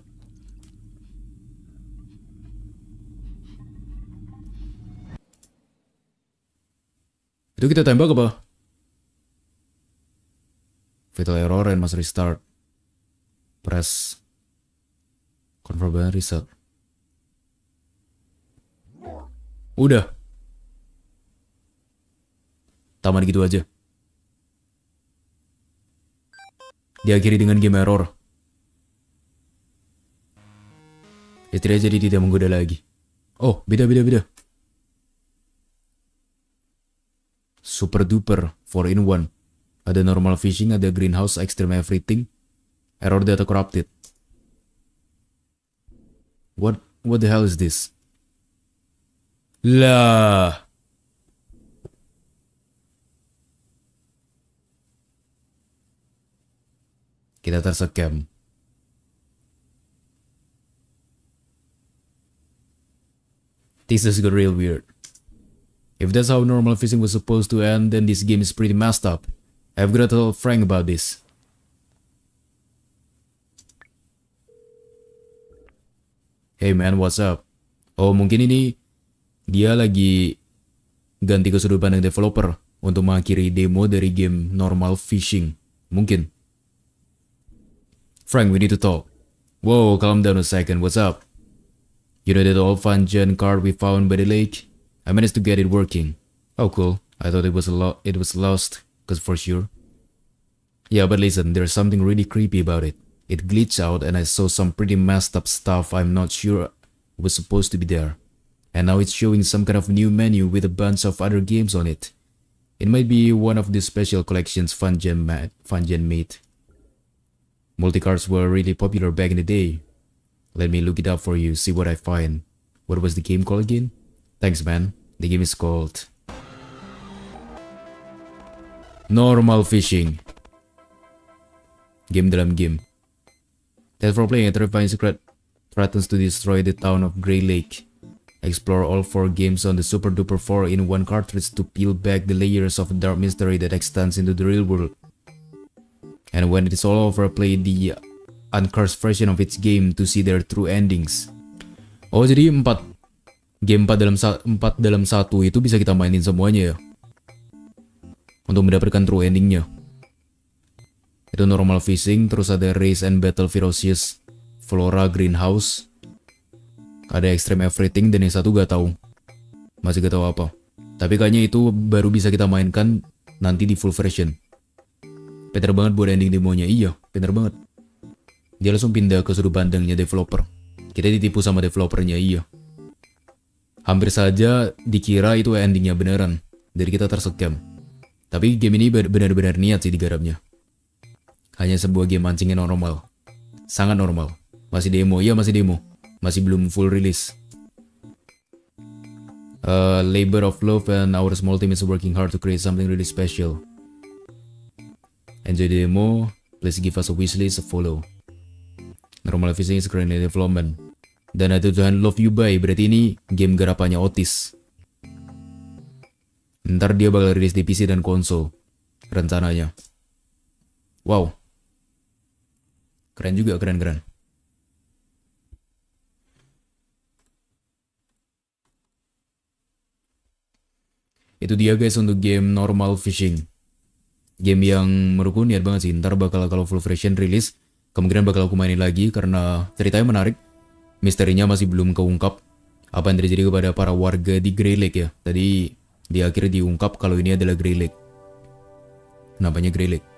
Itu kita tembak apa? Fatal error and must restart. Press. Confirm and reset. Udah. Taman gitu aja. Diakhiri dengan game error. Istri jadi tidak menggoda lagi. Oh, beda. Super duper 4-in-1. Ada normal fishing, ada greenhouse, extreme everything. Error data corrupted. What the hell is this? Lah. Kita tersekam. This is got real weird. If that's how normal fishing was supposed to end, then this game is pretty messed up. I've got to tell Frank about this. Hey man, what's up? Oh, mungkin ini dia lagi ganti ke sudut pandang developer untuk mengakhiri demo dari game normal fishing. Mungkin. Frank, we need to talk. Whoa, calm down a second. What's up? You know that old Fun-Gen card we found by the lake? I managed to get it working. Oh, cool. I thought it was lost, cause for sure. Yeah, but listen, there's something really creepy about it. It glitched out and I saw some pretty messed up stuff I'm not sure was supposed to be there. And now it's showing some kind of new menu with a bunch of other games on it. It might be one of the special collections Fun-Gen made. Multicards were really popular back in the day. Let me look it up for you, see what I find. What was the game called again? Thanks man, the game is called Normal Fishing. Game dalam game. That for playing a terrifying secret threatens to destroy the town of Grey Lake. Explore all 4 games on the Super Duper 4-in-1 cartridge to peel back the layers of dark mystery that extends into the real world. And when it is all over, play the uncursed version of its game to see their true endings. Oh, jadi 4 game 4 dalam 1 itu bisa kita mainin semuanya ya. Untuk mendapatkan true endingnya. Itu normal fishing, terus ada race and battle ferocious, flora greenhouse, ada extreme everything, dan yang satu gak tahu. Masih gak tahu apa. Tapi kayaknya itu baru bisa kita mainkan nanti di full version. Pinter banget buat ending demonya. Iya, pinter banget. Dia langsung pindah ke sudut pandangnya developer. Kita ditipu sama developernya, iya. Hampir saja dikira itu endingnya beneran. Jadi kita tersekam. Tapi game ini benar-benar niat sih digarapnya. Hanya sebuah game mancing yang normal. Sangat normal. Masih demo, ya masih demo. Masih belum full release. Labor of love and our small team is working hard to create something really special. Enjoy the demo. Please give us a wishlist, a follow. Normal Fishing is currently development. Dan ada Tuhan Love You Bye. Berarti ini game garapannya Otis. Ntar dia bakal rilis di PC dan konsol. Rencananya. Wow. Keren juga, keren. Itu dia guys untuk game Normal Fishing. Game yang menurutku niat banget sih. Ntar bakal kalau full version rilis, kemungkinan bakal aku mainin lagi karena ceritanya menarik. Misterinya masih belum keungkap. Apa yang terjadi kepada para warga di Grey Lake ya. Tadi di akhir diungkap kalau ini adalah Grey Lake. Namanya Grey Lake.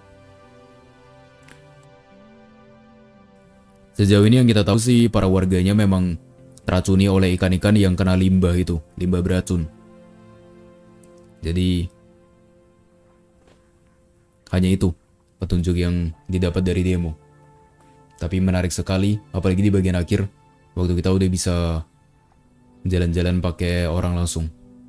Sejauh ini yang kita tahu sih para warganya memang teracuni oleh ikan-ikan yang kena limbah itu. Limbah beracun. Jadi hanya itu petunjuk yang didapat dari demo. Tapi menarik sekali, apalagi di bagian akhir waktu kita udah bisa jalan-jalan pakai orang langsung.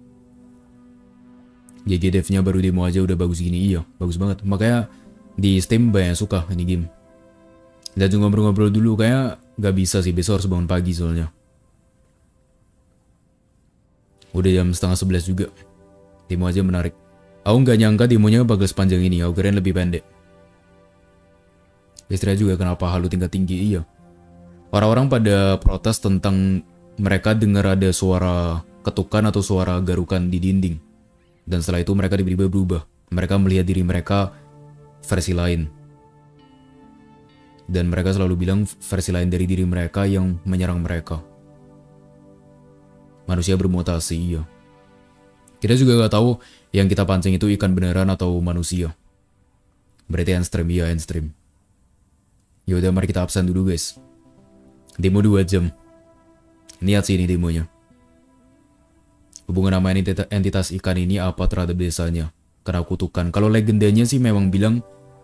GG devnya baru demo aja udah bagus gini, iya, bagus banget. Makanya di Steam banyak suka ini game. Dan ngobrol-ngobrol dulu, kayak gak bisa sih, besok harus bangun pagi soalnya. Udah jam 10:30 juga. Demo aja menarik. Aku gak nyangka demonya bakal sepanjang ini, aku kirain lebih pendek. Istrinya juga kenapa halu tingkat tinggi, iya. Orang-orang pada protes tentang mereka dengar ada suara ketukan atau suara garukan di dinding. Dan setelah itu mereka tiba-tiba berubah. Mereka melihat diri mereka versi lain. Dan mereka selalu bilang versi lain dari diri mereka yang menyerang mereka. Manusia bermutasi, iya. Kita juga gak tahu yang kita pancing itu ikan beneran atau manusia. Berarti endstream, iya endstream. Yaudah mari kita absen dulu guys. Demo 2 jam. Niat sih ini demonya. Hubungan sama entitas ikan ini apa terhadap desanya? Karena kutukan. Kalau legendanya sih memang bilang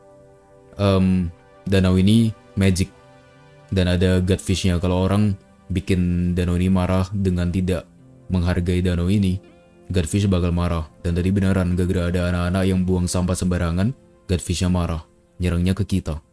danau ini magic. Dan ada godfishnya. Kalau orang bikin danau ini marah dengan tidak menghargai danau ini, godfish bakal marah. Dan tadi beneran gara-gara ada anak-anak yang buang sampah sembarangan, godfishnya marah. Nyerangnya ke kita.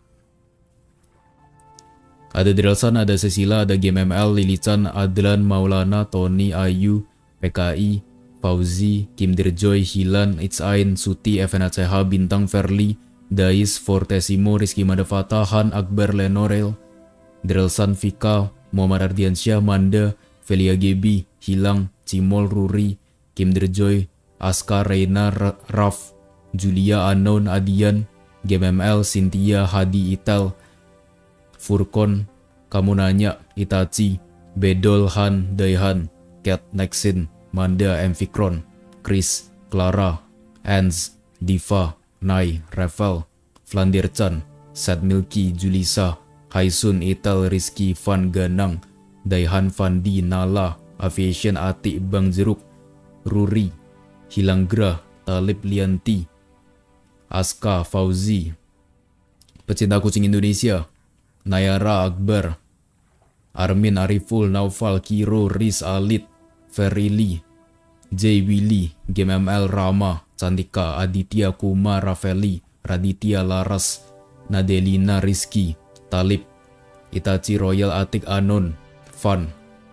Ada Drelsan, ada Cecilia, ada GMML, Lilican, Adlan, Maulana, Tony, Ayu, PKI, Fauzi, Kim Dirjoy, Hilan, Itzain, Suti, FNACH, Bintang, Verly, Dais, Fortesimo, Rizky Madafata, Han, Akbar, Lenorel, Drelsan, Vika, Muhammad Ardiansyah, Manda, Velia Gebi, Hilang, Cimol, Ruri, Kim Dirjoy, Aska, Reina, Raf, Julia, Anon, Adian, GMML, Cynthia, Hadi, Itel, Furkon, Kamu Nanya, Itachi, Bedol, Han, Daihan, Cat, Nexin, Manda, Mvikron, Chris, Clara, Ans, Diva, Nai, Rafael, Flandirchan, Sad Milky, Julisa, Haisun, Ital, Rizky, Van Ganang, Daihan, Fandi, Nala, Aviation, Atik, Bang Jeruk, Ruri, Hilanggra, Talib, Lianti, Aska, Fauzi, Pecinta Kucing Indonesia, Nayara, Akbar, Armin, Ariful, Naufal, Kiro, Riz, Alit, Ferili, J. Willy, GMML, Rama, Cantika, Aditya, Kumar, Rafeli, Raditya, Laras, Nadelina, Rizky, Talib, Itachi, Royal, Atik, Anon, Fun.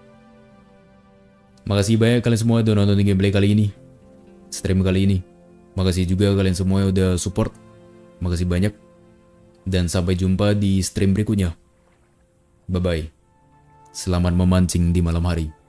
Makasih banyak kalian semua udah nonton gameplay kali ini, stream kali ini. Makasih juga kalian semua udah support. Makasih banyak. Dan sampai jumpa di stream berikutnya. Bye-bye. Selamat memancing di malam hari.